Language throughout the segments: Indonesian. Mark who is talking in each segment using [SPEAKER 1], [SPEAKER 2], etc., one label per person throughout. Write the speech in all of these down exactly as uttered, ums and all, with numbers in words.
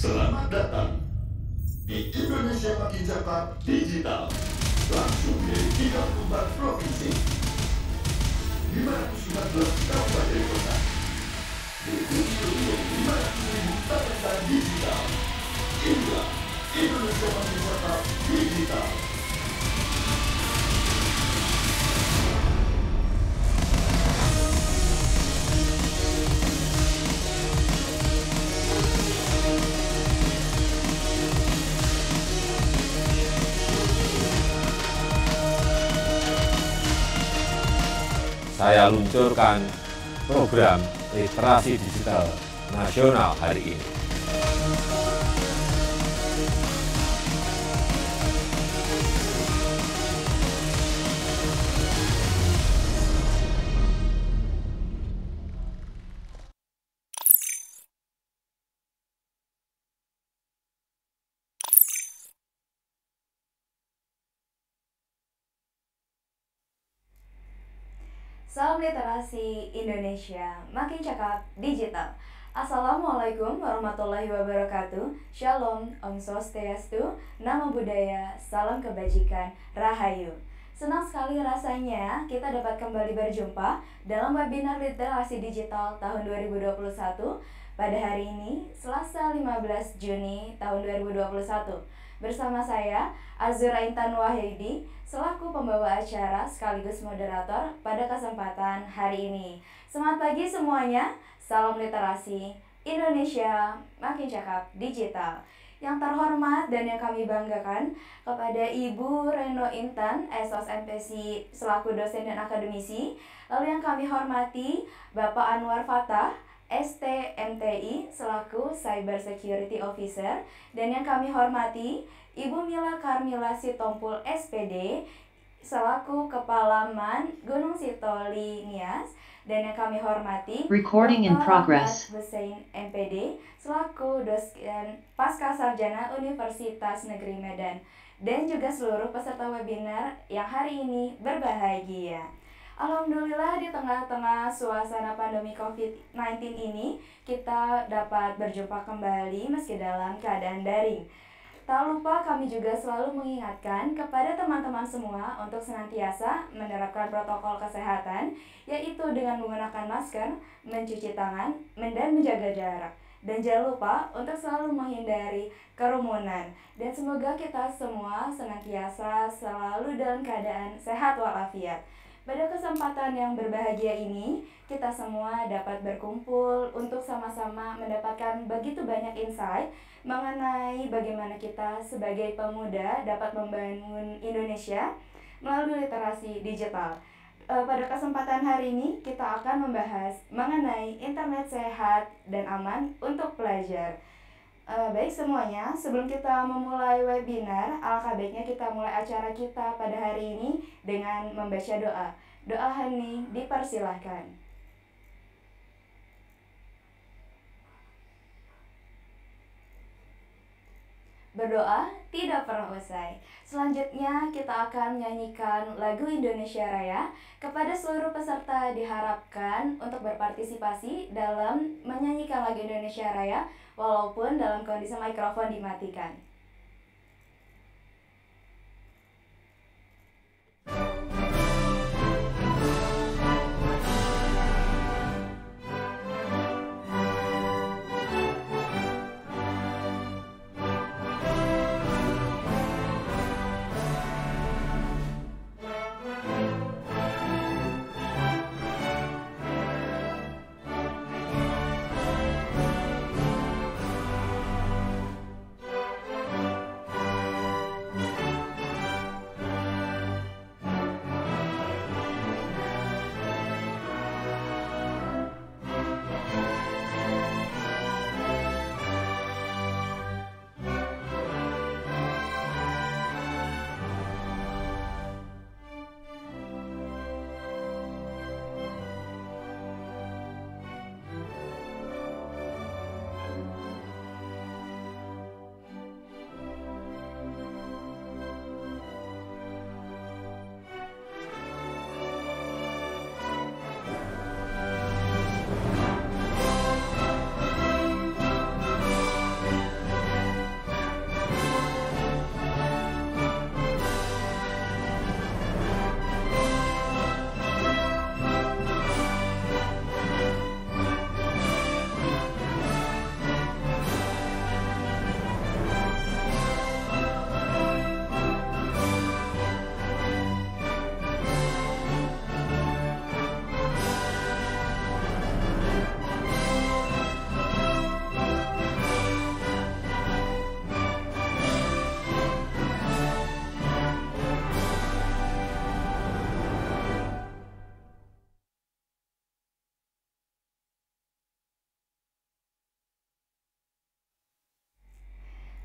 [SPEAKER 1] Selamat datang di Indonesia Makin Cakap Digital. Langsung dari tiga puluh empat provinsi, lima ratus lima belas kabupaten kota, dengan seluruh lima ratus ribu peserta digital. Inilah Indonesia Makin Cakap Digital.
[SPEAKER 2] Saya luncurkan program literasi digital nasional hari ini.
[SPEAKER 3] Salam literasi Indonesia, makin cakap digital. Assalamualaikum warahmatullahi wabarakatuh. Shalom, Om Swastiastu, Namo Buddhaya, salam kebajikan, Rahayu. Senang sekali rasanya kita dapat kembali berjumpa dalam webinar literasi digital tahun dua ribu dua puluh satu pada hari ini, Selasa lima belas Juni tahun dua ribu dua puluh satu. Bersama saya, Azura Intan Wahyudi, selaku pembawa acara sekaligus moderator pada kesempatan hari ini. Semangat pagi semuanya, salam literasi Indonesia, makin cakap digital. Yang terhormat dan yang kami banggakan kepada Ibu Reno Intan, S O S M P S I selaku dosen dan akademisi. Lalu yang kami hormati Bapak Anwar Fatah, S T M T I selaku Cyber Security Officer, dan yang kami hormati Ibu Mila Karmila Sitompul S P D selaku Kepala Man Gunung Sitoli Nias, dan yang kami hormati
[SPEAKER 4] Recording in progress.
[SPEAKER 3] Hussein M P D selaku dosen Pasca Sarjana Universitas Negeri Medan, dan juga seluruh peserta webinar yang hari ini berbahagia. Alhamdulillah, di tengah-tengah suasana pandemi covid sembilan belas ini kita dapat berjumpa kembali meski dalam keadaan daring. Tak lupa kami juga selalu mengingatkan kepada teman-teman semua untuk senantiasa menerapkan protokol kesehatan, yaitu dengan menggunakan masker, mencuci tangan, dan menjaga jarak. Dan jangan lupa untuk selalu menghindari kerumunan. Dan semoga kita semua senantiasa selalu dalam keadaan sehat walafiat. Pada kesempatan yang berbahagia ini, kita semua dapat berkumpul untuk sama-sama mendapatkan begitu banyak insight mengenai bagaimana kita sebagai pemuda dapat membangun Indonesia melalui literasi digital. E, pada kesempatan hari ini, kita akan membahas mengenai internet sehat dan aman untuk pelajar. Uh, baik semuanya, sebelum kita memulai webinar, alangkah baiknya kita mulai acara kita pada hari ini dengan membaca doa. Doa hening dipersilahkan. Berdoa tidak pernah usai. Selanjutnya kita akan menyanyikan lagu Indonesia Raya. Kepada seluruh peserta diharapkan untuk berpartisipasi dalam menyanyikan lagu Indonesia Raya walaupun dalam kondisi mikrofon dimatikan.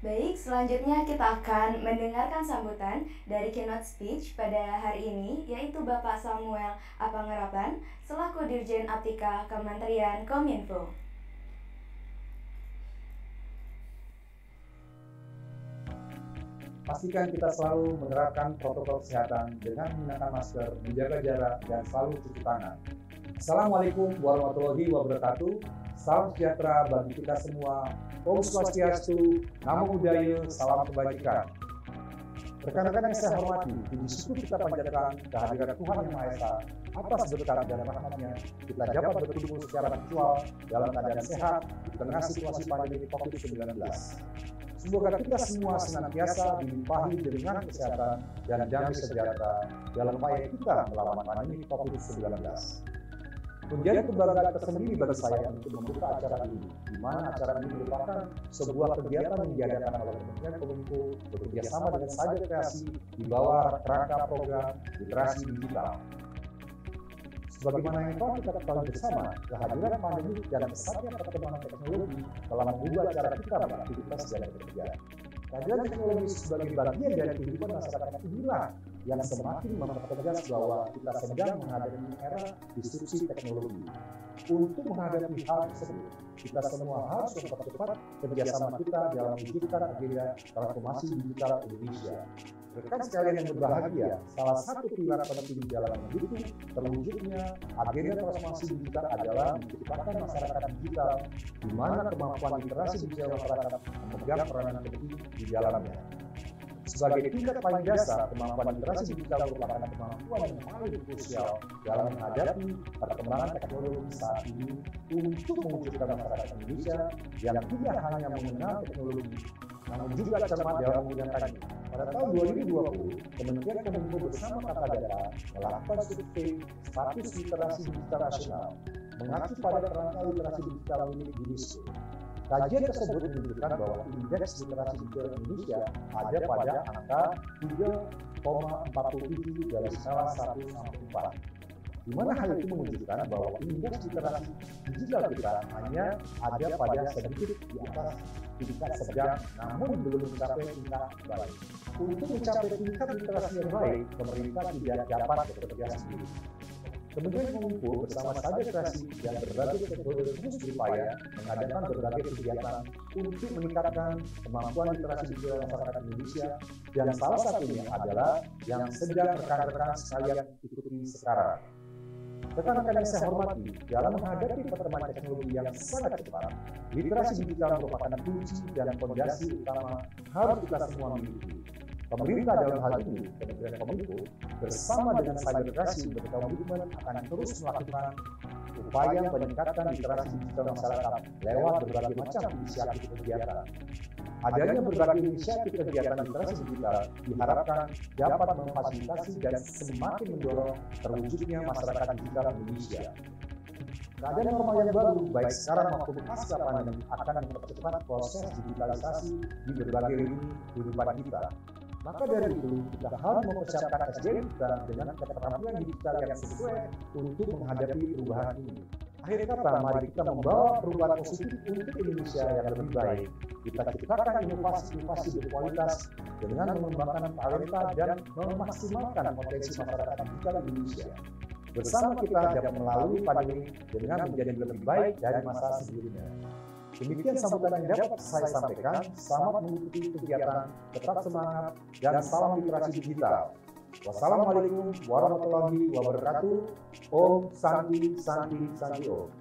[SPEAKER 3] Baik, selanjutnya kita akan mendengarkan sambutan dari keynote speech pada hari ini, yaitu Bapak Samuel Apangerapan, selaku Dirjen Aptika Kementerian Kominfo.
[SPEAKER 4] Pastikan kita selalu menerapkan protokol kesehatan dengan menggunakan masker, menjaga jarak, dan selalu cuci tangan. Assalamualaikum warahmatullahi wabarakatuh. Salam sejahtera bagi kita semua. Om Swastiastu, Namo Buddhaya, salam kebajikan. Rekan-rekan yang saya hormati, puji syukur kita panjatkan kehadiran Tuhan Yang Maha Esa atas berkat dan rahmat-Nya kita dapat berkumpul secara virtual dalam keadaan sehat di tengah situasi pandemi covid sembilan belas. Semoga kita semua senantiasa dilimpahi dengan kesehatan dan damai sejahtera dalam upaya kita melawan pandemi covid sembilan belas. Menjadi kebanggaan tersendiri bagi saya untuk membuka acara ini, di mana acara ini merupakan sebuah kegiatan yang diadakan oleh Kementerian Kominfo bekerja sama dengan Sahaja Kreasi di bawah kerangka program literasi digital. Sebagaimana yang telah kita ketahui bersama, kehadiran pandemi dan pesatnya perkembangan teknologi telah mengubah cara kita beraktivitas dan bekerja. Kehadiran teknologi sebagai bagian dari kehidupan masyarakat inilah yang semakin mempertegas bahwa kita sedang menghadapi era disrupsi teknologi. Untuk menghadapi hal tersebut, kita semua harus mempercepat kerjasama kita dalam mewujudkan agenda transformasi digital Indonesia. Rekan sekalian yang berbahagia, salah satu pilar penting dalam mendukung terwujudnya agenda transformasi digital adalah menciptakan masyarakat digital di mana kemampuan literasi digital masyarakat memegang peranan penting di dalamnya. Sebagai tingkat paling dasar, kemampuan literasi digital merupakan kemampuan yang paling krusial dalam menghadapi perkembangan teknologi saat ini untuk mewujudkan masyarakat Indonesia yang tidak hanya mengenal teknologi, namun juga cermat dalam menggunakannya. Pada tahun dua ribu dua puluh, Kementerian Kominfo bersama Kata Data melakukan survei status literasi digital nasional mengacu pada kerangka literasi digital milik UNESCO. Kajian tersebut menunjukkan bahwa indeks literasi digital Indonesia ada pada angka tiga koma empat tujuh dari skala satu sampai empat. Di mana hal itu menunjukkan bahwa indeks literasi digital kita hanya ada pada sedikit di atas tingkat sedang, namun belum mencapai tingkat baik. Untuk mencapai tingkat literasi yang baik, pemerintah tidak dapat bekerja sendiri. Kementerian Kominfo bersama Sahaja Kreasi dan berbagai stakeholder terus berupaya mengadakan berbagai kegiatan untuk meningkatkan kemampuan literasi digital masyarakat Indonesia, dan salah satunya adalah yang sedang rekan-rekan sekalian ikuti sekarang. Rekan-rekan yang saya hormati, dalam menghadapi perkembangan teknologi yang sangat cepat, literasi digital merupakan kunci dan fondasi utama harus kita semua miliki. Pemerintah dalam hal ini, Kementerian Kominfo, bersama dengan Sahaja Kreasi berkomitmen akan terus melakukan upaya peningkatan literasi digital masyarakat lewat berbagai macam inisiatif kegiatan. Adanya berbagai inisiatif kegiatan literasi digital diharapkan dapat memfasilitasi dan semakin mendorong terwujudnya masyarakat digital Indonesia. Keadaan normal yang baru, baik sekarang maupun pasca pandemi, akan mempercepat proses digitalisasi di berbagai lini kehidupan kita. Maka dari itu, kita harus mempersiapkan S D M kita dengan keterampilan digital yang sesuai untuk menghadapi perubahan ini. Akhir kata, mari kita membawa perubahan positif untuk Indonesia yang lebih baik. Kita ciptakan inovasi-inovasi berkualitas dengan mengembangkan talenta dan memaksimalkan potensi masyarakat digital Indonesia. Bersama kita dapat melalui pandemi dengan menjadi lebih baik dari masa sebelumnya. Demikian sambutan yang dapat saya sampaikan. Selamat mengikuti kegiatan, tetap semangat, dan salam literasi digital. Wassalamualaikum warahmatullahi wabarakatuh. Om Santi Santi Santi Om.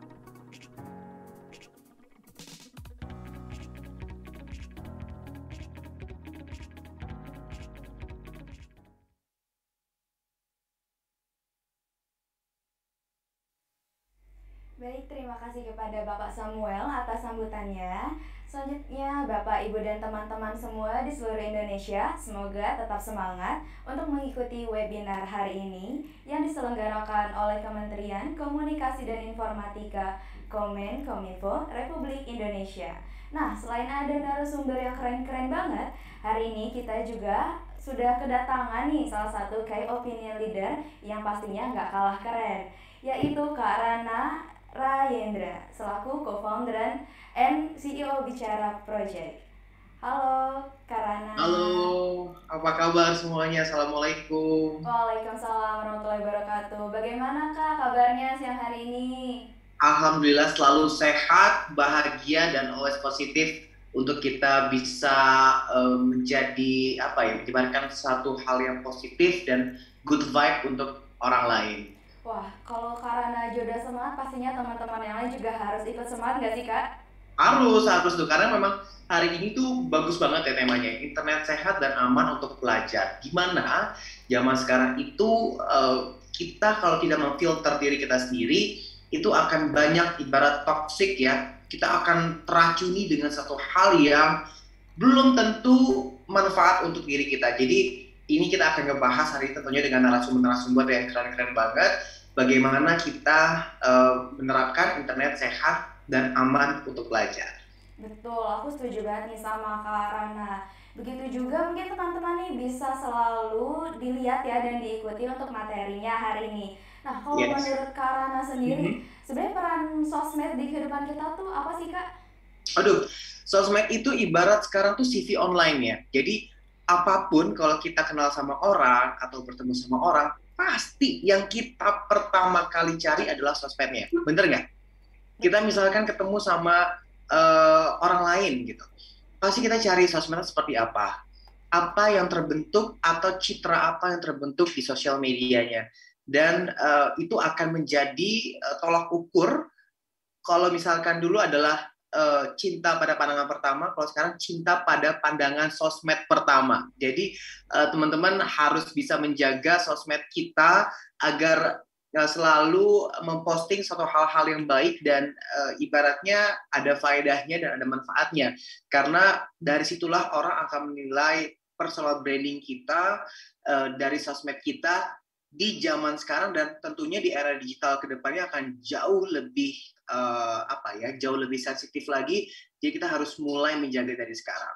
[SPEAKER 3] Baik, terima kasih kepada Bapak Samuel atas sambutannya. Selanjutnya, Bapak, Ibu, dan teman-teman semua di seluruh Indonesia, semoga tetap semangat untuk mengikuti webinar hari ini yang diselenggarakan oleh Kementerian Komunikasi dan Informatika Komen Kominfo Republik Indonesia. Nah, selain ada narasumber yang keren-keren banget, hari ini kita juga sudah kedatangan nih salah satu key opinion leader yang pastinya nggak kalah keren, yaitu Kak Rana Rayendra selaku co-founder and C E O Bicara Project. Halo, Kak Rana.
[SPEAKER 5] Halo, apa kabar semuanya? Assalamualaikum.
[SPEAKER 3] Waalaikumsalam warahmatullahi wabarakatuh. Bagaimana Kak kabarnya siang hari ini?
[SPEAKER 5] Alhamdulillah selalu sehat, bahagia, dan always positif untuk kita bisa eh, menjadi apa ya, menyebarkan satu hal yang positif dan good vibe untuk orang lain.
[SPEAKER 3] Wah, kalau Kak Rana aja udah semangat, pastinya teman-teman yang lain juga harus ikut semangat nggak sih Kak?
[SPEAKER 5] Harus, harus tuh, karena memang hari ini tuh bagus banget ya temanya, internet sehat dan aman untuk belajar. Gimana zaman sekarang itu eh, kita kalau tidak memfilter diri kita sendiri, itu akan banyak ibarat toksik ya, kita akan teracuni dengan satu hal yang belum tentu manfaat untuk diri kita. Jadi ini kita akan ngebahas hari ini tentunya dengan narasumber-narasumber yang keren-keren banget, bagaimana kita eh, menerapkan internet sehat dan aman untuk belajar.
[SPEAKER 3] Betul, aku setuju banget nih sama Kak Rana. Begitu juga mungkin teman-teman nih bisa selalu dilihat ya dan diikuti untuk materinya hari ini. Nah, kalau
[SPEAKER 5] Yes.
[SPEAKER 3] menurut Kak Rana sendiri,
[SPEAKER 5] Mhm.
[SPEAKER 3] sebenarnya peran sosmed di kehidupan kita tuh apa sih Kak?
[SPEAKER 5] Aduh, sosmed itu ibarat sekarang tuh C V online ya. Jadi apapun kalau kita kenal sama orang atau bertemu sama orang, pasti yang kita pertama kali cari adalah sosmednya. Bener nggak? Kita misalkan ketemu sama eh, orang lain gitu, pasti kita cari sosmednya seperti apa, apa yang terbentuk atau citra apa yang terbentuk di sosial medianya, dan eh, itu akan menjadi eh, tolak ukur. Kalau misalkan dulu adalah eh, cinta pada pandangan pertama, kalau sekarang cinta pada pandangan sosmed pertama. Jadi eh, teman-teman harus bisa menjaga sosmed kita agar eh, selalu memposting suatu hal-hal yang baik dan eh, ibaratnya ada faedahnya dan ada manfaatnya. Karena dari situlah orang akan menilai personal branding kita eh, dari sosmed kita di zaman sekarang, dan tentunya di era digital kedepannya akan jauh lebih uh, apa ya, jauh lebih sensitif lagi. Jadi kita harus mulai menjaga dari sekarang.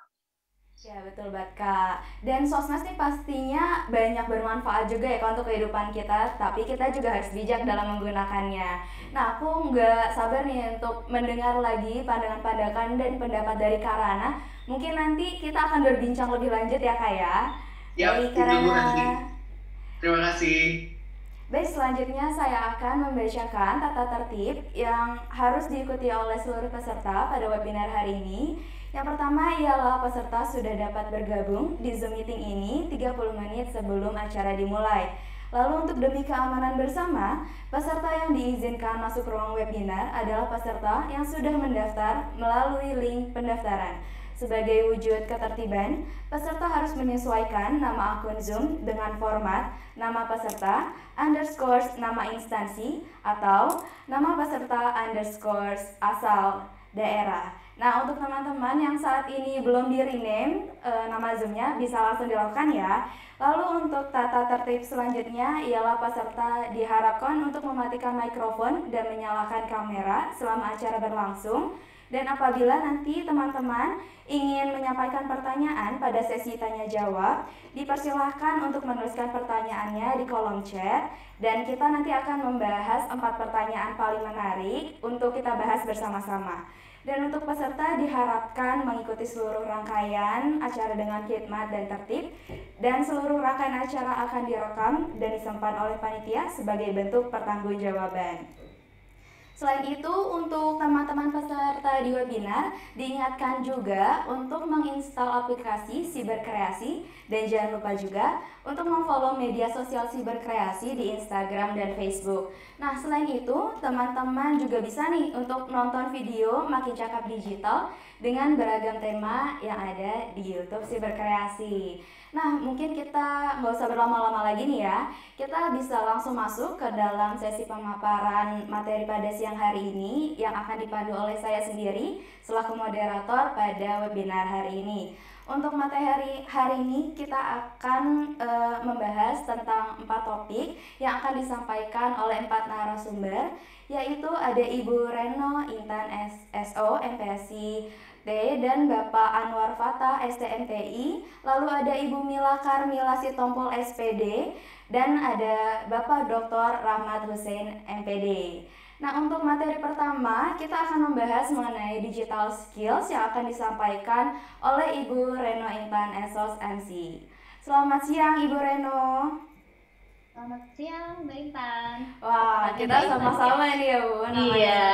[SPEAKER 3] Ya betul banget Kak. Dan sosmed nih pastinya banyak bermanfaat juga ya Kak untuk kehidupan kita, tapi kita juga harus bijak dalam menggunakannya. Nah aku nggak sabar nih untuk mendengar lagi pandangan-pandangan dan pendapat dari Kak Rana. Mungkin nanti kita akan berbincang lebih lanjut ya Kak ya.
[SPEAKER 5] Ya,
[SPEAKER 3] Baik Kak
[SPEAKER 5] ditunggu
[SPEAKER 3] Rana.
[SPEAKER 5] nanti. Terima kasih.
[SPEAKER 3] Baik, selanjutnya saya akan membacakan tata tertib yang harus diikuti oleh seluruh peserta pada webinar hari ini. Yang pertama ialah peserta sudah dapat bergabung di Zoom meeting ini tiga puluh menit sebelum acara dimulai. Lalu untuk demi keamanan bersama, peserta yang diizinkan masuk ruang webinar adalah peserta yang sudah mendaftar melalui link pendaftaran. Sebagai wujud ketertiban, peserta harus menyesuaikan nama akun Zoom dengan format nama peserta underscore nama instansi atau nama peserta underscore asal daerah. Nah, untuk teman-teman yang saat ini belum di rename e, nama Zoom-nya bisa langsung dilakukan ya. Lalu untuk tata tertib selanjutnya ialah peserta diharapkan untuk mematikan mikrofon dan menyalakan kamera selama acara berlangsung. Dan apabila nanti teman-teman ingin menyampaikan pertanyaan pada sesi tanya jawab, dipersilahkan untuk menuliskan pertanyaannya di kolom chat, dan kita nanti akan membahas empat pertanyaan paling menarik untuk kita bahas bersama-sama. Dan untuk peserta diharapkan mengikuti seluruh rangkaian acara dengan khidmat dan tertib, dan seluruh rangkaian acara akan direkam dan disimpan oleh panitia sebagai bentuk pertanggungjawaban. Selain itu, untuk teman-teman peserta di webinar, diingatkan juga untuk menginstal aplikasi Siberkreasi, dan jangan lupa juga untuk memfollow media sosial Siberkreasi di Instagram dan Facebook. Nah, selain itu, teman-teman juga bisa nih untuk nonton video Makin Cakap Digital dengan beragam tema yang ada di YouTube Siberkreasi. Nah, mungkin kita nggak usah berlama-lama lagi nih ya. Kita bisa langsung masuk ke dalam sesi pemaparan materi pada siang hari ini yang akan dipandu oleh saya sendiri selaku moderator pada webinar hari ini. Untuk materi hari ini kita akan e, membahas tentang empat topik yang akan disampaikan oleh empat narasumber, yaitu ada Ibu Reno Intan S O M P S I T dan Bapak Anwar Fatah S T M P I, lalu ada Ibu Mila Karmila Sitompul S P D, dan ada Bapak Doktor Rahmat Hussein M P D. Nah, untuk materi pertama, kita akan membahas mengenai digital skills yang akan disampaikan oleh Ibu Reno Intan S O S M C. Selamat siang Ibu Reno.
[SPEAKER 6] Selamat siang Mbak Intan.
[SPEAKER 3] Wah, kita sama-sama ini ya Bu.
[SPEAKER 6] Iya.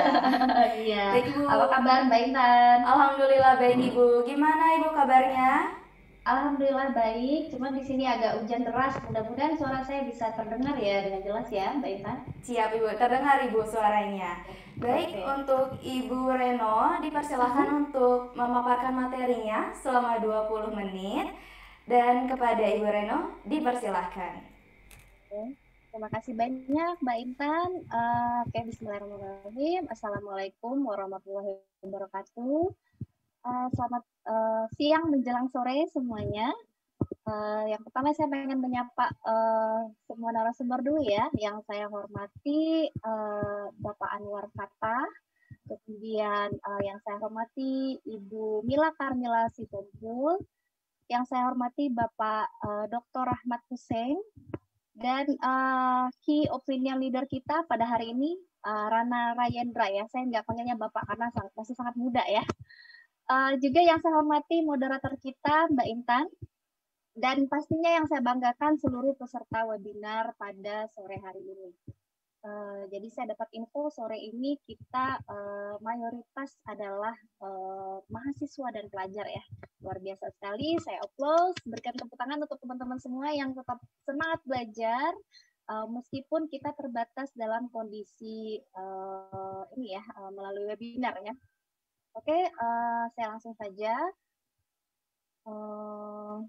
[SPEAKER 6] Iya.
[SPEAKER 3] Baik Ibu.
[SPEAKER 6] Apa kabar Mbak Intan?
[SPEAKER 3] Alhamdulillah baik Ibu. Gimana Ibu kabarnya?
[SPEAKER 6] Alhamdulillah baik. Cuma di sini agak hujan deras. Mudah-mudahan suara saya bisa terdengar ya dengan jelas ya Mbak Intan.
[SPEAKER 3] Siap Ibu, terdengar Ibu suaranya. Baik,
[SPEAKER 6] Oke.
[SPEAKER 3] untuk Ibu Reno dipersilahkan untuk memaparkan materinya selama dua puluh menit. Dan kepada Ibu Reno dipersilahkan.
[SPEAKER 6] Oke. Terima kasih banyak Mbak Intan. Eh, Oke, bismillahirrahmanirrahim. Assalamualaikum warahmatullahi wabarakatuh. Eh, selamat eh, siang menjelang sore semuanya. Eh, yang pertama saya pengen menyapa eh, semua narasumber dulu ya. Yang saya hormati eh, Bapak Anwar Fatah, kemudian eh, yang saya hormati Ibu Mila Karmila Sitompul, yang saya hormati Bapak eh, Doktor Rahmat Hussein, dan uh, key opinion leader kita pada hari ini, uh, Rana Rayendra ya. Saya nggak panggilnya Bapak karena sang, masih sangat muda ya. Uh, juga yang saya hormati moderator kita, Mbak Intan. Dan pastinya yang saya banggakan seluruh peserta webinar pada sore hari ini. Uh, jadi saya dapat info sore ini kita uh, mayoritas adalah uh, mahasiswa dan pelajar ya. Luar biasa sekali, saya applause, berikan tepuk tangan untuk teman-teman semua yang tetap semangat belajar uh, meskipun kita terbatas dalam kondisi uh, ini ya, uh, melalui webinar ya. Oke, uh, saya langsung saja. Uh,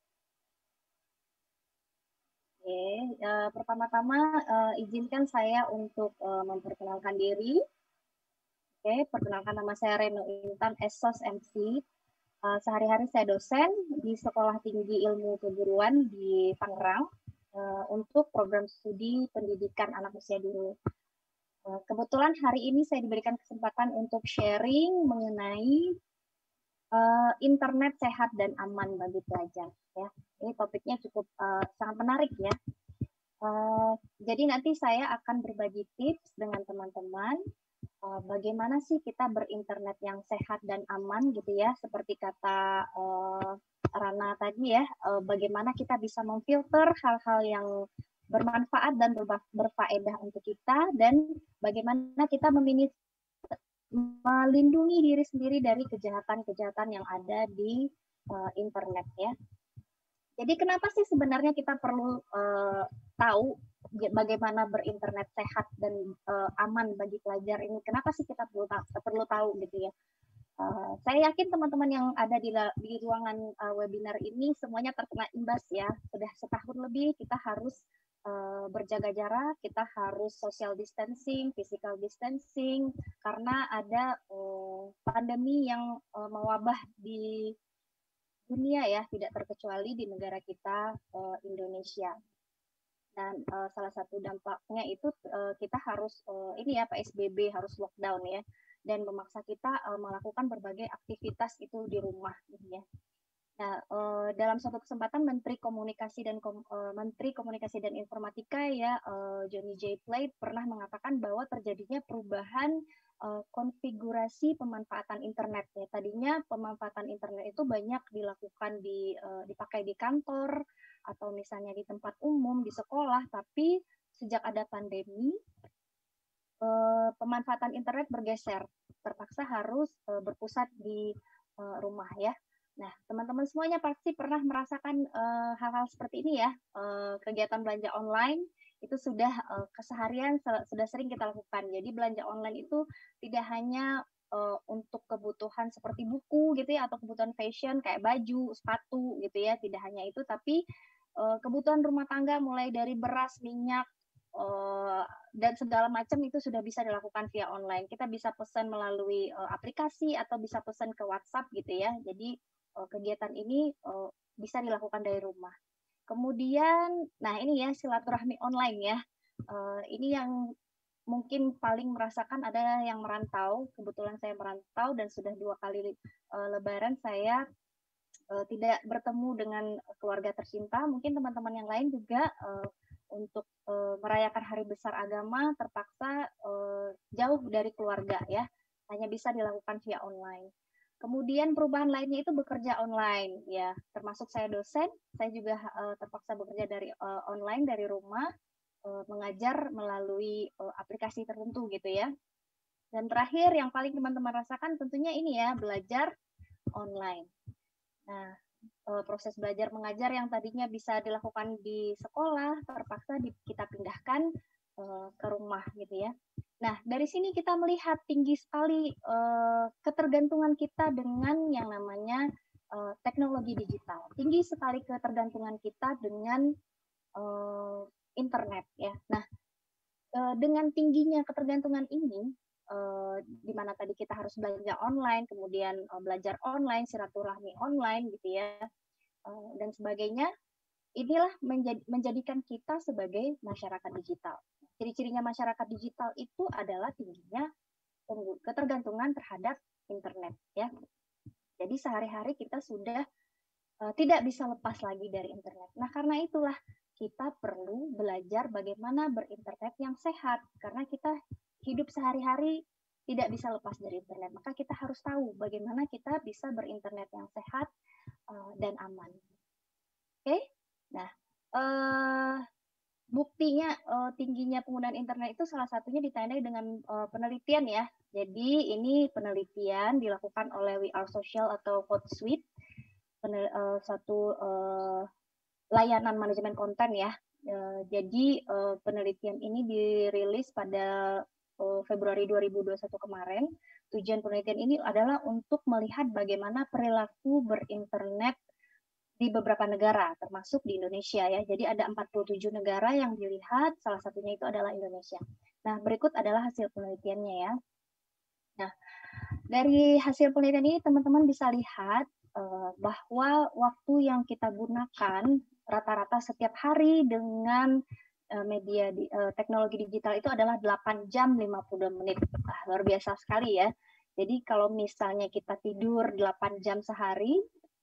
[SPEAKER 6] Oke, uh, pertama-tama uh, izinkan saya untuk uh, memperkenalkan diri. Oke, perkenalkan nama saya Reno Intan S O S M C. Uh, sehari-hari saya dosen di Sekolah Tinggi Ilmu Keguruan di Tangerang uh, untuk program studi pendidikan anak usia dini. Uh, kebetulan hari ini saya diberikan kesempatan untuk sharing mengenai uh, internet sehat dan aman bagi pelajar. Ya, ini topiknya cukup uh, sangat menarik ya. Uh, jadi nanti saya akan berbagi tips dengan teman-teman. Uh, bagaimana sih kita berinternet yang sehat dan aman gitu ya, seperti kata uh, Rana tadi ya, uh, bagaimana kita bisa memfilter hal-hal yang bermanfaat dan berfaedah untuk kita, dan bagaimana kita memini- melindungi diri sendiri dari kejahatan-kejahatan yang ada di uh, internet ya. Jadi kenapa sih sebenarnya kita perlu uh, tahu bagaimana berinternet sehat dan uh, aman bagi pelajar ini? Kenapa sih kita perlu tahu, perlu tahu gitu ya? Uh, saya yakin teman-teman yang ada di, di ruangan uh, webinar ini semuanya terkena imbas ya. Sudah setahun lebih kita harus uh, berjaga jarak, kita harus social distancing, physical distancing, karena ada uh, pandemi yang uh, mewabah di dunia ya, tidak terkecuali di negara kita uh, Indonesia. Dan uh, salah satu dampaknya itu uh, kita harus uh, ini ya P S B B, harus lockdown ya, dan memaksa kita uh, melakukan berbagai aktivitas itu di rumah gitu ya. Nah, uh, dalam suatu kesempatan Menteri Komunikasi dan Kom uh, Menteri Komunikasi dan Informatika ya uh, Johnny J. Plate pernah mengatakan bahwa terjadinya perubahan uh, konfigurasi pemanfaatan internet ya. Tadinya pemanfaatan internet itu banyak dilakukan di uh, dipakai di kantor atau misalnya di tempat umum, di sekolah, tapi sejak ada pandemi uh, pemanfaatan internet bergeser, terpaksa harus uh, berpusat di uh, rumah ya. Nah, teman-teman semuanya pasti pernah merasakan uh, hal-hal seperti ini ya, uh, kegiatan belanja online itu sudah uh, keseharian sudah sering kita lakukan. Jadi belanja online itu tidak hanya uh, untuk kebutuhan seperti buku gitu ya, atau kebutuhan fashion kayak baju, sepatu gitu ya, tidak hanya itu, tapi uh, kebutuhan rumah tangga mulai dari beras, minyak, uh, dan segala macam itu sudah bisa dilakukan via online. Kita bisa pesan melalui uh, aplikasi atau bisa pesan ke WhatsApp gitu ya. Jadi kegiatan ini uh, bisa dilakukan dari rumah. Kemudian, nah ini ya silaturahmi online ya. Uh, ini yang mungkin paling merasakan ada yang merantau. Kebetulan saya merantau dan sudah dua kali uh, Lebaran saya uh, tidak bertemu dengan keluarga tercinta. Mungkin teman-teman yang lain juga uh, untuk uh, merayakan hari besar agama terpaksa uh, jauh dari keluarga ya, hanya bisa dilakukan via online. Kemudian perubahan lainnya itu bekerja online ya, termasuk saya dosen, saya juga uh, terpaksa bekerja dari uh, online dari rumah, uh, mengajar melalui uh, aplikasi tertentu gitu ya. Dan terakhir yang paling teman-teman rasakan tentunya ini ya, belajar online. Nah, proses belajar mengajar yang tadinya bisa dilakukan di sekolah terpaksa di, kita pindahkan uh, ke rumah gitu ya. Nah, dari sini kita melihat tinggi sekali uh, ketergantungan kita dengan yang namanya uh, teknologi digital. Tinggi sekali ketergantungan kita dengan uh, internet ya. Nah, uh, dengan tingginya ketergantungan ini, uh, di mana tadi kita harus belanja online, kemudian uh, belajar online, silaturahmi online gitu ya, dan sebagainya, inilah menjad, menjadikan kita sebagai masyarakat digital. Ciri-cirinya masyarakat digital itu adalah tingginya ketergantungan terhadap internet ya. Jadi sehari-hari kita sudah uh, tidak bisa lepas lagi dari internet. Nah, karena itulah kita perlu belajar bagaimana berinternet yang sehat, karena kita hidup sehari-hari tidak bisa lepas dari internet. Maka kita harus tahu bagaimana kita bisa berinternet yang sehat uh, dan aman. Oke, okay? Nah, uh, buktinya uh, tingginya penggunaan internet itu salah satunya ditandai dengan uh, penelitian ya. Jadi ini penelitian dilakukan oleh We Are Social atau CodeSuite, penel, uh, satu uh, layanan manajemen konten ya. Uh, jadi uh, penelitian ini dirilis pada uh, Februari dua ribu dua puluh satu kemarin. Tujuan penelitian ini adalah untuk melihat bagaimana perilaku berinternet di beberapa negara, termasuk di Indonesia ya. Jadi ada empat puluh tujuh negara yang dilihat, salah satunya itu adalah Indonesia. Nah, berikut adalah hasil penelitiannya ya. Nah, dari hasil penelitian ini teman-teman bisa lihat uh, bahwa waktu yang kita gunakan rata-rata setiap hari dengan uh, media di, uh, teknologi digital itu adalah delapan jam lima puluh dua menit. Nah, luar biasa sekali ya. Jadi kalau misalnya kita tidur delapan jam sehari,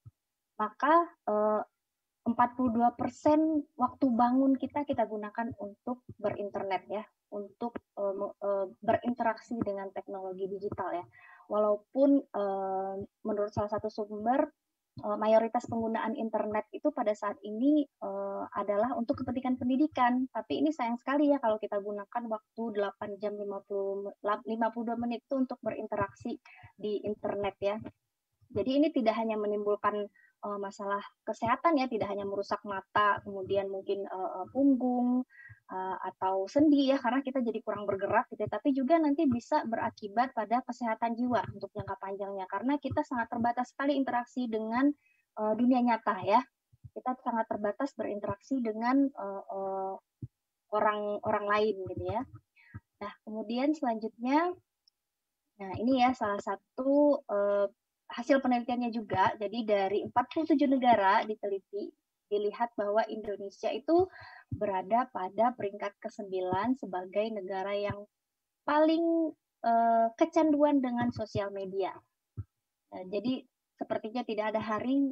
[SPEAKER 6] maka eh, empat puluh dua persen waktu bangun kita kita gunakan untuk berinternet ya, untuk eh, eh, berinteraksi dengan teknologi digital ya. Walaupun eh, menurut salah satu sumber eh, mayoritas penggunaan internet itu pada saat ini eh, adalah untuk kepentingan pendidikan, tapi ini sayang sekali ya kalau kita gunakan waktu delapan jam lima puluh dua menit itu untuk berinteraksi di internet ya. Jadi ini tidak hanya menimbulkan uh, masalah kesehatan ya, tidak hanya merusak mata, kemudian mungkin uh, punggung uh, atau sendi ya, karena kita jadi kurang bergerak gitu, tapi juga nanti bisa berakibat pada kesehatan jiwa untuk jangka panjangnya, karena kita sangat terbatas sekali interaksi dengan uh, dunia nyata ya. Kita sangat terbatas berinteraksi dengan orang-orang uh, uh, lain gitu ya. Nah, kemudian selanjutnya, nah ini ya salah satu uh, hasil penelitiannya juga. Jadi dari empat puluh tujuh negara diteliti, dilihat bahwa Indonesia itu berada pada peringkat kesembilan sebagai negara yang paling uh, kecanduan dengan sosial media. Nah, jadi sepertinya tidak ada hari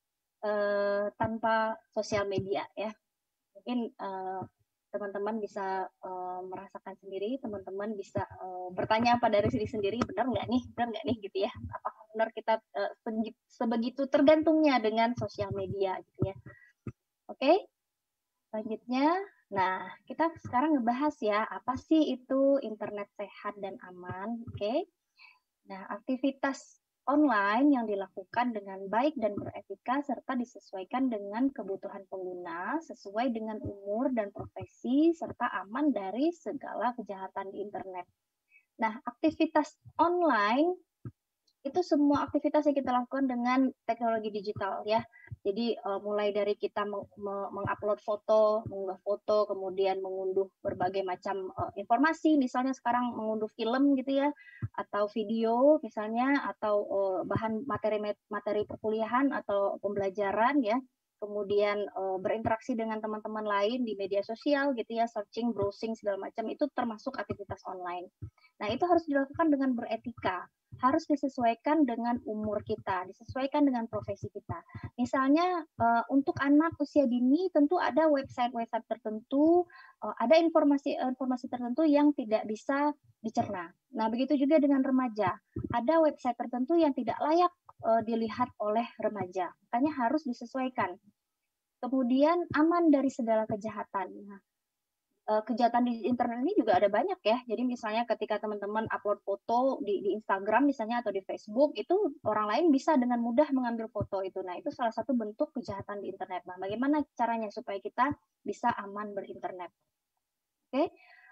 [SPEAKER 6] uh, tanpa sosial media ya. Mungkin uh, teman-teman bisa uh, merasakan sendiri, teman-teman bisa uh, bertanya pada diri sendiri, benar nggak nih, benar nggak nih gitu ya, apakah benar kita uh, sebegitu tergantungnya dengan sosial media gitu ya. Oke, okay? Selanjutnya, nah kita sekarang ngebahas ya, apa sih itu internet sehat dan aman, oke? Okay? Nah, aktivitas online yang dilakukan dengan baik dan beretika serta disesuaikan dengan kebutuhan pengguna sesuai dengan umur dan profesi serta aman dari segala kejahatan di internet. Nah, aktivitas online itu semua aktivitas yang kita lakukan dengan teknologi digital ya. Jadi uh, mulai dari kita mengupload foto, mengunggah foto, kemudian mengunduh berbagai macam uh, informasi, misalnya sekarang mengunduh film gitu ya, atau video misalnya, atau uh, bahan materi materi perkuliahan atau pembelajaran ya. kemudian uh, berinteraksi dengan teman-teman lain di media sosial gitu ya, searching, browsing segala macam itu termasuk aktivitas online. Nah, itu harus dilakukan dengan beretika, harus disesuaikan dengan umur kita, disesuaikan dengan profesi kita. Misalnya uh, untuk anak usia dini tentu ada website-website tertentu, uh, ada informasi-informasi tertentu yang tidak bisa dicerna. Nah, begitu juga dengan remaja. Ada website tertentu yang tidak layak uh, dilihat oleh remaja. Makanya harus disesuaikan. Kemudian aman dari segala kejahatan. Nah, uh, kejahatan di internet ini juga ada banyak ya. Jadi misalnya ketika teman-teman upload foto di, di Instagram misalnya atau di Facebook, itu orang lain bisa dengan mudah mengambil foto itu. Nah, itu salah satu bentuk kejahatan di internet. Nah, bagaimana caranya supaya kita bisa aman berinternet? Oke. Okay.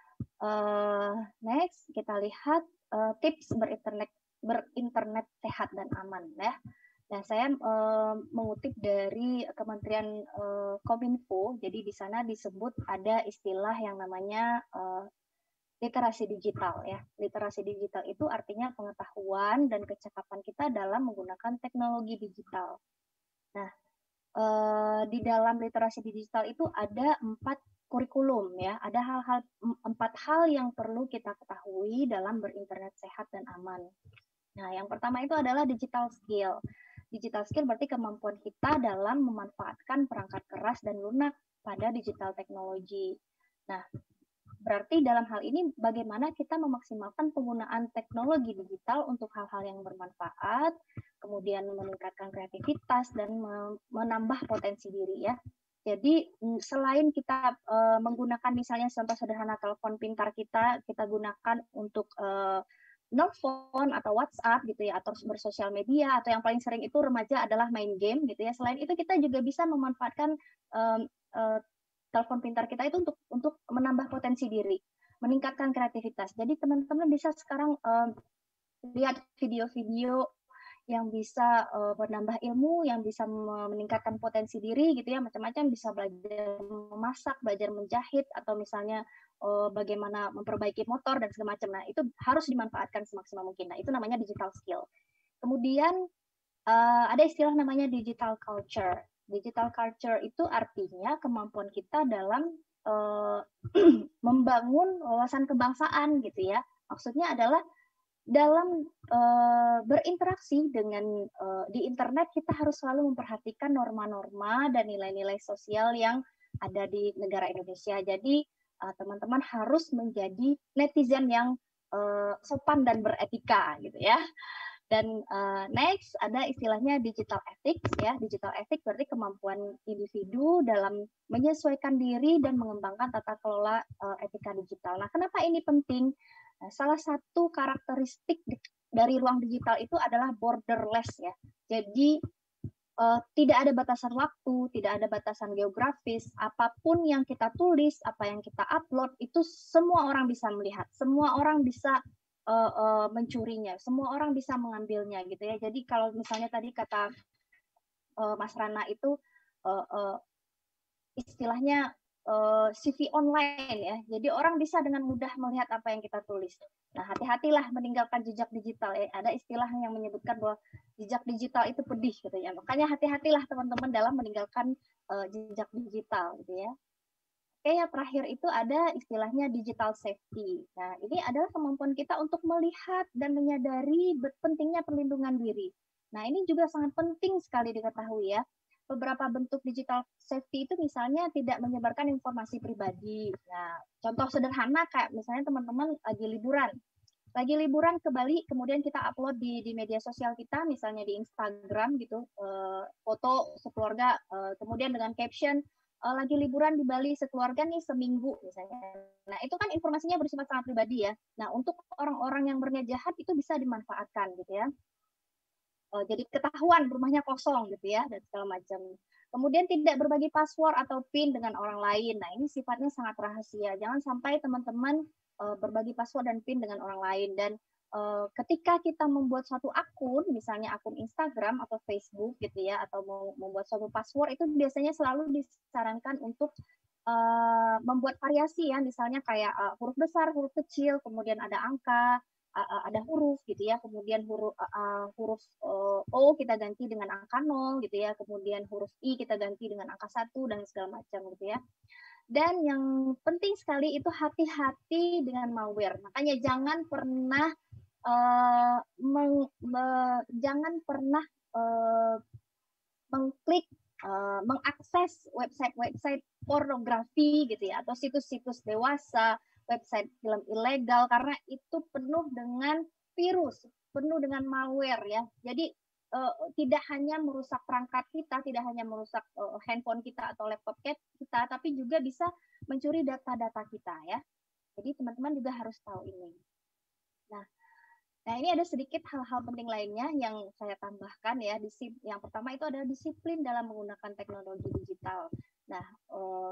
[SPEAKER 6] Uh, next kita lihat uh, tips berinternet berinternet sehat dan aman ya. Nah, saya uh, mengutip dari Kementerian uh, Kominfo. Jadi di sana disebut ada istilah yang namanya uh, literasi digital ya. Literasi digital itu artinya pengetahuan dan kecakapan kita dalam menggunakan teknologi digital. Nah, uh, di dalam literasi digital itu ada empat kurikulum ya. Ada hal-hal empat hal yang perlu kita ketahui dalam berinternet sehat dan aman. Nah, yang pertama itu adalah digital skill. Digital skill berarti kemampuan kita dalam memanfaatkan perangkat keras dan lunak pada digital teknologi. Nah, berarti dalam hal ini bagaimana kita memaksimalkan penggunaan teknologi digital untuk hal-hal yang bermanfaat, kemudian meningkatkan kreativitas dan menambah potensi diri ya. Jadi selain kita uh, menggunakan misalnya contoh sederhana telepon pintar kita, kita gunakan untuk uh, nelfon atau WhatsApp gitu ya, atau bersosial media, atau yang paling sering itu remaja adalah main game gitu ya. Selain itu kita juga bisa memanfaatkan um, uh, telepon pintar kita itu untuk untuk menambah potensi diri, meningkatkan kreativitas. Jadi teman-teman bisa sekarang um, lihat video-video yang bisa uh, menambah ilmu, yang bisa meningkatkan potensi diri gitu ya, macam-macam, bisa belajar memasak, belajar menjahit, atau misalnya uh, bagaimana memperbaiki motor dan segala macam. Nah, itu harus dimanfaatkan semaksimal mungkin. Nah, itu namanya digital skill. Kemudian uh, ada istilah namanya digital culture. Digital culture itu artinya kemampuan kita dalam uh, membangun wawasan kebangsaan gitu ya. Maksudnya adalah dalam uh, berinteraksi dengan uh, di internet kita harus selalu memperhatikan norma-norma dan nilai-nilai sosial yang ada di negara Indonesia. Jadi uh, teman-teman harus menjadi netizen yang uh, sopan dan beretika gitu ya. Dan uh, next ada istilahnya digital ethics ya. Digital ethics berarti kemampuan individu dalam menyesuaikan diri dan mengembangkan tata kelola uh, etika digital. Nah, kenapa ini penting? Nah, salah satu karakteristik dari ruang digital itu adalah borderless ya. Jadi uh, tidak ada batasan waktu, tidak ada batasan geografis. Apapun yang kita tulis, apa yang kita upload itu semua orang bisa melihat, semua orang bisa uh, uh, mencurinya, semua orang bisa mengambilnya gitu ya. Jadi kalau misalnya tadi kata uh, Mas Rana itu uh, uh, istilahnya Uh, C V online ya, jadi orang bisa dengan mudah melihat apa yang kita tulis. Nah, hati-hatilah meninggalkan jejak digital ya. Ada istilah yang menyebutkan bahwa jejak digital itu pedih gitu ya. Makanya hati-hatilah teman-teman dalam meninggalkan uh, jejak digital gitu ya. Oke, yang terakhir itu ada istilahnya digital safety. Nah, ini adalah kemampuan kita untuk melihat dan menyadari pentingnya perlindungan diri. Nah, ini juga sangat penting sekali diketahui ya. Beberapa bentuk digital safety itu misalnya tidak menyebarkan informasi pribadi. Nah, contoh sederhana kayak misalnya teman-teman lagi liburan. Lagi liburan ke Bali, kemudian kita upload di, di media sosial kita, misalnya di Instagram gitu, eh, foto sekeluarga, eh, kemudian dengan caption, eh, lagi liburan di Bali sekeluarga nih seminggu misalnya. Nah, itu kan informasinya bersifat sangat pribadi ya. Nah, untuk orang-orang yang berniat jahat itu bisa dimanfaatkan gitu ya. Uh, jadi ketahuan rumahnya kosong gitu ya dan segala macam. Kemudian tidak berbagi password atau PIN dengan orang lain. Nah, ini sifatnya sangat rahasia. Jangan sampai teman-teman uh, berbagi password dan PIN dengan orang lain. Dan uh, ketika kita membuat suatu akun, misalnya akun Instagram atau Facebook gitu ya, atau mau membuat suatu password, itu biasanya selalu disarankan untuk uh, membuat variasi ya, misalnya kayak uh, huruf besar, huruf kecil, kemudian ada angka, uh, ada huruf gitu ya, kemudian huruf uh, huruf uh, O kita ganti dengan angka nol gitu ya, kemudian huruf I kita ganti dengan angka satu dan segala macam gitu ya. Dan yang penting sekali itu hati-hati dengan malware. Makanya jangan pernah uh, meng, me, jangan pernah uh, mengklik, uh, mengakses website-website pornografi gitu ya, atau situs-situs dewasa, website film ilegal, karena itu penuh dengan virus, penuh dengan malware ya. Jadi uh, tidak hanya merusak perangkat kita, tidak hanya merusak uh, handphone kita atau laptop kita, tapi juga bisa mencuri data-data kita ya. Jadi teman-teman juga harus tahu ini. Nah, Nah, ini ada sedikit hal-hal penting lainnya yang saya tambahkan ya. Yang pertama itu adalah disiplin dalam menggunakan teknologi digital. Nah, eh,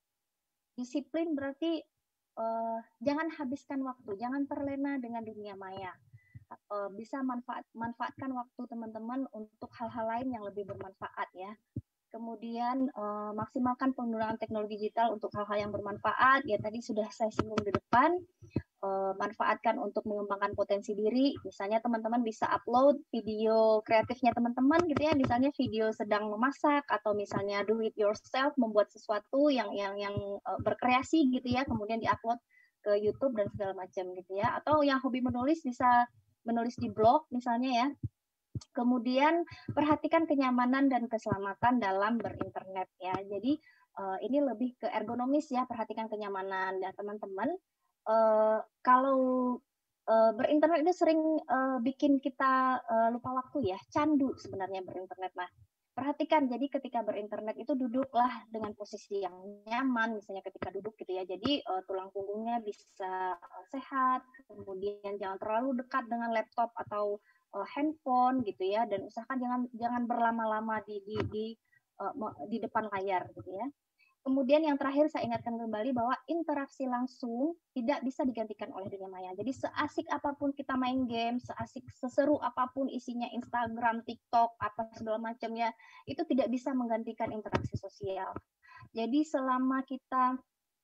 [SPEAKER 6] disiplin berarti eh, jangan habiskan waktu, jangan terlena dengan dunia maya. Eh, bisa manfaat, manfaatkan waktu teman-teman untuk hal-hal lain yang lebih bermanfaat ya. Kemudian eh, maksimalkan penggunaan teknologi digital untuk hal-hal yang bermanfaat. Ya tadi sudah saya singgung di depan. Manfaatkan untuk mengembangkan potensi diri. Misalnya teman-teman bisa upload video kreatifnya teman-teman gitu ya, misalnya video sedang memasak atau misalnya do it yourself, membuat sesuatu yang yang yang uh, berkreasi gitu ya, kemudian diupload ke YouTube dan segala macam gitu ya. Atau yang hobi menulis bisa menulis di blog misalnya ya. Kemudian perhatikan kenyamanan dan keselamatan dalam berinternet ya. Jadi uh, ini lebih ke ergonomis ya, perhatikan kenyamanan dan teman-teman. Uh, kalau uh, berinternet itu sering uh, bikin kita uh, lupa waktu ya, candu sebenarnya berinternet. Nah, perhatikan, jadi ketika berinternet itu duduklah dengan posisi yang nyaman, misalnya ketika duduk gitu ya, jadi uh, tulang punggungnya bisa uh, sehat, kemudian jangan terlalu dekat dengan laptop atau uh, handphone gitu ya, dan usahakan jangan jangan berlama-lama di di di, uh, di depan layar gitu ya. Kemudian yang terakhir saya ingatkan kembali bahwa interaksi langsung tidak bisa digantikan oleh dunia maya. Jadi seasik apapun kita main game, seasik seseru apapun isinya Instagram, TikTok, apa segala macam ya, itu tidak bisa menggantikan interaksi sosial. Jadi selama kita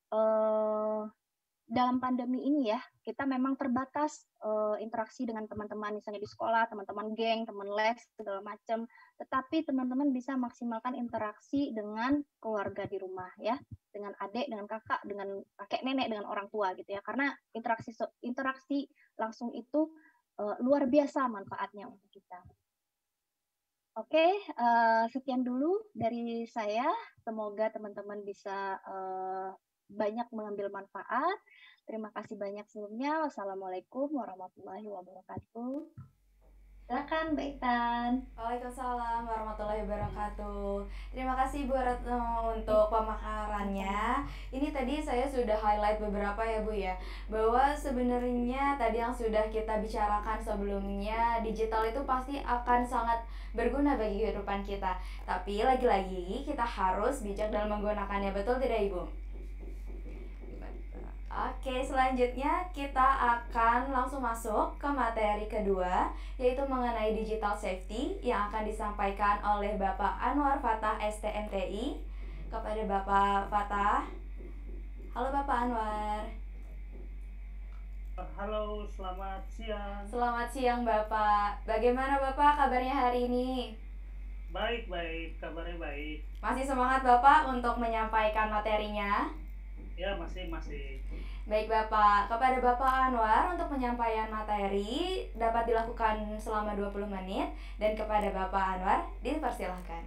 [SPEAKER 6] eh, dalam pandemi ini ya, kita memang terbatas uh, interaksi dengan teman-teman, misalnya di sekolah, teman-teman geng, teman les, segala macam. Tetapi teman-teman bisa maksimalkan interaksi dengan keluarga di rumah ya, dengan adik, dengan kakak, dengan kakek nenek, dengan orang tua gitu ya. Karena interaksi interaksi langsung itu uh, luar biasa manfaatnya untuk kita. Oke, uh, sekian dulu dari saya. Semoga teman-teman bisa uh, banyak mengambil manfaat. Terima kasih banyak sebelumnya. Wassalamualaikum warahmatullahi wabarakatuh. Silakan Mbak Iktan.
[SPEAKER 3] Waalaikumsalam warahmatullahi wabarakatuh. Terima kasih Bu Retno untuk pemakarannya. Ini tadi saya sudah highlight beberapa ya Bu ya, bahwa sebenarnya tadi yang sudah kita bicarakan sebelumnya, digital itu pasti akan sangat berguna bagi kehidupan kita. Tapi lagi-lagi kita harus bijak dalam menggunakannya, betul tidak Ibu? Oke, selanjutnya kita akan langsung masuk ke materi kedua, yaitu mengenai digital safety yang akan disampaikan oleh Bapak Anwar Fathah S T M T I. Kepada Bapak Fathah. Halo Bapak Anwar.
[SPEAKER 7] Halo, selamat siang.
[SPEAKER 3] Selamat siang Bapak. Bagaimana Bapak kabarnya hari ini?
[SPEAKER 7] Baik, baik. Kabarnya baik.
[SPEAKER 3] Masih semangat Bapak untuk menyampaikan materinya?
[SPEAKER 7] Ya, masih, masih.
[SPEAKER 3] Baik Bapak, kepada Bapak Anwar untuk penyampaian materi dapat dilakukan selama dua puluh menit, dan kepada Bapak Anwar dipersilahkan.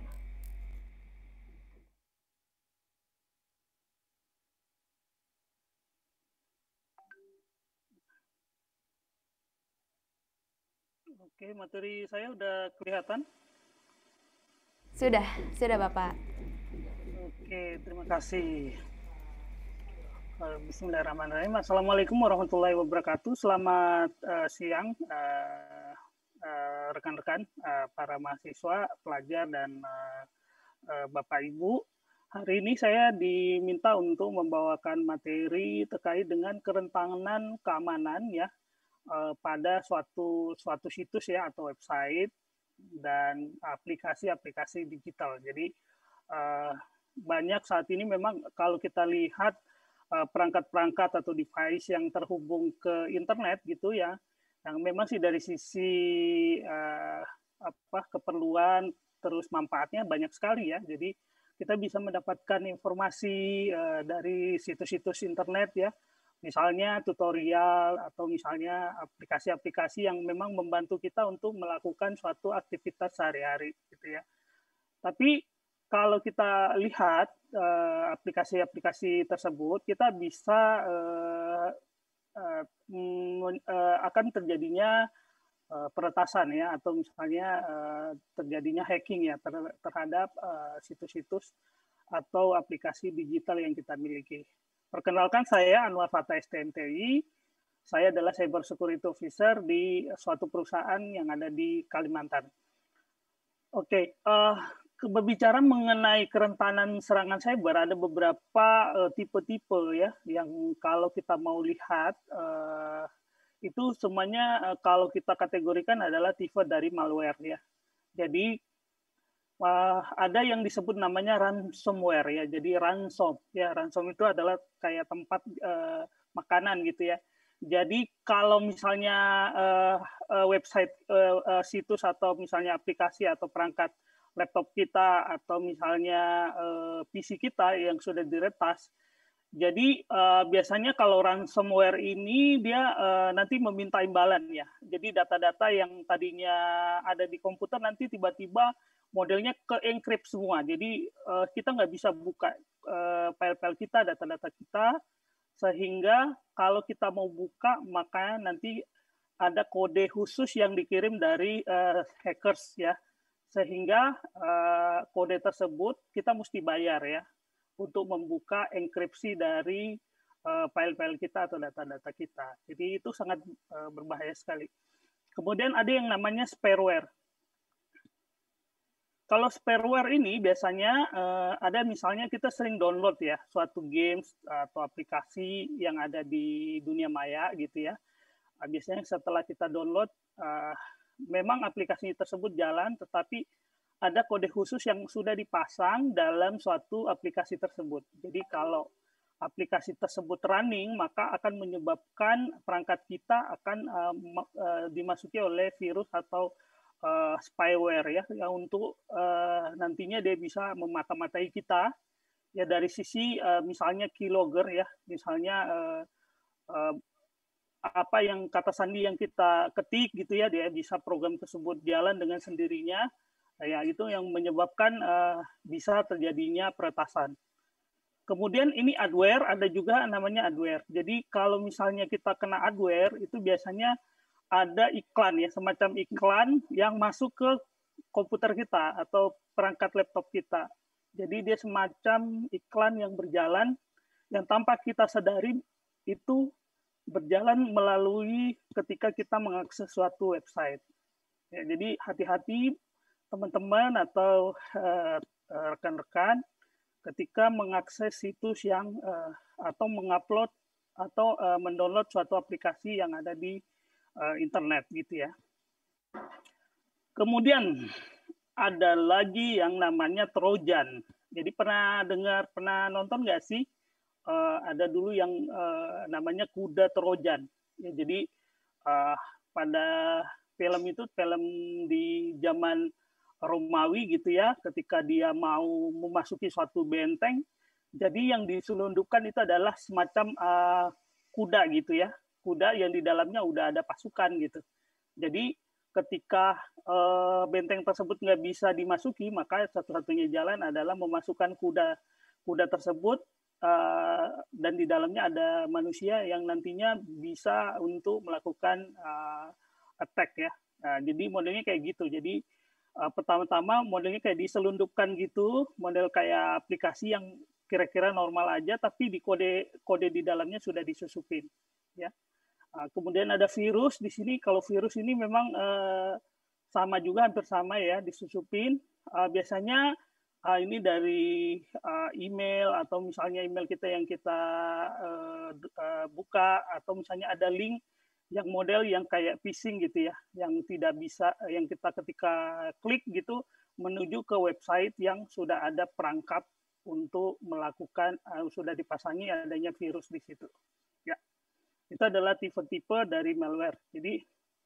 [SPEAKER 7] Oke, materi saya udah kelihatan?
[SPEAKER 3] Sudah, sudah Bapak.
[SPEAKER 7] Oke, terima kasih. Bismillahirrahmanirrahim. Assalamualaikum warahmatullahi wabarakatuh. Selamat uh, siang uh, uh, rekan-rekan, uh, para mahasiswa, pelajar, dan uh, uh, Bapak Ibu. Hari ini saya diminta untuk membawakan materi terkait dengan kerentanan keamanan ya uh, pada suatu suatu situs ya atau website dan aplikasi-aplikasi digital. Jadi uh, banyak saat ini memang kalau kita lihat perangkat-perangkat atau device yang terhubung ke internet gitu ya, Yang memang sih dari sisi uh, apa keperluan terus manfaatnya banyak sekali ya. Jadi kita bisa mendapatkan informasi uh, dari situs-situs internet ya, misalnya tutorial atau misalnya aplikasi-aplikasi yang memang membantu kita untuk melakukan suatu aktivitas sehari-hari gitu ya. Tapi kalau kita lihat uh, aplikasi-aplikasi tersebut, kita bisa uh, uh, uh, akan terjadinya uh, peretasan ya, atau misalnya uh, terjadinya hacking ya ter terhadap situs-situs uh, atau aplikasi digital yang kita miliki. Perkenalkan, saya Anwar Fatah S T M T I. Saya adalah Cyber Security Officer di suatu perusahaan yang ada di Kalimantan. Oke, okay, uh, berbicara mengenai kerentanan serangan cyber, ada beberapa tipe-tipe uh, ya, yang kalau kita mau lihat uh, itu semuanya uh, kalau kita kategorikan adalah tipe dari malware ya. Jadi uh, ada yang disebut namanya ransomware ya. Jadi ransom ya, ransom itu adalah kayak tempat uh, makanan gitu ya. Jadi kalau misalnya uh, uh, website, uh, uh, situs atau misalnya aplikasi atau perangkat laptop kita atau misalnya uh, P C kita yang sudah diretas, jadi uh, biasanya kalau ransomware ini dia uh, nanti meminta imbalan ya. Jadi data-data yang tadinya ada di komputer nanti tiba-tiba modelnya ke-encrypt semua. Jadi uh, kita nggak bisa buka uh, file-file kita, data-data kita, sehingga kalau kita mau buka maka nanti ada kode khusus yang dikirim dari uh, hackers ya, sehingga uh, kode tersebut kita mesti bayar ya untuk membuka enkripsi dari uh, file-file kita atau data-data kita. Jadi itu sangat uh, berbahaya sekali. Kemudian ada yang namanya spareware. Kalau spareware ini biasanya uh, ada misalnya kita sering download ya suatu games atau aplikasi yang ada di dunia maya gitu ya. Uh, biasanya setelah kita download, uh, memang aplikasi tersebut jalan, tetapi ada kode khusus yang sudah dipasang dalam suatu aplikasi tersebut. Jadi kalau aplikasi tersebut running, maka akan menyebabkan perangkat kita akan uh, uh, dimasuki oleh virus atau uh, spyware ya, yang untuk uh, nantinya dia bisa memata-matai kita ya dari sisi uh, misalnya keylogger ya, misalnya uh, uh, apa yang kata sandi yang kita ketik gitu ya, dia bisa program tersebut jalan dengan sendirinya ya, itu yang menyebabkan uh, bisa terjadinya peretasan. Kemudian ini adware, ada juga namanya adware. Jadi kalau misalnya kita kena adware itu biasanya ada iklan ya, semacam iklan yang masuk ke komputer kita atau perangkat laptop kita. Jadi dia semacam iklan yang berjalan yang tanpa kita sadari itu berjalan melalui ketika kita mengakses suatu website. Ya, jadi hati-hati teman-teman atau rekan-rekan uh, ketika mengakses situs yang uh, atau mengupload atau uh, mendownload suatu aplikasi yang ada di uh, internet gitu ya. Kemudian ada lagi yang namanya Trojan. Jadi pernah dengar, pernah nonton nggak sih? Uh, ada dulu yang uh, namanya kuda Trojan. Ya, jadi uh, pada film itu, film di zaman Romawi gitu ya, ketika dia mau memasuki suatu benteng, jadi yang diselundupkan itu adalah semacam uh, kuda gitu ya, kuda yang di dalamnya udah ada pasukan gitu. Jadi ketika uh, benteng tersebut nggak bisa dimasuki, maka satu-satunya jalan adalah memasukkan kuda kuda tersebut. Uh, dan di dalamnya ada manusia yang nantinya bisa untuk melakukan uh, attack ya. Nah, jadi modelnya kayak gitu. Jadi uh, pertama-tama modelnya kayak diselundupkan gitu, model kayak aplikasi yang kira-kira normal aja, tapi di kode kode di dalamnya sudah disusupin. Ya. Uh, kemudian ada virus di sini. Kalau virus ini memang uh, sama juga, hampir sama ya, disusupin. Uh, biasanya Uh, ini dari uh, email atau misalnya email kita yang kita uh, uh, buka, atau misalnya ada link yang model yang kayak phishing gitu ya, yang tidak bisa, yang kita ketika klik gitu menuju ke website yang sudah ada perangkap untuk melakukan, uh, sudah dipasangi adanya virus di situ. Ya, itu adalah tipe-tipe dari malware. Jadi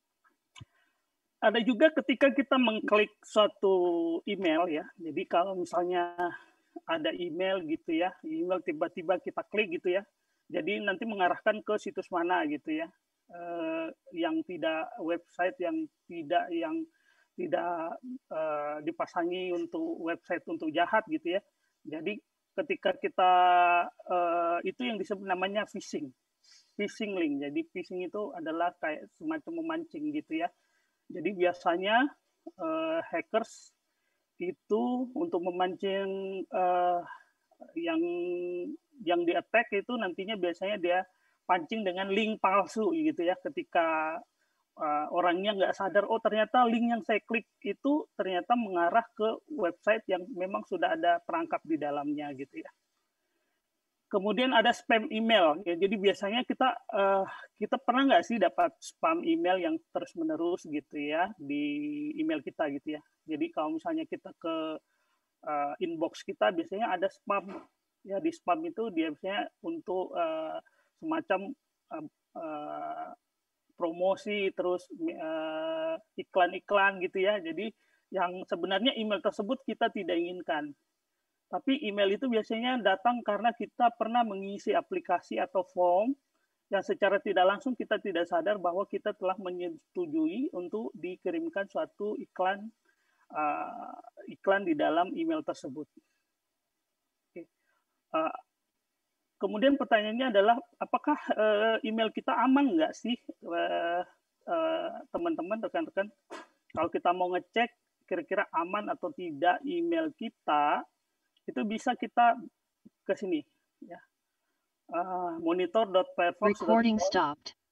[SPEAKER 7] ada juga ketika kita mengklik suatu email ya. Jadi kalau misalnya ada email gitu ya, email tiba-tiba kita klik gitu ya. Jadi nanti mengarahkan ke situs mana gitu ya. Eh, yang tidak website yang tidak yang tidak eh, dipasangi untuk website untuk jahat gitu ya. Jadi ketika kita eh, itu yang disebut namanya phishing. Phishing link. Jadi phishing itu adalah kayak semacam memancing gitu ya. Jadi biasanya uh, hackers itu untuk memancing uh, yang yang di attack itu nantinya biasanya dia pancing dengan link palsu gitu ya. Ketika uh, orangnya nggak sadar, oh ternyata link yang saya klik itu ternyata mengarah ke website yang memang sudah ada perangkap di dalamnya gitu ya. Kemudian ada spam email, ya. Jadi biasanya kita uh, kita pernah nggak sih dapat spam email yang terus menerus gitu ya di email kita gitu ya. Jadi kalau misalnya kita ke uh, inbox kita biasanya ada spam, ya di spam itu dia biasanya untuk uh, semacam uh, uh, promosi terus uh, iklan-iklan gitu ya. Jadi yang sebenarnya email tersebut kita tidak inginkan. Tapi email itu biasanya datang karena kita pernah mengisi aplikasi atau form yang secara tidak langsung kita tidak sadar bahwa kita telah menyetujui untuk dikirimkan suatu iklan uh, iklan di dalam email tersebut. Oke. Uh, kemudian pertanyaannya adalah apakah uh, email kita aman nggak sih uh, uh, teman-teman, rekan-rekan? Kalau kita mau ngecek kira-kira aman atau tidak email kita, itu bisa kita ke sini ya. Uh, monitor dot firefox dot com.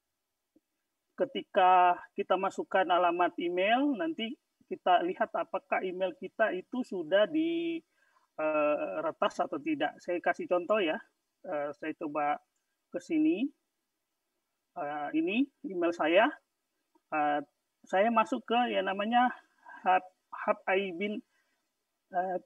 [SPEAKER 7] Ketika kita masukkan alamat email, nanti kita lihat apakah email kita itu sudah di uh, retas atau tidak. Saya kasih contoh ya. Uh, saya coba ke sini. Uh, ini email saya. Uh, saya masuk ke yang namanya hub hub ibin uh,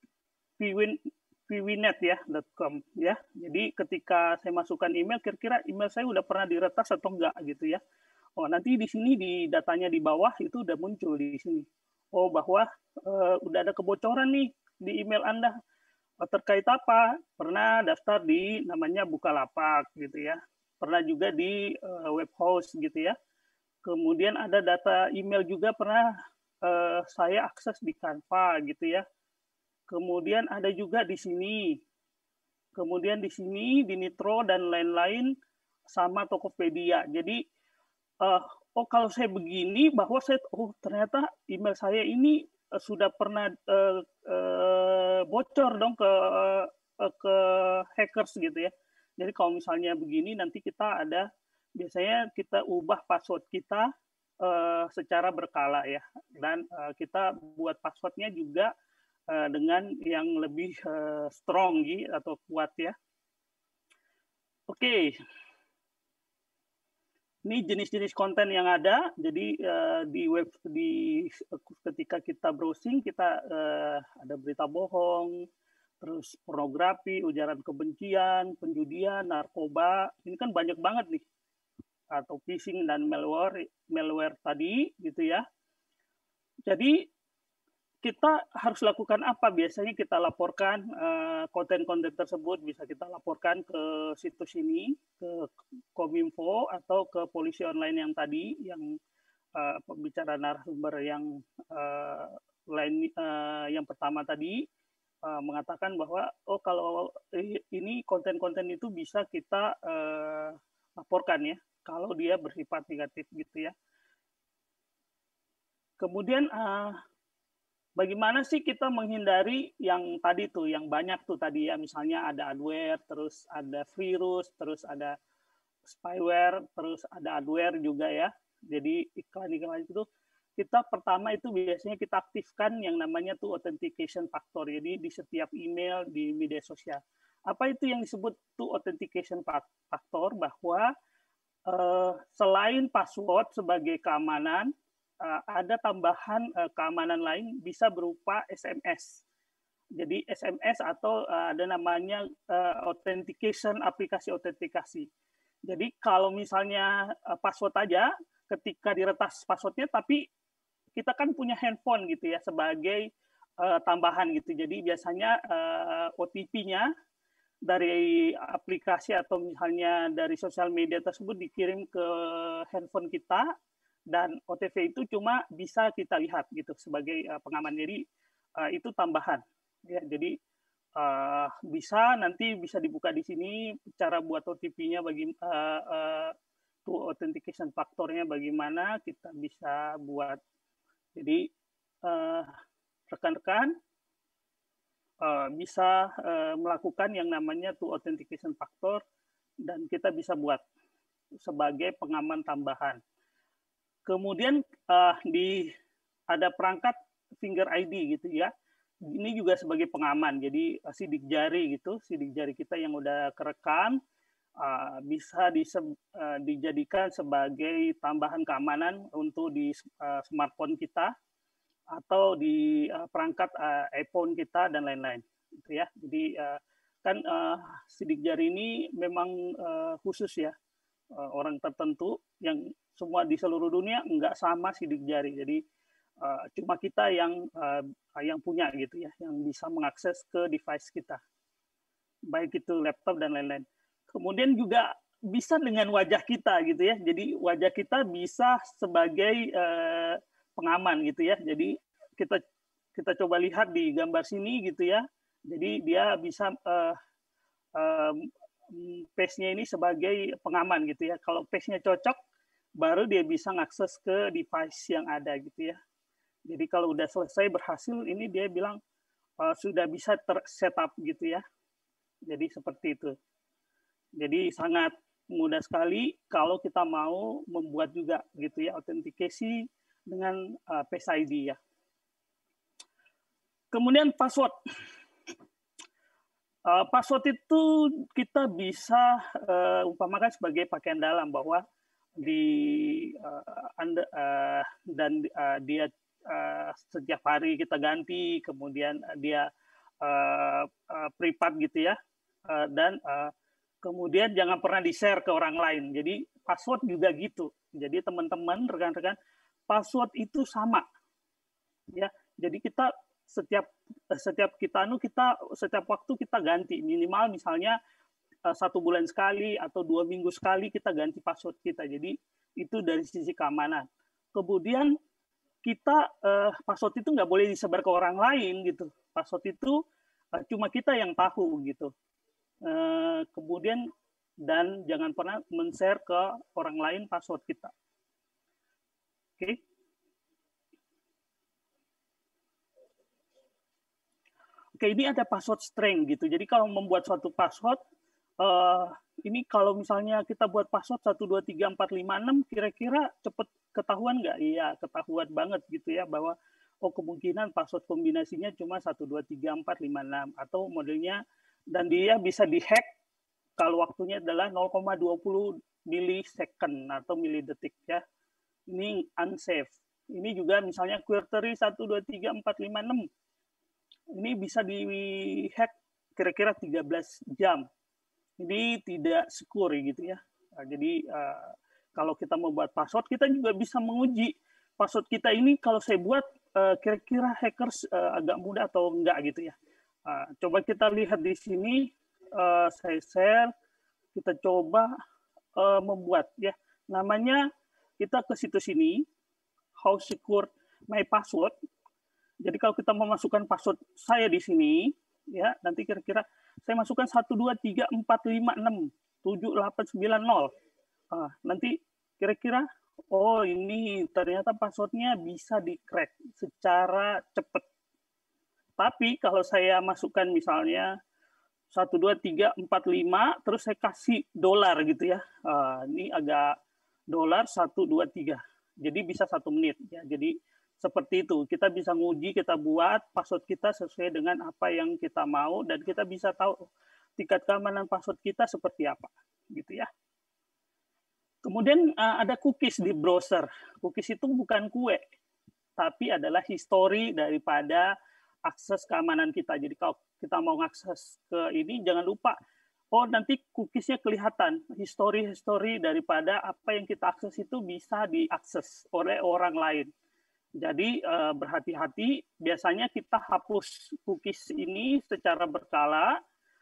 [SPEAKER 7] piwinet ya .com ya. Jadi ketika saya masukkan email, kira-kira email saya udah pernah diretas atau enggak gitu ya. Oh, nanti di sini di datanya di bawah itu udah muncul di sini. Oh, bahwa uh, udah ada kebocoran nih di email Anda. Oh, terkait apa? Pernah daftar di namanya Bukalapak gitu ya. Pernah juga di uh, web host gitu ya. Kemudian ada data email juga pernah uh, saya akses di Canva gitu ya. Kemudian ada juga di sini. Kemudian di sini, di Nitro, dan lain-lain, sama Tokopedia. Jadi, uh, oh kalau saya begini, bahwa saya, oh ternyata email saya ini uh, sudah pernah uh, uh, bocor dong ke, uh, ke hackers gitu ya. Jadi kalau misalnya begini, nanti kita ada, biasanya kita ubah password kita uh, secara berkala ya. Dan uh, kita buat passwordnya juga dengan yang lebih uh, strong gitu, atau kuat ya. Oke. Ini jenis-jenis konten yang ada. Jadi uh, di web di ketika kita browsing kita uh, ada berita bohong, terus pornografi, ujaran kebencian, penjudian, narkoba. Ini kan banyak banget nih. Atau phishing dan malware malware tadi gitu ya. Jadi kita harus lakukan apa? Biasanya kita laporkan konten-konten uh, tersebut, bisa kita laporkan ke situs ini, ke Kominfo atau ke polisi online yang tadi, yang uh, pembicara narasumber yang uh, lain uh, yang pertama tadi uh, mengatakan bahwa oh kalau ini konten-konten itu bisa kita uh, laporkan ya, kalau dia bersifat negatif gitu ya. Kemudian uh, bagaimana sih kita menghindari yang tadi tuh, yang banyak tuh tadi ya, misalnya ada adware, terus ada virus, terus ada spyware, terus ada adware juga ya. Jadi iklan-iklan itu kita pertama itu biasanya kita aktifkan yang namanya tuh authentication factor. Jadi di setiap email di media sosial. Apa itu yang disebut tuh authentication factor? Bahwa eh, selain password sebagai keamanan, ada tambahan keamanan lain bisa berupa S M S. Jadi S M S atau ada namanya authentication, aplikasi autentikasi. Jadi kalau misalnya password aja, ketika diretas passwordnya, tapi kita kan punya handphone gitu ya sebagai uh, tambahan gitu. Jadi biasanya uh, O T P-nya dari aplikasi atau misalnya dari sosial media tersebut dikirim ke handphone kita, dan O T P itu cuma bisa kita lihat gitu sebagai uh, pengaman. Jadi uh, itu tambahan ya. Jadi uh, bisa nanti bisa dibuka di sini cara buat O T P-nya bagi uh, uh, two authentication faktornya bagaimana kita bisa buat. Jadi uh, rekan-rekan Uh, bisa uh, melakukan yang namanya two authentication factor, dan kita bisa buat sebagai pengaman tambahan. Kemudian uh, di ada perangkat finger I D gitu ya. Ini juga sebagai pengaman. Jadi uh, sidik jari gitu, sidik jari kita yang udah kerekam uh, bisa dise, uh, dijadikan sebagai tambahan keamanan untuk di uh, smartphone kita atau di uh, perangkat uh, iPhone kita dan lain-lain, gitu ya. Jadi uh, kan uh, sidik jari ini memang uh, khusus ya, uh, orang tertentu yang semua di seluruh dunia nggak sama sidik jari. Jadi uh, cuma kita yang uh, yang punya gitu ya, yang bisa mengakses ke device kita, baik itu laptop dan lain-lain. Kemudian juga bisa dengan wajah kita gitu ya. Jadi wajah kita bisa sebagai uh, pengaman gitu ya. Jadi kita kita coba lihat di gambar sini gitu ya. Jadi dia bisa uh, um, page-nya ini sebagai pengaman gitu ya. Kalau page-nya cocok, baru dia bisa ngakses ke device yang ada gitu ya. Jadi kalau udah selesai berhasil, ini dia bilang uh, sudah bisa ter-setup gitu ya. Jadi seperti itu. Jadi sangat mudah sekali kalau kita mau membuat juga gitu ya, autentikasi dengan uh, Face I D ya. Kemudian password. Uh, password itu kita bisa uh, umpamakan sebagai pakaian dalam, bahwa di uh, anda, uh, dan uh, dia uh, setiap hari kita ganti, kemudian dia uh, uh, privat gitu ya, uh, dan uh, kemudian jangan pernah di-share ke orang lain. Jadi password juga gitu. Jadi teman-teman, rekan-rekan, password itu sama, ya. Jadi kita setiap setiap kita anu kita setiap waktu kita ganti, minimal misalnya satu bulan sekali atau dua minggu sekali kita ganti password kita. Jadi itu dari sisi keamanan. Kemudian kita eh, password itu nggak boleh disebar ke orang lain gitu. Password itu eh, cuma kita yang tahu gitu. Eh, kemudian dan jangan pernah men-share ke orang lain password kita. Oke. Okay. Oke, ini ada password strength gitu. Jadi kalau membuat suatu password, uh, ini kalau misalnya kita buat password satu dua tiga empat lima enam, kira-kira cepet ketahuan nggak? Iya, ketahuan banget gitu ya, bahwa oh kemungkinan password kombinasinya cuma satu dua tiga empat lima enam, atau modelnya, dan dia bisa dihack kalau waktunya adalah nol koma dua nol milisecond atau milidetik ya. Ini unsafe. Ini juga misalnya query satu dua tiga empat lima enam. Ini bisa di-hack kira-kira tiga belas jam. Ini tidak secure gitu ya. Nah, jadi uh, kalau kita membuat password, kita juga bisa menguji password kita ini kalau saya buat uh, kira-kira hackers uh, agak mudah atau enggak gitu ya. Uh, coba kita lihat di sini, uh, saya share, kita coba uh, membuat ya. Namanya, kita ke situs ini, how secure my password. Jadi kalau kita memasukkan password saya di sini, ya nanti kira-kira saya masukkan satu dua tiga empat lima enam tujuh delapan sembilan nol. Nah, nanti kira-kira, oh ini ternyata passwordnya bisa di-crack secara cepat. Tapi kalau saya masukkan misalnya satu dua tiga empat lima, terus saya kasih dolar gitu ya. Nah, ini agak dolar satu dua tiga. Jadi bisa satu menit ya. Jadi seperti itu, kita bisa nguji, kita buat password kita sesuai dengan apa yang kita mau, dan kita bisa tahu tingkat keamanan password kita seperti apa, gitu ya. Kemudian ada cookies di browser. Cookies itu bukan kue, tapi adalah history daripada akses keamanan kita. Jadi kalau kita mau ngakses ke ini, jangan lupa, oh nanti cookiesnya kelihatan, history-history daripada apa yang kita akses itu bisa diakses oleh orang lain. Jadi uh, berhati-hati, biasanya kita hapus cookies ini secara berkala,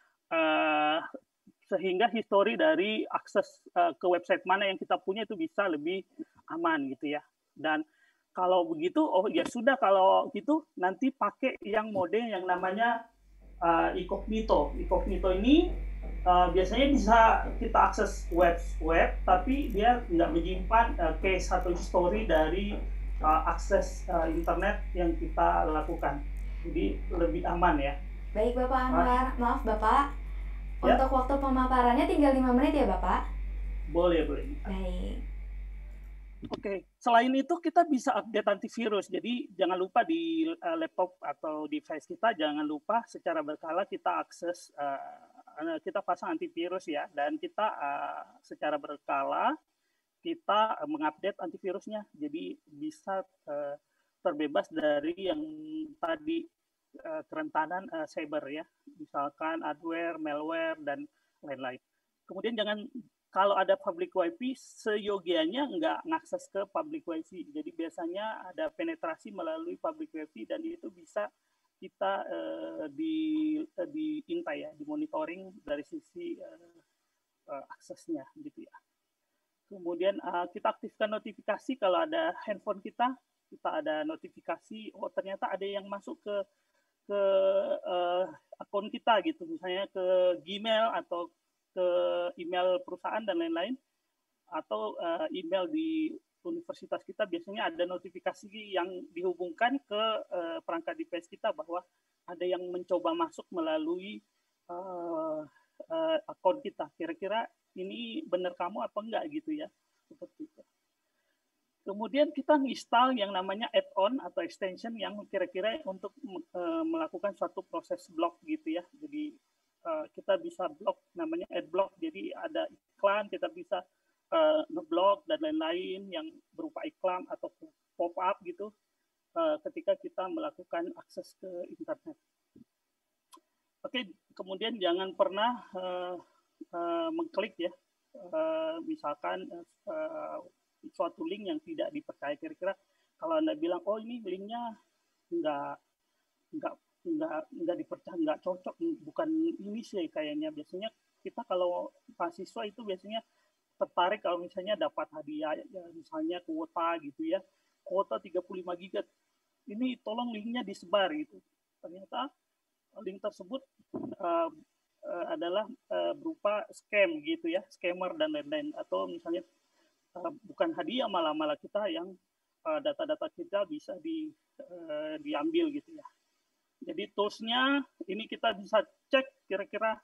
[SPEAKER 7] uh, sehingga histori dari akses uh, ke website mana yang kita punya itu bisa lebih aman gitu ya. Dan kalau begitu, oh ya sudah, kalau gitu nanti pakai yang mode yang namanya uh, incognito. Incognito ini uh, biasanya bisa kita akses web web, tapi dia nggak menyimpan uh, case atau history dari uh, akses uh, internet yang kita lakukan. Jadi lebih aman ya.
[SPEAKER 3] Baik Bapak Anwar, maaf Bapak, ya. Untuk waktu pemaparannya tinggal lima menit ya Bapak?
[SPEAKER 7] Boleh, boleh.
[SPEAKER 3] Baik.
[SPEAKER 7] Oke, selain itu kita bisa update antivirus. Jadi jangan lupa di uh, laptop atau device kita, jangan lupa secara berkala kita akses, uh, kita pasang antivirus ya, dan kita uh, secara berkala kita uh, mengupdate antivirusnya. Jadi bisa uh, terbebas dari yang tadi uh, kerentanan uh, cyber ya, misalkan adware, malware dan lain-lain. Kemudian jangan, kalau ada public wifi, seyogianya nggak ngakses ke public wifi. Jadi biasanya ada penetrasi melalui public wifi dan itu bisa kita uh, di uh, diintai ya, dimonitoring dari sisi uh, uh, aksesnya gitu ya. Kemudian uh, kita aktifkan notifikasi kalau ada handphone kita, kita ada notifikasi. Oh ternyata ada yang masuk ke ke uh, akun kita gitu, misalnya ke Gmail atau ke email perusahaan dan lain-lain, atau uh, email di universitas kita, biasanya ada notifikasi yang dihubungkan ke uh, perangkat device kita bahwa ada yang mencoba masuk melalui uh, uh, akun kita. Kira-kira ini benar kamu apa enggak gitu ya, seperti itu. Kemudian kita install yang namanya add-on atau extension yang kira-kira untuk uh, melakukan suatu proses block gitu ya. Jadi Uh, kita bisa blok, namanya ad block, jadi ada iklan, kita bisa uh, ngeblok dan lain-lain yang berupa iklan atau pop up gitu uh, ketika kita melakukan akses ke internet. Oke, kemudian jangan pernah uh, uh, mengklik ya, uh, misalkan uh, suatu link yang tidak dipercaya. Kira-kira kalau Anda bilang, oh ini linknya nggak nggak nggak nggak dipercaya, nggak cocok, bukan ini sih kayaknya. Biasanya kita kalau mahasiswa itu biasanya tertarik kalau misalnya dapat hadiah ya, misalnya kuota gitu ya, kuota tiga puluh lima giga, ini tolong linknya disebar gitu. Ternyata link tersebut uh, uh, adalah uh, berupa scam gitu ya, scammer dan lain-lain, atau misalnya uh, bukan hadiah, malah malah kita yang uh, data-data kita bisa di uh, diambil gitu ya. Jadi toolsnya ini kita bisa cek kira-kira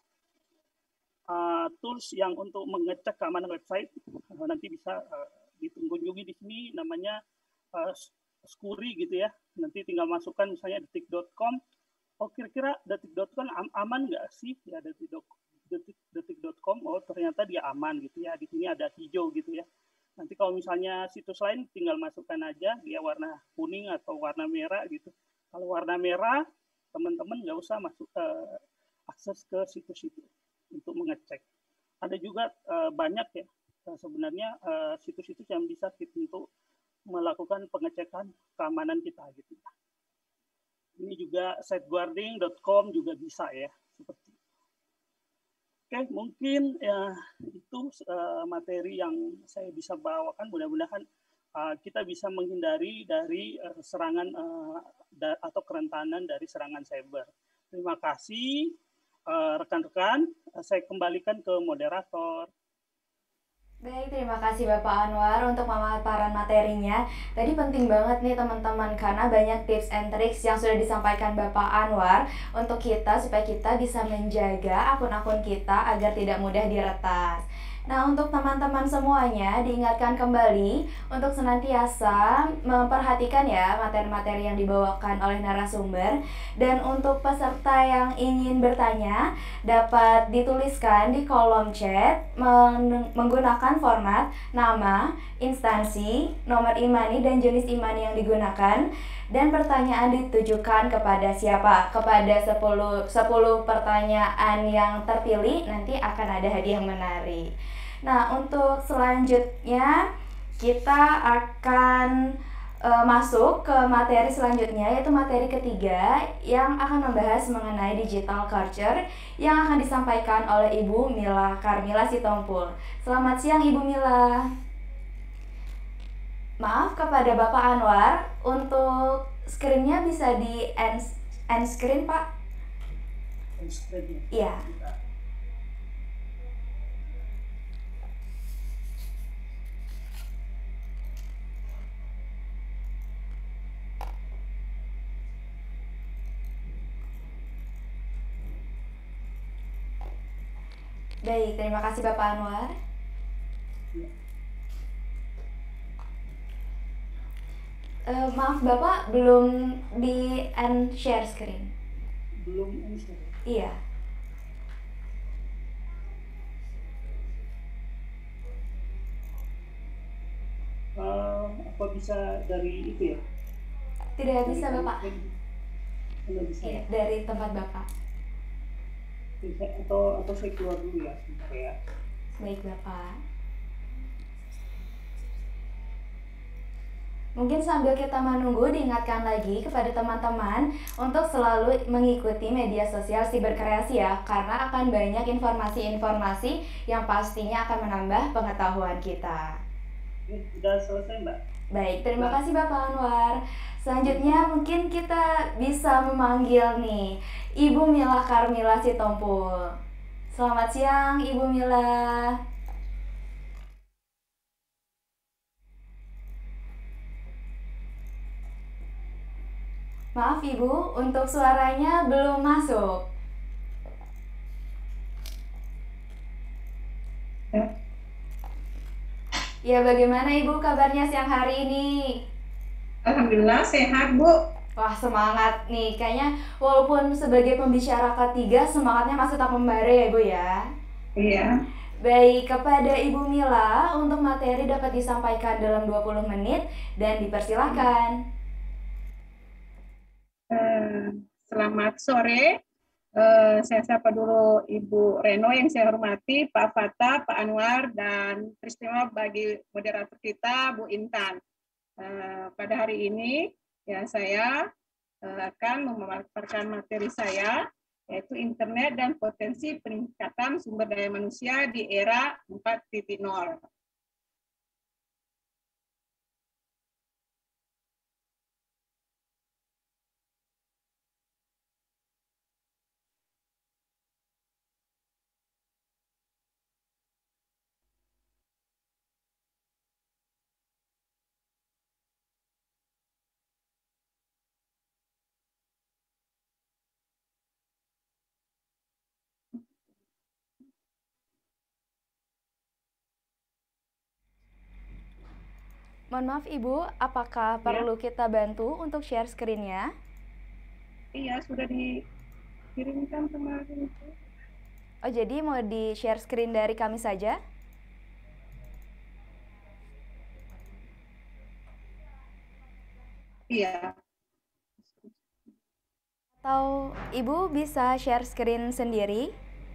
[SPEAKER 7] uh, tools yang untuk mengecek keamanan website. Uh, nanti bisa uh, dikunjungi di sini, namanya uh, Skuri gitu ya. Nanti tinggal masukkan misalnya detik dot com. Oh kira-kira detik dot com am aman nggak sih? Ya detik dot com. Oh ternyata dia aman gitu ya. Di sini ada hijau gitu ya. Nanti kalau misalnya situs lain tinggal masukkan aja dia warna kuning atau warna merah gitu. Kalau warna merah, teman-teman nggak usah masuk uh, akses ke situs itu untuk mengecek. Ada juga uh, banyak ya uh, sebenarnya uh, situs-situs yang bisa kita untuk melakukan pengecekan keamanan kita gitu. Ini juga safeguarding dot com juga bisa ya, seperti itu. Oke, mungkin ya itu uh, materi yang saya bisa bawakan. Mudah-mudahan uh, kita bisa menghindari dari uh, serangan uh, atau kerentanan dari serangan cyber. Terima kasih rekan-rekan. Uh, saya kembalikan ke moderator.
[SPEAKER 3] Baik, terima kasih Bapak Anwar untuk pemaparan materinya. Tadi penting banget nih teman-teman, karena banyak tips and tricks yang sudah disampaikan Bapak Anwar untuk kita supaya kita bisa menjaga akun-akun kita agar tidak mudah diretas. Nah, untuk teman-teman semuanya diingatkan kembali untuk senantiasa memperhatikan ya materi-materi yang dibawakan oleh narasumber. Dan untuk peserta yang ingin bertanya dapat dituliskan di kolom chat meng menggunakan format nama, instansi, nomor imani, dan jenis imani yang digunakan. Dan pertanyaan ditujukan kepada siapa? Kepada sepuluh, sepuluh pertanyaan yang terpilih, nanti akan ada hadiah menarik. Nah, untuk selanjutnya kita akan eh, masuk ke materi selanjutnya, yaitu materi ketiga yang akan membahas mengenai digital culture yang akan disampaikan oleh Ibu Mila Karmila Sitompul. Selamat siang Ibu Mila. Maaf kepada Bapak Anwar, untuk screen-nya bisa di end, end screen Pak? Iya. Baik, terima kasih Bapak Anwar. Uh, maaf Bapak, belum di end share screen.
[SPEAKER 7] Belum end share.
[SPEAKER 3] Iya.
[SPEAKER 7] Uh, apa bisa dari itu ya?
[SPEAKER 3] Tidak bisa
[SPEAKER 7] dari
[SPEAKER 3] Bapak.
[SPEAKER 7] Tidak bisa.
[SPEAKER 3] Iya, dari tempat Bapak.
[SPEAKER 7] Bisa, atau atau saya keluar dulu ya, sebentar ya.
[SPEAKER 3] Baik Bapak. Mungkin sambil kita menunggu, diingatkan lagi kepada teman-teman untuk selalu mengikuti media sosial Siberkreasi ya, karena akan banyak informasi-informasi yang pastinya akan menambah pengetahuan kita.
[SPEAKER 7] Sudah selesai Mbak?
[SPEAKER 3] Baik, terima kasih Bapak Anwar. Selanjutnya mungkin kita bisa memanggil nih Ibu Mila Karmila Sitompul. Selamat siang Ibu Mila. Maaf Ibu, untuk suaranya belum masuk.
[SPEAKER 8] Ya.
[SPEAKER 3] Ya, bagaimana Ibu kabarnya siang hari ini?
[SPEAKER 8] Alhamdulillah sehat Bu.
[SPEAKER 3] Wah, semangat nih. Kayaknya walaupun sebagai pembicara ketiga, semangatnya masih tak membara ya Bu ya?
[SPEAKER 8] Iya.
[SPEAKER 3] Baik, kepada Ibu Mila, untuk materi dapat disampaikan dalam dua puluh menit dan dipersilahkan.
[SPEAKER 8] Eh, selamat sore. Eh, saya sapa dulu Ibu Reno yang saya hormati, Pak Fatah, Pak Anwar, dan teristimewa bagi moderator kita, Bu Intan. Eh, pada hari ini ya saya eh, akan memaparkan materi saya, yaitu internet dan potensi peningkatan sumber daya manusia di era empat titik nol.
[SPEAKER 3] Mohon maaf Ibu, apakah
[SPEAKER 8] Ya.
[SPEAKER 3] perlu kita bantu untuk share screen-nya?
[SPEAKER 8] Iya, sudah dikirimkan kemarin itu.
[SPEAKER 3] Oh, jadi mau di-share screen dari kami saja?
[SPEAKER 8] Iya.
[SPEAKER 3] Atau Ibu bisa share screen sendiri?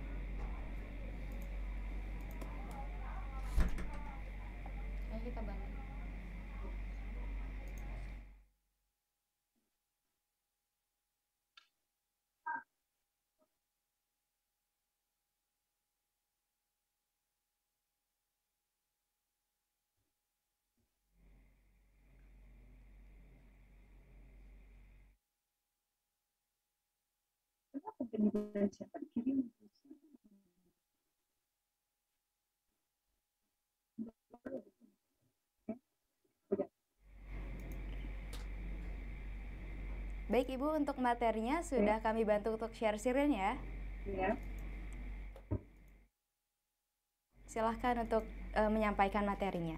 [SPEAKER 8] Kenapa kemudian siapa dikirim?
[SPEAKER 3] Baik Ibu, untuk materinya sudah
[SPEAKER 8] Ya.
[SPEAKER 3] kami bantu untuk share screen ya.
[SPEAKER 8] Ya.
[SPEAKER 3] Silahkan untuk uh, menyampaikan materinya.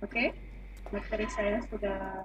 [SPEAKER 8] Oke, materi saya sudah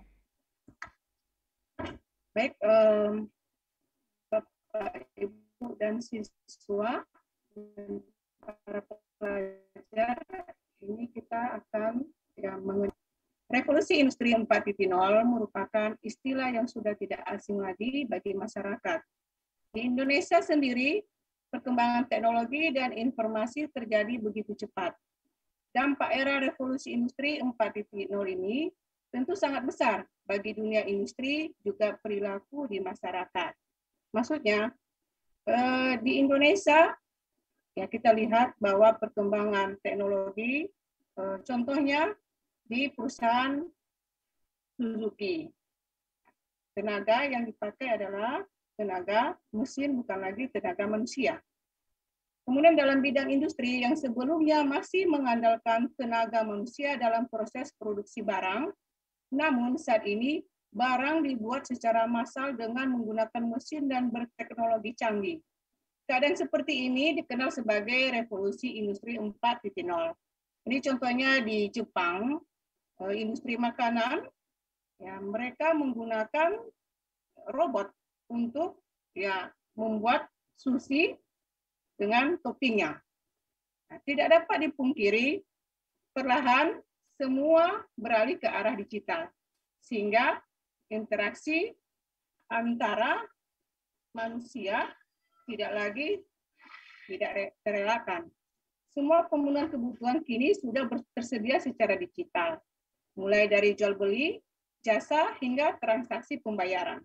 [SPEAKER 8] baik. Um, Bapak, Ibu, dan siswa, dan para pelajar, ini kita akan ya, mengenai revolusi industri empat titik nol merupakan istilah yang sudah tidak asing lagi bagi masyarakat. Di Indonesia sendiri, perkembangan teknologi dan informasi terjadi begitu cepat. Dampak era revolusi industri empat titik nol ini tentu sangat besar bagi dunia industri juga perilaku di masyarakat. Maksudnya, eh, di Indonesia, ya kita lihat bahwa perkembangan teknologi, eh, contohnya di perusahaan Suzuki. Tenaga yang dipakai adalah tenaga mesin, bukan lagi tenaga manusia. Kemudian dalam bidang industri yang sebelumnya masih mengandalkan tenaga manusia dalam proses produksi barang, namun saat ini barang dibuat secara massal dengan menggunakan mesin dan berteknologi canggih. Keadaan seperti ini dikenal sebagai revolusi industri empat titik nol. Ini contohnya di Jepang, industri makanan, ya mereka menggunakan robot untuk ya membuat sushi dengan toppingnya. Nah, tidak dapat dipungkiri, perlahan semua beralih ke arah digital, sehingga interaksi antara manusia tidak lagi tidak terelakkan. Semua pemenuhan kebutuhan kini sudah tersedia secara digital, mulai dari jual beli, jasa, hingga transaksi pembayaran.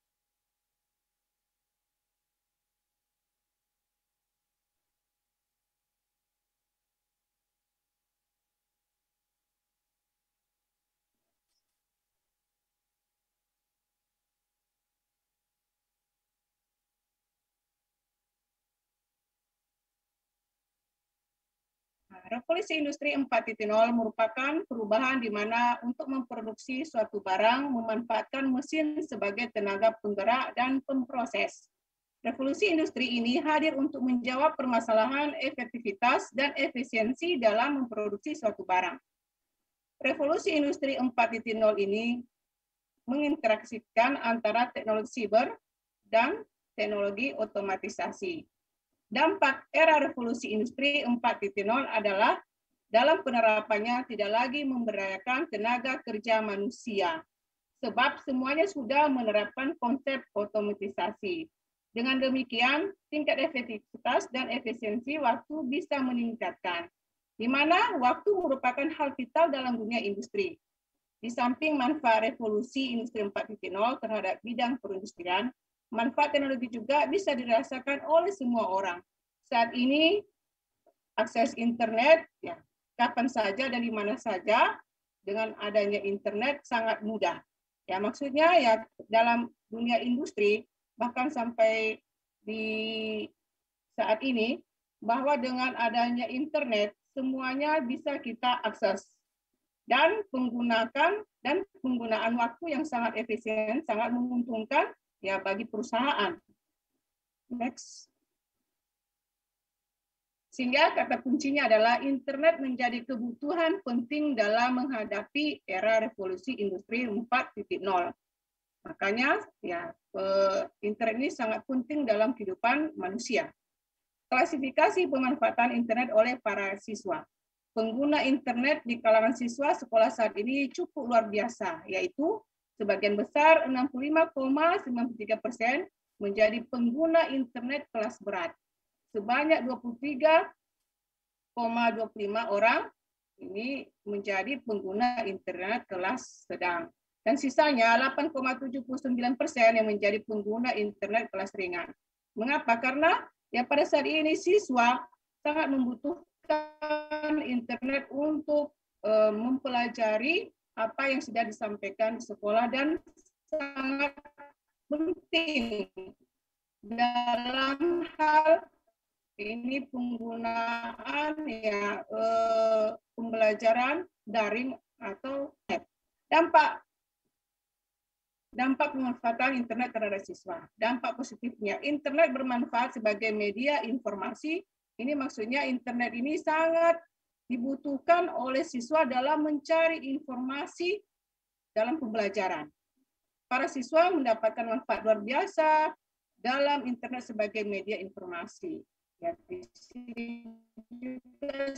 [SPEAKER 8] Revolusi industri empat titik nol merupakan perubahan di mana untuk memproduksi suatu barang memanfaatkan mesin sebagai tenaga penggerak dan pemproses. Revolusi industri ini hadir untuk menjawab permasalahan efektivitas dan efisiensi dalam memproduksi suatu barang. Revolusi industri empat titik nol ini menginteraksikan antara teknologi siber dan teknologi otomatisasi. Dampak era revolusi industri empat titik nol adalah dalam penerapannya tidak lagi memberdayakan tenaga kerja manusia, sebab semuanya sudah menerapkan konsep otomatisasi. Dengan demikian, tingkat efektivitas dan efisiensi waktu bisa meningkatkan, di mana waktu merupakan hal vital dalam dunia industri. Di samping manfaat revolusi industri empat titik nol terhadap bidang perindustrian, manfaat teknologi juga bisa dirasakan oleh semua orang. Saat ini, akses internet, ya, kapan saja dan di mana saja, dengan adanya internet sangat mudah. Ya, maksudnya ya dalam dunia industri, bahkan sampai di saat ini, bahwa dengan adanya internet, semuanya bisa kita akses. Dan penggunakan dan penggunaan waktu yang sangat efisien, sangat menguntungkan ya bagi perusahaan. Next. Sehingga kata kuncinya adalah internet menjadi kebutuhan penting dalam menghadapi era revolusi industri empat titik nol. Makanya ya internet ini sangat penting dalam kehidupan manusia. Klasifikasi pemanfaatan internet oleh para siswa. Pengguna internet di kalangan siswa sekolah saat ini cukup luar biasa, yaitu sebagian besar enam puluh lima koma sembilan puluh tiga persen menjadi pengguna internet kelas berat. Sebanyak dua puluh tiga koma dua puluh lima orang ini menjadi pengguna internet kelas sedang. Dan sisanya delapan koma tujuh puluh sembilan persen yang menjadi pengguna internet kelas ringan. Mengapa? Karena ya pada saat ini siswa sangat membutuhkan internet untuk uh, mempelajari apa yang sudah disampaikan di sekolah dan sangat penting dalam hal ini penggunaan ya eh, pembelajaran daring atau net. Dampak dampak pemanfaatan internet terhadap siswa. Dampak positifnya, internet bermanfaat sebagai media informasi. Ini maksudnya internet ini sangat dibutuhkan oleh siswa dalam mencari informasi dalam pembelajaran. Para siswa mendapatkan manfaat luar biasa dalam internet sebagai media informasi. Ya, di sini juga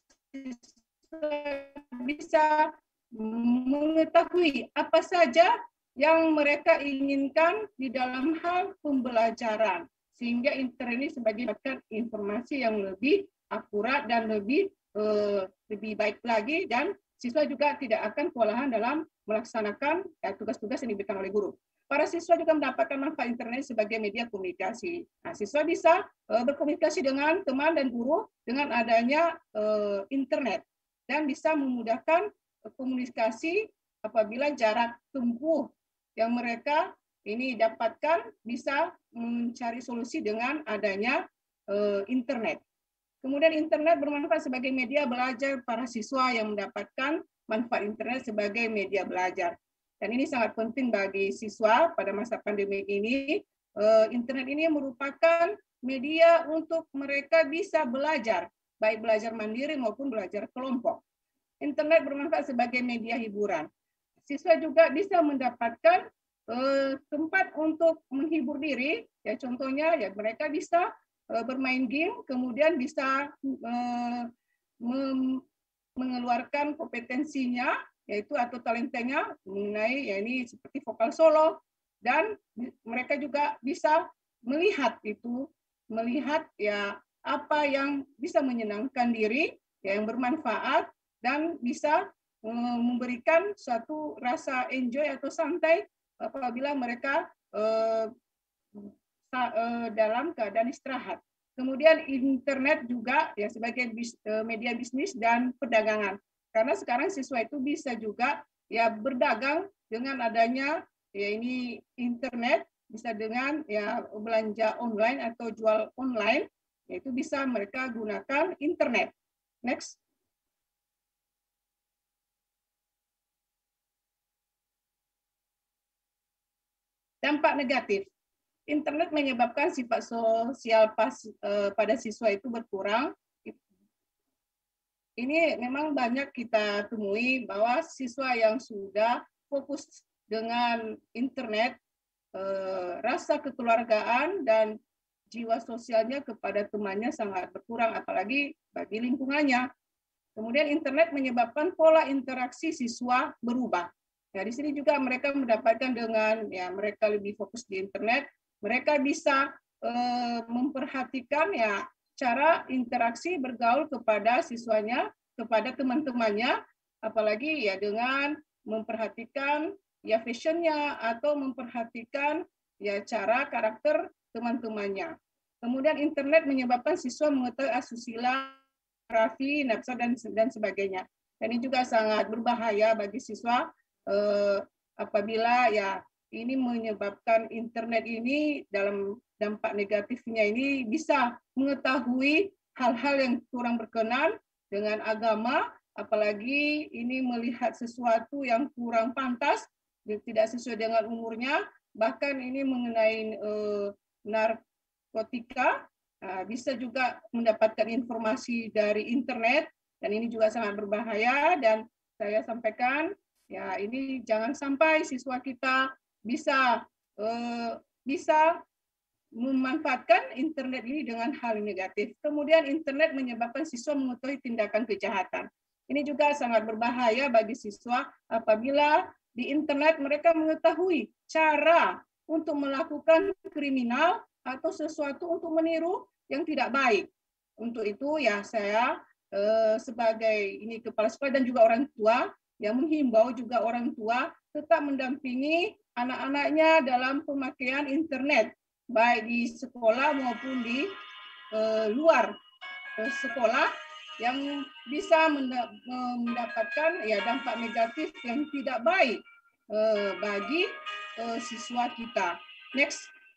[SPEAKER 8] bisa mengetahui apa saja yang mereka inginkan di dalam hal pembelajaran, sehingga internet ini sebagai informasi yang lebih akurat dan lebih eh, lebih baik lagi, dan siswa juga tidak akan kewalahan dalam melaksanakan ya, tugas-tugas yang diberikan oleh guru. Para siswa juga mendapatkan manfaat internet sebagai media komunikasi. Nah, siswa bisa uh, berkomunikasi dengan teman dan guru dengan adanya uh, internet, dan bisa memudahkan uh, komunikasi apabila jarak tempuh yang mereka ini dapatkan bisa mencari solusi dengan adanya uh, internet. Kemudian internet bermanfaat sebagai media belajar para siswa yang mendapatkan manfaat internet sebagai media belajar. Dan ini sangat penting bagi siswa pada masa pandemi ini. Internet ini merupakan media untuk mereka bisa belajar, baik belajar mandiri maupun belajar kelompok. Internet bermanfaat sebagai media hiburan. Siswa juga bisa mendapatkan eh, tempat untuk menghibur diri. Ya, contohnya ya mereka bisa eh, bermain game, kemudian bisa eh, mengeluarkan kompetensinya, yaitu atau talentanya mengenai ya ini seperti vokal solo, dan mereka juga bisa melihat itu melihat ya apa yang bisa menyenangkan diri ya, yang bermanfaat dan bisa memberikan suatu rasa enjoy atau santai apabila mereka eh, eh, dalam keadaan istirahat. Kemudian internet juga ya sebagai bis, media bisnis dan perdagangan. Karena sekarang siswa itu bisa juga ya berdagang dengan adanya ya ini internet, bisa dengan ya belanja online atau jual online, yaitu bisa mereka gunakan internet. Next. Dampak negatif. Internet menyebabkan sifat sosial pas, eh, pada siswa itu berkurang. Ini memang banyak kita temui bahwa siswa yang sudah fokus dengan internet, eh, rasa kekeluargaan dan jiwa sosialnya kepada temannya sangat berkurang, apalagi bagi lingkungannya. Kemudian internet menyebabkan pola interaksi siswa berubah. Ya, di sini juga mereka mendapatkan dengan ya mereka lebih fokus di internet, mereka bisa eh, memperhatikan ya cara interaksi bergaul kepada siswanya, kepada teman-temannya, apalagi ya dengan memperhatikan ya fashionnya atau memperhatikan ya cara karakter teman-temannya. Kemudian internet menyebabkan siswa mengetahui asusila, pornografi, nafsa dan dan sebagainya. Dan ini juga sangat berbahaya bagi siswa eh, apabila ya ini menyebabkan internet ini dalam dampak negatifnya ini bisa mengetahui hal-hal yang kurang berkenan dengan agama, apalagi ini melihat sesuatu yang kurang pantas, tidak sesuai dengan umurnya, bahkan ini mengenai eh, narkotika, nah, bisa juga mendapatkan informasi dari internet, dan ini juga sangat berbahaya, dan saya sampaikan, ya ini jangan sampai siswa kita bisa eh, bisa memanfaatkan internet ini dengan hal negatif. Kemudian internet menyebabkan siswa mengetahui tindakan kejahatan. Ini juga sangat berbahaya bagi siswa apabila di internet mereka mengetahui cara untuk melakukan kriminal atau sesuatu untuk meniru yang tidak baik. Untuk itu ya saya eh, sebagai ini kepala sekolah dan juga orang tua yang menghimbau juga orang tua tetap mendampingi anak-anaknya dalam pemakaian internet, baik di sekolah maupun di eh, luar eh, sekolah, yang bisa mendapatkan ya dampak negatif yang tidak baik eh, bagi eh, siswa kita. Next.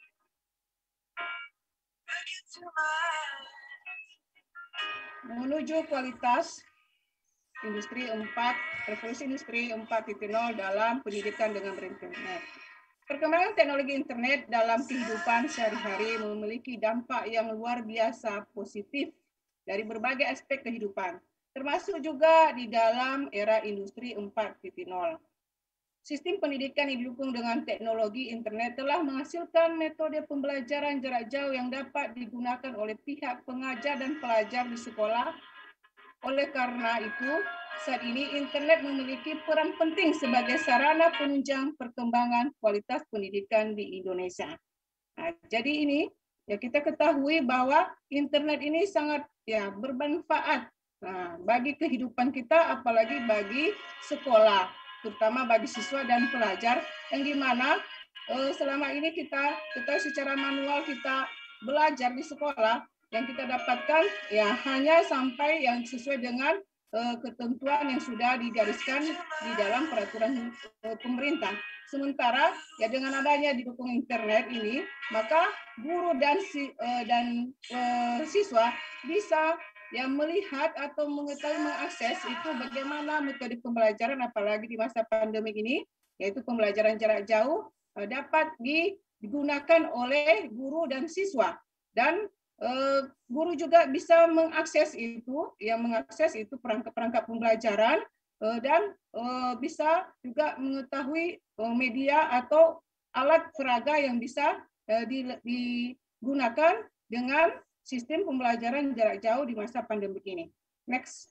[SPEAKER 8] Menuju kualitas industri empat, revolusi industri empat titik nol dalam pendidikan dengan berinternet. Perkembangan teknologi internet dalam kehidupan sehari-hari memiliki dampak yang luar biasa positif dari berbagai aspek kehidupan. termasuk juga di dalam era industri empat titik nol. Sistem pendidikan yang didukung dengan teknologi internet telah menghasilkan metode pembelajaran jarak jauh yang dapat digunakan oleh pihak pengajar dan pelajar di sekolah. Oleh karena itu, saat ini internet memiliki peran penting sebagai sarana penunjang perkembangan kualitas pendidikan di Indonesia. Nah, jadi ini ya kita ketahui bahwa internet ini sangat ya bermanfaat nah, bagi kehidupan kita, apalagi bagi sekolah, terutama bagi siswa dan pelajar, yang dimana eh, selama ini kita kita secara manual kita belajar di sekolah, yang kita dapatkan ya hanya sampai yang sesuai dengan eh, ketentuan yang sudah digariskan di dalam peraturan eh, pemerintah. Sementara ya dengan adanya didukung internet ini, maka guru dan si, eh, dan eh, siswa bisa yang melihat atau mengetahui mengakses itu bagaimana metode pembelajaran, apalagi di masa pandemi ini, yaitu pembelajaran jarak jauh dapat digunakan oleh guru dan siswa, dan eh, guru juga bisa mengakses itu, yang mengakses itu perangkat-perangkat pembelajaran eh, dan eh, bisa juga mengetahui eh, media atau alat peraga yang bisa eh, digunakan dengan sistem pembelajaran jarak jauh di masa pandemi ini. Next.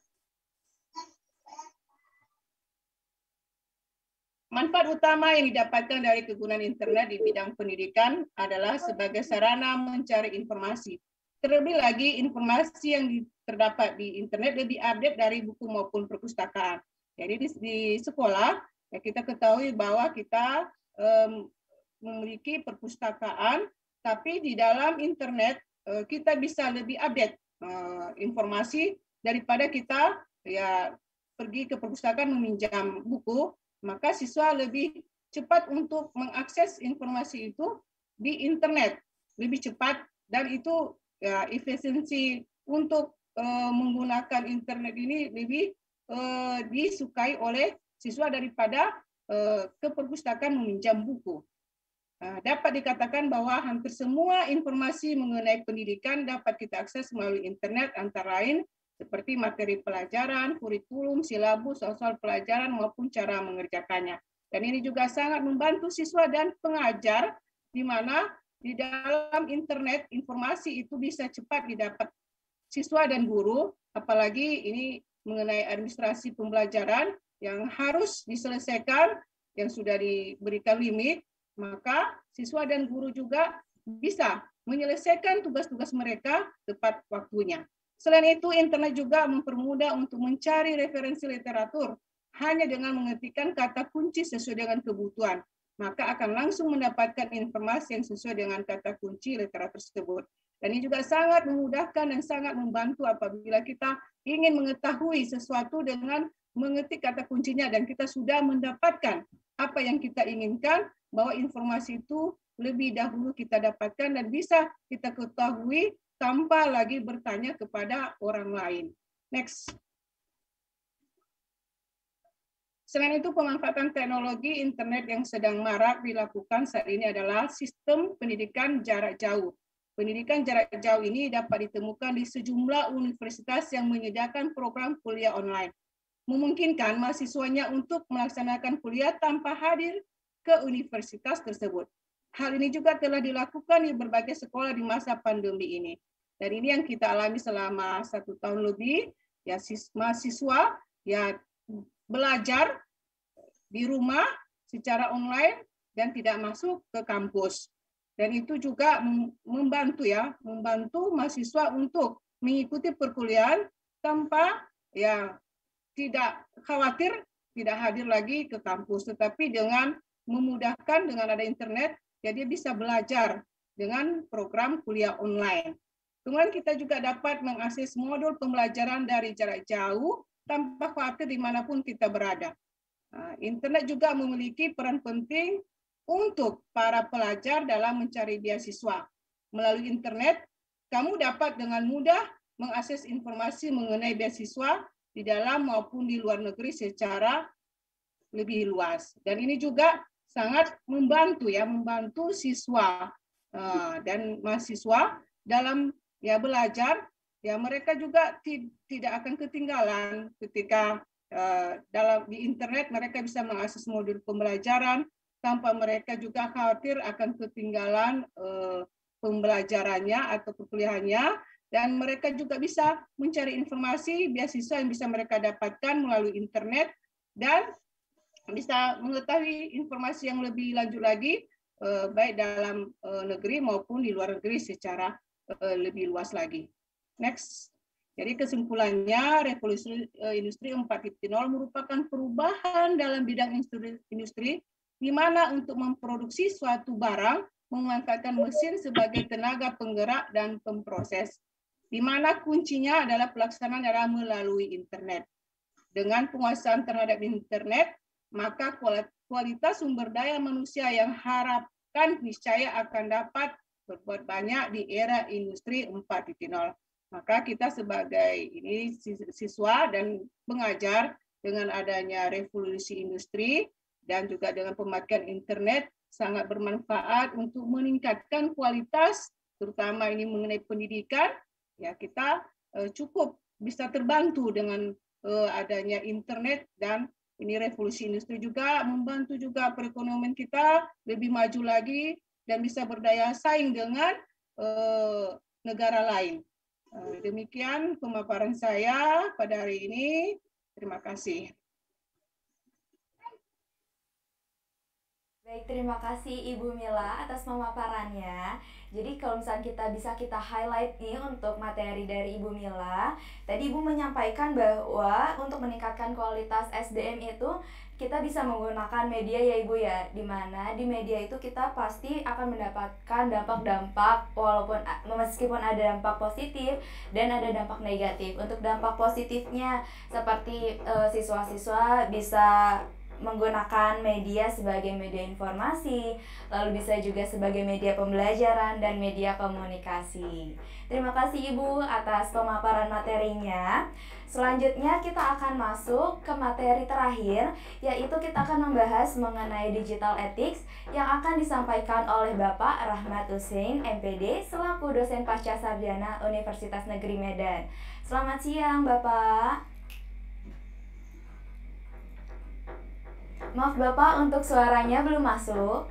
[SPEAKER 8] Manfaat utama yang didapatkan dari kegunaan internet di bidang pendidikan adalah sebagai sarana mencari informasi. Terlebih lagi, informasi yang terdapat di internet lebih update dari buku maupun perpustakaan. Jadi di, di sekolah, ya kita ketahui bahwa kita um, memiliki perpustakaan, tapi di dalam internet kita bisa lebih update uh, informasi daripada kita ya pergi ke perpustakaan meminjam buku, maka siswa lebih cepat untuk mengakses informasi itu di internet, lebih cepat, dan itu ya efisiensi untuk uh, menggunakan internet ini lebih uh, disukai oleh siswa daripada uh, ke perpustakaan meminjam buku. Dapat dikatakan bahwa hampir semua informasi mengenai pendidikan dapat kita akses melalui internet, antara lain seperti materi pelajaran, kurikulum, silabus, soal pelajaran maupun cara mengerjakannya. Dan ini juga sangat membantu siswa dan pengajar, di mana di dalam internet informasi itu bisa cepat didapat siswa dan guru, apalagi ini mengenai administrasi pembelajaran yang harus diselesaikan, yang sudah diberikan limit, maka siswa dan guru juga bisa menyelesaikan tugas-tugas mereka tepat waktunya. Selain itu, internet juga mempermudah untuk mencari referensi literatur hanya dengan mengetikkan kata kunci sesuai dengan kebutuhan. Maka akan langsung mendapatkan informasi yang sesuai dengan kata kunci literatur tersebut. Dan ini juga sangat memudahkan dan sangat membantu apabila kita ingin mengetahui sesuatu dengan mengetik kata kuncinya dan kita sudah mendapatkan apa yang kita inginkan, bahwa informasi itu lebih dahulu kita dapatkan dan bisa kita ketahui tanpa lagi bertanya kepada orang lain. Next. Selain itu, pemanfaatan teknologi internet yang sedang marak dilakukan saat ini adalah sistem pendidikan jarak jauh. Pendidikan jarak jauh ini dapat ditemukan di sejumlah universitas yang menyediakan program kuliah online, memungkinkan mahasiswanya untuk melaksanakan kuliah tanpa hadir ke universitas tersebut. Hal ini juga telah dilakukan di berbagai sekolah di masa pandemi ini. Dan ini yang kita alami selama satu tahun lebih, ya mahasiswa ya belajar di rumah secara online dan tidak masuk ke kampus. Dan itu juga membantu ya, membantu mahasiswa untuk mengikuti perkuliahan tanpa ya tidak khawatir tidak hadir lagi ke kampus, tetapi dengan memudahkan dengan ada internet, jadi bisa belajar dengan program kuliah online. Kemudian kita juga dapat mengakses modul pembelajaran dari jarak jauh tanpa khawatir dimanapun kita berada. Internet juga memiliki peran penting untuk para pelajar dalam mencari beasiswa. Melalui internet, kamu dapat dengan mudah mengakses informasi mengenai beasiswa di dalam maupun di luar negeri secara lebih luas. Dan ini juga sangat membantu ya, membantu siswa uh, dan mahasiswa dalam ya belajar ya mereka juga tidak akan ketinggalan ketika uh, dalam di internet mereka bisa mengakses modul pembelajaran tanpa mereka juga khawatir akan ketinggalan uh, pembelajarannya atau perkuliahannya, dan mereka juga bisa mencari informasi beasiswa yang bisa mereka dapatkan melalui internet dan bisa mengetahui informasi yang lebih lanjut lagi uh, baik dalam uh, negeri maupun di luar negeri secara uh, lebih luas lagi. Next. Jadi kesimpulannya, revolusi uh, industri empat titik nol merupakan perubahan dalam bidang industri, industri di mana untuk memproduksi suatu barang memanfaatkan mesin sebagai tenaga penggerak dan pemproses, di mana kuncinya adalah pelaksanaan adalah melalui internet. Dengan penguasaan terhadap internet, maka kualitas sumber daya manusia yang harapkan niscaya akan dapat berbuat banyak di era industri empat titik nol. Maka kita sebagai ini siswa dan pengajar dengan adanya revolusi industri dan juga dengan pemakaian internet sangat bermanfaat untuk meningkatkan kualitas, terutama ini mengenai pendidikan. Ya, kita uh, cukup bisa terbantu dengan uh, adanya internet, dan ini revolusi industri juga membantu juga perekonomian kita lebih maju lagi dan bisa berdaya saing dengan uh, negara lain. Uh, demikian pemaparan saya pada hari ini. Terima kasih.
[SPEAKER 3] Baik, terima kasih Ibu Mila atas pemaparannya. Jadi kalau misalnya kita bisa kita highlight nih untuk materi dari Ibu Mila. Tadi Ibu menyampaikan bahwa untuk meningkatkan kualitas S D M itu kita bisa menggunakan media ya Ibu ya. Dimana di media itu kita pasti akan mendapatkan dampak-dampak, walaupun meskipun ada dampak positif dan ada dampak negatif. Untuk dampak positifnya seperti uh, siswa-siswa bisa menggunakan media sebagai media informasi, lalu bisa juga sebagai media pembelajaran dan media komunikasi. Terima kasih Ibu atas pemaparan materinya. Selanjutnya kita akan masuk ke materi terakhir, yaitu kita akan membahas mengenai digital ethics yang akan disampaikan oleh Bapak Rahmat Hussein, M P D, selaku dosen pasca sarjana Universitas Negeri Medan. Selamat siang Bapak. Maaf Bapak, untuk suaranya belum masuk.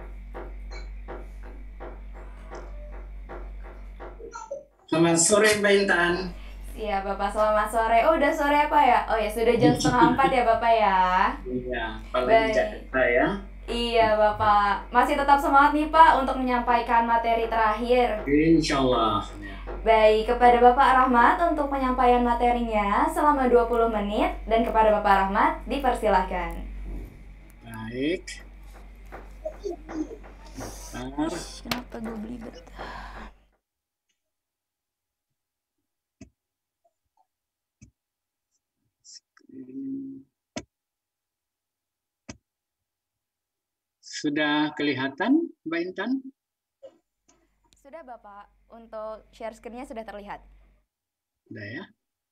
[SPEAKER 9] Selamat sore Mbak Intan.
[SPEAKER 3] Iya Bapak, selamat sore. Oh udah sore apa ya? Oh ya sudah jam setengah empat ya Bapak ya.
[SPEAKER 9] Iya, apalagi Jakarta ya.
[SPEAKER 3] Iya Bapak, masih tetap semangat nih Pak untuk menyampaikan materi terakhir.
[SPEAKER 9] Insya Allah.
[SPEAKER 3] Baik, kepada Bapak Rahmat untuk penyampaian materinya selama dua puluh menit, dan kepada Bapak Rahmat dipersilahkan.
[SPEAKER 9] Baik. Bentar.
[SPEAKER 3] Kenapa gue beli betah?
[SPEAKER 9] Sudah kelihatan, Mbak Intan?
[SPEAKER 3] Sudah Bapak, untuk share screen-nya sudah terlihat.
[SPEAKER 9] Sudah ya.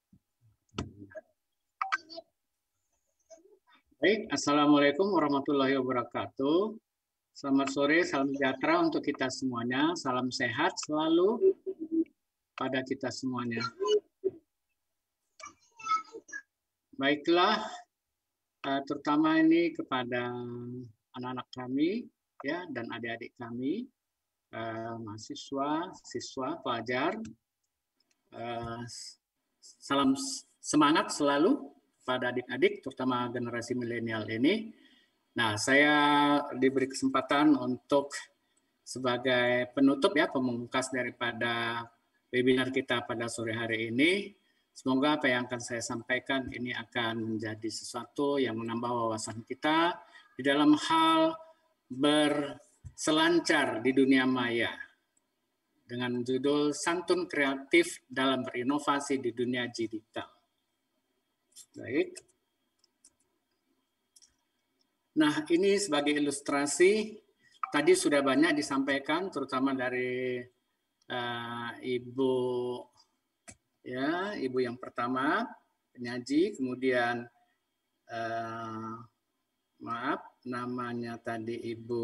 [SPEAKER 9] Baik, Assalamualaikum warahmatullahi wabarakatuh. Selamat sore, salam sejahtera untuk kita semuanya. Salam sehat selalu pada kita semuanya. Baiklah, terutama ini kepada anak-anak kami ya dan adik-adik kami, mahasiswa, siswa, pelajar. Salam semangat selalu pada adik-adik, terutama generasi milenial ini. Nah, saya diberi kesempatan untuk sebagai penutup ya, pemungkas daripada webinar kita pada sore hari ini. Semoga apa yang akan saya sampaikan ini akan menjadi sesuatu yang menambah wawasan kita di dalam hal berselancar di dunia maya. Dengan judul Santun Kreatif dalam Berinovasi di Dunia Digital. Baik. Nah, ini sebagai ilustrasi, tadi sudah banyak disampaikan, terutama dari uh, Ibu, ya, Ibu yang pertama, penyaji, kemudian, uh, maaf, namanya tadi Ibu,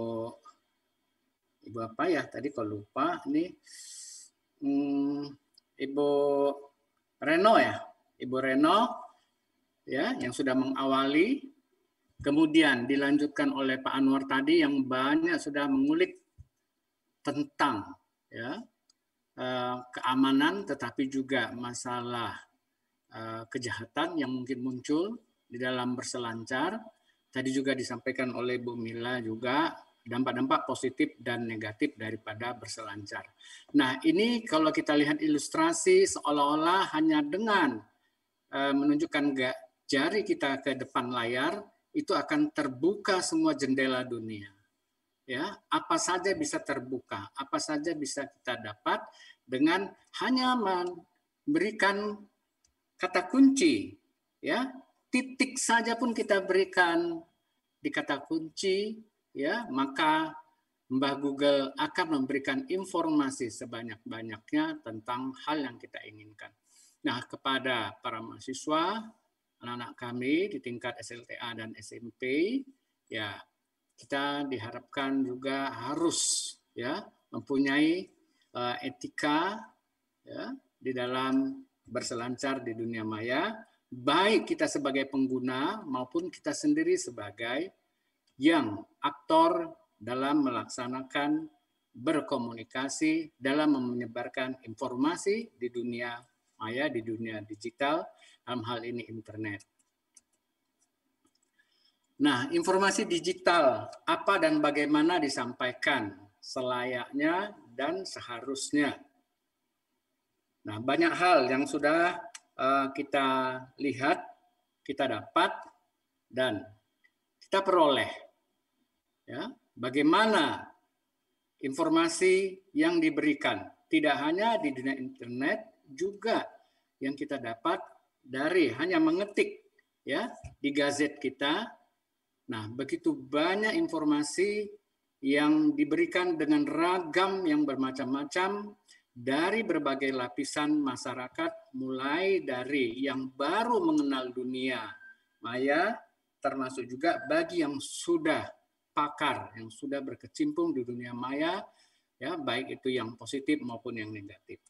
[SPEAKER 9] Ibu apa ya, tadi kalau lupa, ini, hmm, Ibu Reno ya, Ibu Reno ya yang sudah mengawali, kemudian dilanjutkan oleh Pak Anwar tadi yang banyak sudah mengulik tentang ya keamanan, tetapi juga masalah kejahatan yang mungkin muncul di dalam berselancar. Tadi juga disampaikan oleh Bu Mila juga dampak-dampak positif dan negatif daripada berselancar. Nah, ini kalau kita lihat ilustrasi seolah-olah hanya dengan uh, menunjukkan jari kita ke depan layar itu akan terbuka semua jendela dunia. Ya, apa saja bisa terbuka, apa saja bisa kita dapat dengan hanya memberikan kata kunci, ya, titik saja pun kita berikan di kata kunci, ya, maka Mbah Google akan memberikan informasi sebanyak-banyaknya tentang hal yang kita inginkan. Nah, kepada para mahasiswa, anak-anak kami di tingkat S L T A dan S M P, ya, kita diharapkan juga harus ya mempunyai uh, etika ya di dalam berselancar di dunia maya, baik kita sebagai pengguna maupun kita sendiri sebagai yang aktor dalam melaksanakan berkomunikasi, dalam menyebarkan informasi di dunia maya, di dunia digital, dalam hal ini internet. Nah, informasi digital apa dan bagaimana disampaikan selayaknya dan seharusnya. Nah, banyak hal yang sudah uh, kita lihat, kita dapat, dan kita peroleh. Ya, bagaimana informasi yang diberikan, tidak hanya di dunia internet, juga yang kita dapat dari hanya mengetik ya di gazet kita. Nah, begitu banyak informasi yang diberikan dengan ragam yang bermacam-macam, dari berbagai lapisan masyarakat, mulai dari yang baru mengenal dunia maya, termasuk juga bagi yang sudah pakar, yang sudah berkecimpung di dunia maya, ya baik itu yang positif maupun yang negatif.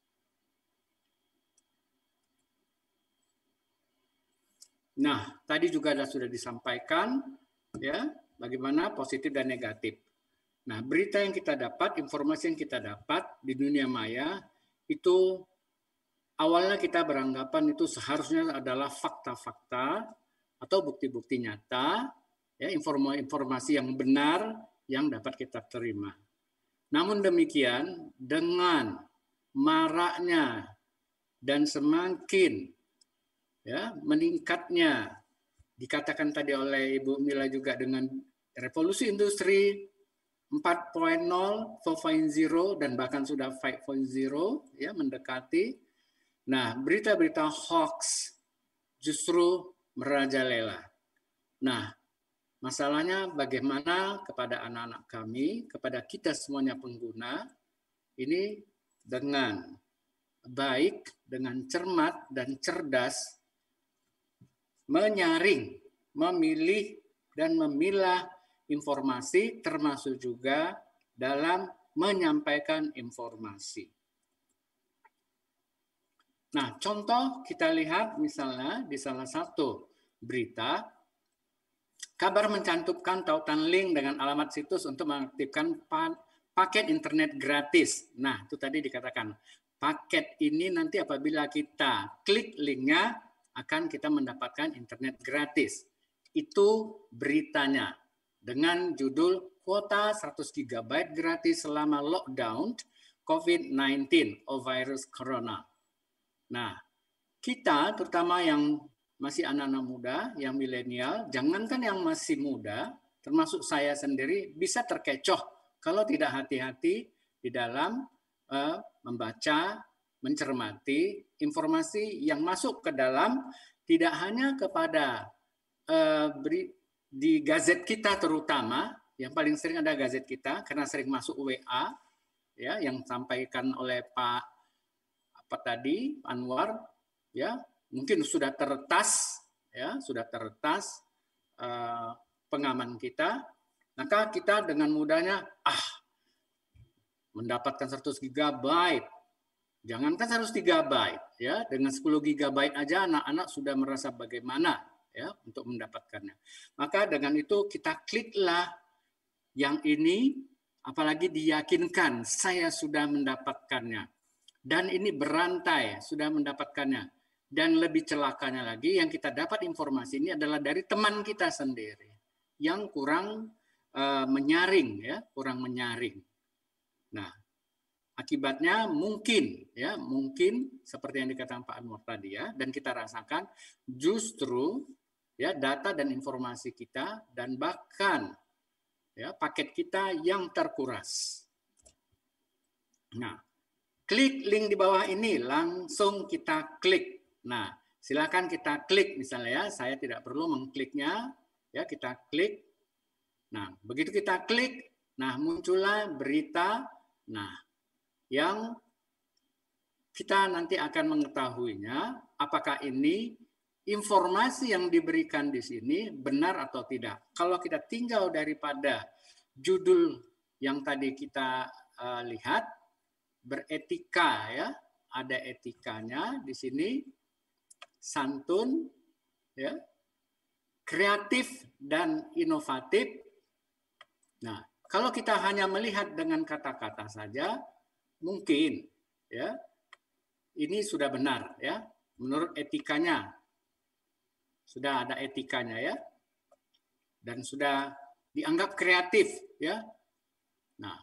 [SPEAKER 9] Nah, tadi juga sudah disampaikan, ya bagaimana positif dan negatif. Nah, berita yang kita dapat, informasi yang kita dapat di dunia maya, itu awalnya kita beranggapan itu seharusnya adalah fakta-fakta atau bukti-bukti nyata, ya informasi yang benar yang dapat kita terima. Namun demikian, dengan maraknya dan semakin ya meningkatnya, dikatakan tadi oleh Ibu Mila juga dengan revolusi industri empat titik nol, empat titik nol, dan bahkan sudah lima titik nol ya mendekati. Nah, berita-berita hoax justru merajalela. Nah, masalahnya bagaimana kepada anak-anak kami, kepada kita semuanya pengguna, ini dengan baik, dengan cermat dan cerdas menyaring, memilih, dan memilah informasi, termasuk juga dalam menyampaikan informasi. Nah, contoh kita lihat misalnya di salah satu berita, kabar mencantumkan tautan link dengan alamat situs untuk mengaktifkan paket internet gratis. Nah, itu tadi dikatakan, paket ini nanti apabila kita klik linknya, akan kita mendapatkan internet gratis. Itu beritanya. Dengan judul kuota seratus giga byte gratis selama lockdown COVID sembilan belas atau virus corona. Nah, kita terutama yang masih anak-anak muda, yang milenial, jangankan yang masih muda, termasuk saya sendiri, bisa terkecoh kalau tidak hati-hati di dalam uh, membaca, mencermati informasi yang masuk ke dalam, tidak hanya kepada uh, beri, di gazet kita terutama, yang paling sering ada gazet kita, karena sering masuk W A, ya, yang disampaikan oleh Pak apa tadi, Anwar, ya, mungkin sudah teretas, ya, sudah teretas uh, pengaman kita, maka kita dengan mudahnya, ah, mendapatkan seratus giga byte, Jangankan seratus giga byte, ya, dengan sepuluh giga byte aja anak-anak sudah merasa bagaimana ya untuk mendapatkannya. Maka dengan itu kita kliklah yang ini, apalagi diyakinkan saya sudah mendapatkannya. Dan ini berantai sudah mendapatkannya. Dan lebih celakanya lagi yang kita dapat informasi ini adalah dari teman kita sendiri yang kurang uh, menyaring, ya, kurang menyaring. Nah, akibatnya mungkin, ya, mungkin seperti yang dikatakan Pak Anwar tadi, ya, dan kita rasakan justru, ya, data dan informasi kita dan bahkan, ya, paket kita yang terkuras. Nah, klik link di bawah ini, langsung kita klik. Nah, silakan kita klik misalnya, ya, saya tidak perlu mengkliknya, ya, kita klik. Nah, begitu kita klik, nah muncullah berita, nah, yang kita nanti akan mengetahuinya apakah ini informasi yang diberikan di sini benar atau tidak. Kalau kita tinggal daripada judul yang tadi kita uh, lihat, beretika, ya, ada etikanya di sini, santun, ya, kreatif dan inovatif. Nah, kalau kita hanya melihat dengan kata-kata saja, mungkin, ya, ini sudah benar, ya, menurut etikanya, sudah ada etikanya, ya, dan sudah dianggap kreatif, ya. Nah,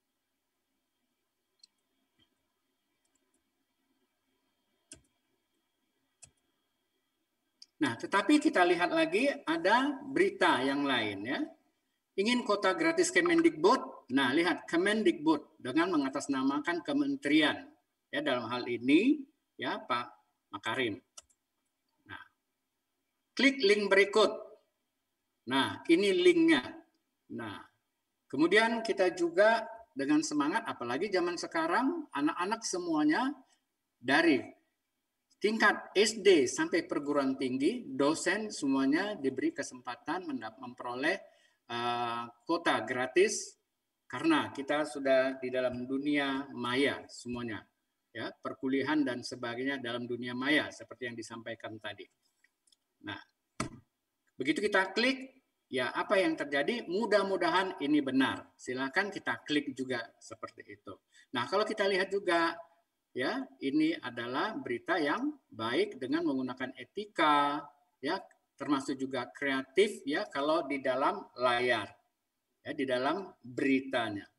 [SPEAKER 9] Nah, tetapi kita lihat lagi ada berita yang lain, ya. Ingin kuota gratis Kemendikbud. Nah, lihat Kemendikbud dengan mengatasnamakan kementerian, ya, dalam hal ini, ya, Pak Makarim. Nah, klik link berikut. Nah, ini linknya. Nah, kemudian kita juga dengan semangat, apalagi zaman sekarang, anak-anak semuanya dari tingkat S D sampai perguruan tinggi, dosen semuanya diberi kesempatan memperoleh uh, kuota gratis karena kita sudah di dalam dunia maya semuanya, ya, perkuliahan dan sebagainya dalam dunia maya seperti yang disampaikan tadi. Nah, begitu kita klik, ya, apa yang terjadi? Mudah-mudahan ini benar. Silakan kita klik juga seperti itu. Nah, kalau kita lihat juga, ya, ini adalah berita yang baik dengan menggunakan etika, ya, termasuk juga kreatif, ya, kalau di dalam layar, ya, di dalam beritanya.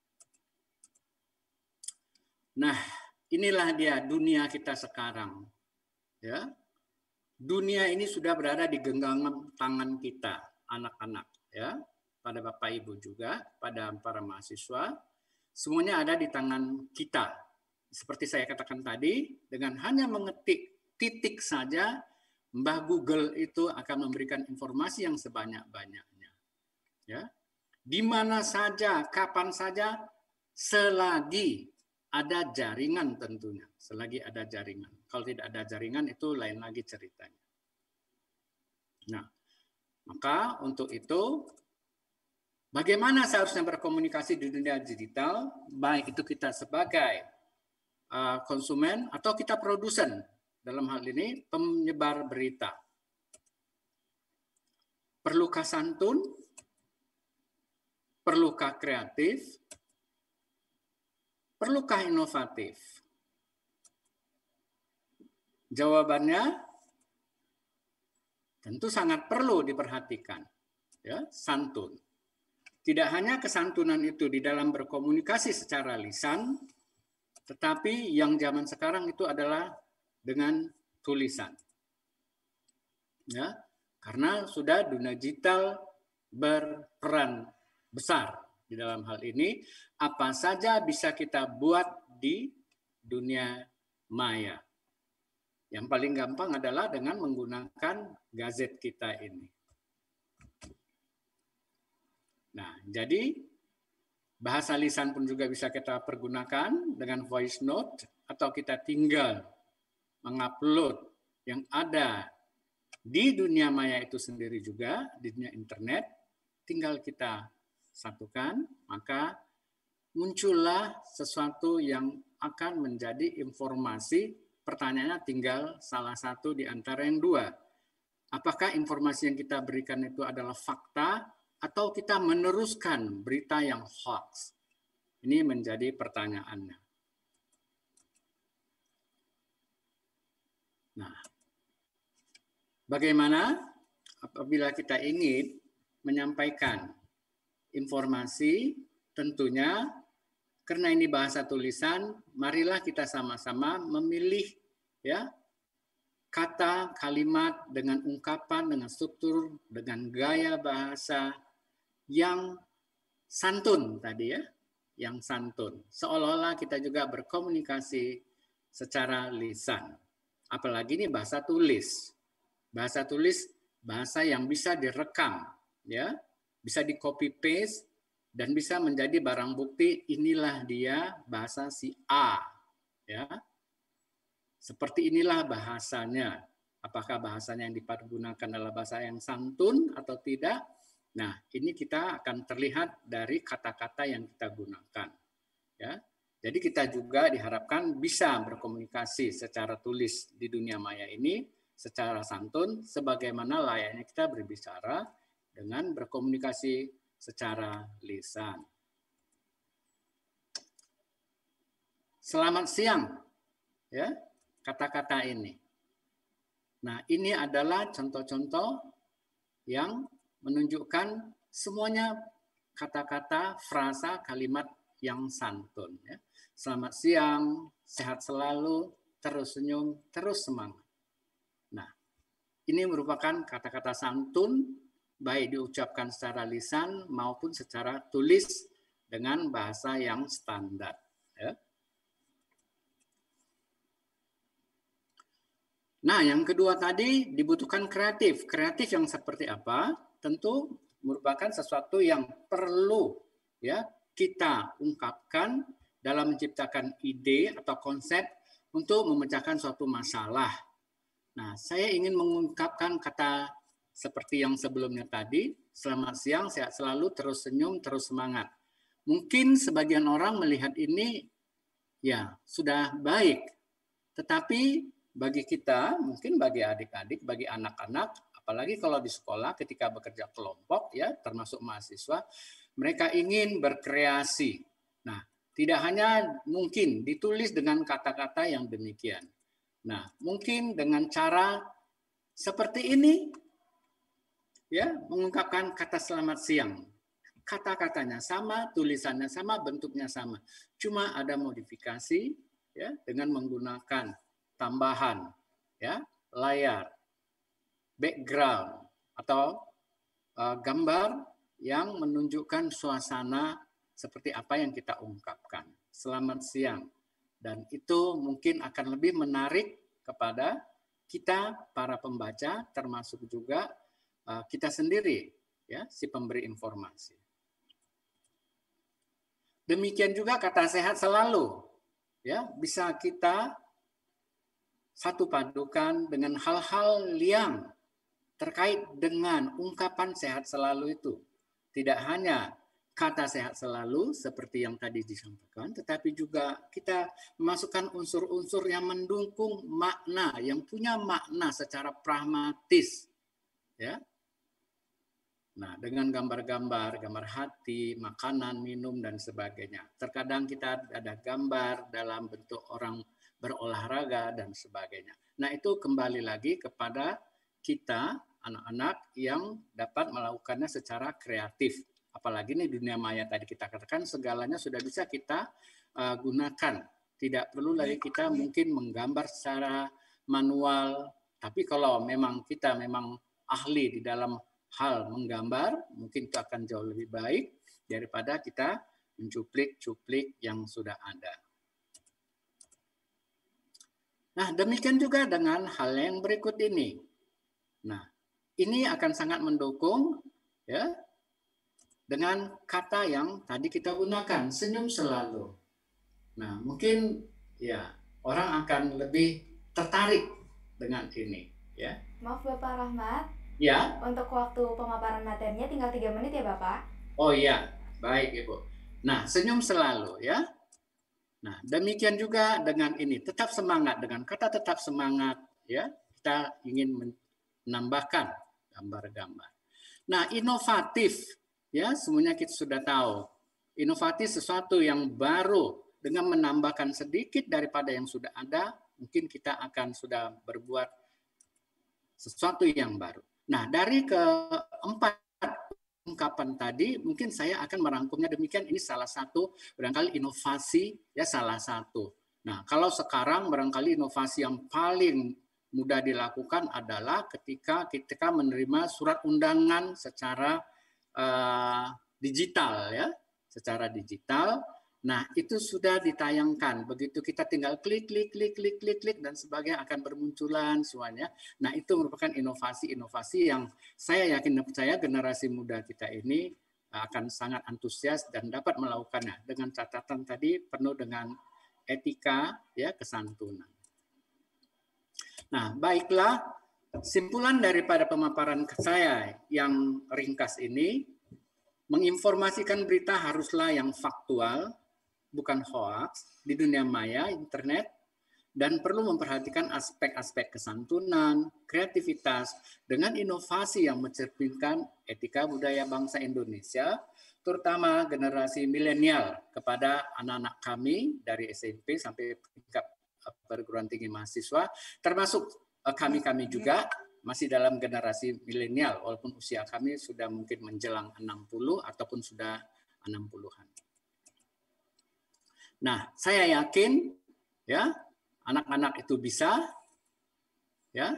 [SPEAKER 9] Nah, inilah dia dunia kita sekarang, ya. Dunia ini sudah berada di genggaman tangan kita, anak-anak, ya, pada Bapak Ibu juga, pada para mahasiswa, semuanya ada di tangan kita. Seperti saya katakan tadi, dengan hanya mengetik titik saja, Mbah Google itu akan memberikan informasi yang sebanyak-banyaknya. Ya, di mana saja, kapan saja, selagi ada jaringan tentunya. Selagi ada jaringan. Kalau tidak ada jaringan itu lain lagi ceritanya. Nah, maka untuk itu, bagaimana seharusnya berkomunikasi di dunia digital, baik itu kita sebagai konsumen atau kita produsen, dalam hal ini penyebar berita. Perlukah santun? Perlukah kreatif? Perlukah inovatif? Jawabannya tentu sangat perlu diperhatikan, ya, santun. Tidak hanya kesantunan itu di dalam berkomunikasi secara lisan, tetapi yang zaman sekarang itu adalah dengan tulisan. Ya, karena sudah dunia digital berperan besar di dalam hal ini, apa saja bisa kita buat di dunia maya. Yang paling gampang adalah dengan menggunakan gazet kita ini. Nah, jadi bahasa lisan pun juga bisa kita pergunakan dengan voice note, atau kita tinggal mengupload yang ada di dunia maya itu sendiri juga, di dunia internet, tinggal kita satukan, maka muncullah sesuatu yang akan menjadi informasi. Pertanyaannya tinggal salah satu di antara yang dua. Apakah informasi yang kita berikan itu adalah fakta atau kita meneruskan berita yang hoax? Ini menjadi pertanyaannya. Nah, bagaimana apabila kita ingin menyampaikan informasi, tentunya karena ini bahasa tulisan, marilah kita sama-sama memilih ya kata, kalimat dengan ungkapan, dengan struktur, dengan gaya bahasa yang santun tadi ya, yang santun. Seolah-olah kita juga berkomunikasi secara lisan. Apalagi ini bahasa tulis. Bahasa tulis bahasa yang bisa direkam ya, bisa di copy paste dan bisa menjadi barang bukti inilah dia bahasa si A ya. Seperti inilah bahasanya. Apakah bahasanya yang dipergunakan adalah bahasa yang santun atau tidak? Nah, ini kita akan terlihat dari kata-kata yang kita gunakan. Ya, jadi kita juga diharapkan bisa berkomunikasi secara tulis di dunia maya ini secara santun, sebagaimana layaknya kita berbicara dengan berkomunikasi secara lisan. Selamat siang, ya. Kata-kata ini. Nah, ini adalah contoh-contoh yang menunjukkan semuanya kata-kata, frasa, kalimat yang santun. Ya. Selamat siang, sehat selalu, terus senyum, terus semangat. Nah, ini merupakan kata-kata santun, baik diucapkan secara lisan maupun secara tulis dengan bahasa yang standar. Ya. Nah, yang kedua tadi dibutuhkan kreatif. Kreatif yang seperti apa? Tentu merupakan sesuatu yang perlu ya kita ungkapkan dalam menciptakan ide atau konsep untuk memecahkan suatu masalah. Nah, saya ingin mengungkapkan kata seperti yang sebelumnya tadi, selamat siang, sehat selalu, terus senyum, terus semangat. Mungkin sebagian orang melihat ini ya sudah baik, tetapi bagi kita, mungkin bagi adik-adik, bagi anak-anak, apalagi kalau di sekolah ketika bekerja kelompok, ya termasuk mahasiswa, mereka ingin berkreasi. Nah, tidak hanya mungkin ditulis dengan kata-kata yang demikian. Nah, mungkin dengan cara seperti ini, ya mengungkapkan kata selamat siang. Kata-katanya sama, tulisannya sama, bentuknya sama. Cuma ada modifikasi, ya dengan menggunakan tambahan ya layar, background atau uh, gambar yang menunjukkan suasana seperti apa yang kita ungkapkan. Selamat siang. Dan itu mungkin akan lebih menarik kepada kita para pembaca, termasuk juga uh, kita sendiri ya si pemberi informasi. Demikian juga kata sehat selalu ya bisa kita satu padukan dengan hal-hal yang terkait dengan ungkapan sehat selalu itu. Tidak hanya kata sehat selalu seperti yang tadi disampaikan, tetapi juga kita memasukkan unsur-unsur yang mendukung makna, yang punya makna secara pragmatis. Ya. Nah, dengan gambar-gambar, gambar hati, makanan, minum, dan sebagainya. Terkadang kita ada gambar dalam bentuk orang berolahraga dan sebagainya. Nah, itu kembali lagi kepada kita anak-anak yang dapat melakukannya secara kreatif. Apalagi ini dunia maya tadi kita katakan segalanya sudah bisa kita uh, gunakan. Tidak perlu lagi kita mungkin menggambar secara manual. Tapi kalau memang kita memang ahli di dalam hal menggambar, mungkin itu akan jauh lebih baik daripada kita mencuplik-cuplik yang sudah ada. Nah, demikian juga dengan hal yang berikut ini. Nah, ini akan sangat mendukung ya dengan kata yang tadi kita gunakan, senyum selalu. Nah, mungkin ya orang akan lebih tertarik dengan ini ya.
[SPEAKER 3] Maaf Bapak Rahmat.
[SPEAKER 9] Ya.
[SPEAKER 3] Untuk waktu pemaparan materinya tinggal tiga menit ya Bapak.
[SPEAKER 9] Oh iya, baik Ibu. Nah, senyum selalu ya. Nah, demikian juga dengan ini, tetap semangat, dengan kata tetap semangat ya, kita ingin menambahkan gambar-gambar. Nah, inovatif ya, semuanya kita sudah tahu. Inovatif sesuatu yang baru dengan menambahkan sedikit daripada yang sudah ada, mungkin kita akan sudah berbuat sesuatu yang baru. Nah, dari keempat ungkapan tadi, mungkin saya akan merangkumnya demikian. Ini salah satu, barangkali inovasi ya salah satu. Nah, kalau sekarang barangkali inovasi yang paling mudah dilakukan adalah ketika kita menerima surat undangan secara uh, digital ya, secara digital. Nah, itu sudah ditayangkan. Begitu kita tinggal klik, klik, klik, klik, klik, klik, dan sebagainya akan bermunculan semuanya. Nah, itu merupakan inovasi-inovasi yang saya yakin dan percaya generasi muda kita ini akan sangat antusias dan dapat melakukannya. Dengan catatan tadi penuh dengan etika, ya, kesantunan. Nah, baiklah. Simpulan daripada pemaparan saya yang ringkas ini, menginformasikan berita haruslah yang faktual, bukan hoax di dunia maya, internet, dan perlu memperhatikan aspek-aspek kesantunan, kreativitas, dengan inovasi yang mencerminkan etika budaya bangsa Indonesia, terutama generasi milenial kepada anak-anak kami dari S M P sampai tingkat perguruan tinggi mahasiswa, termasuk kami-kami juga masih dalam generasi milenial, walaupun usia kami sudah mungkin menjelang enam puluh ataupun sudah enam puluhan. Nah, saya yakin ya anak-anak itu bisa ya.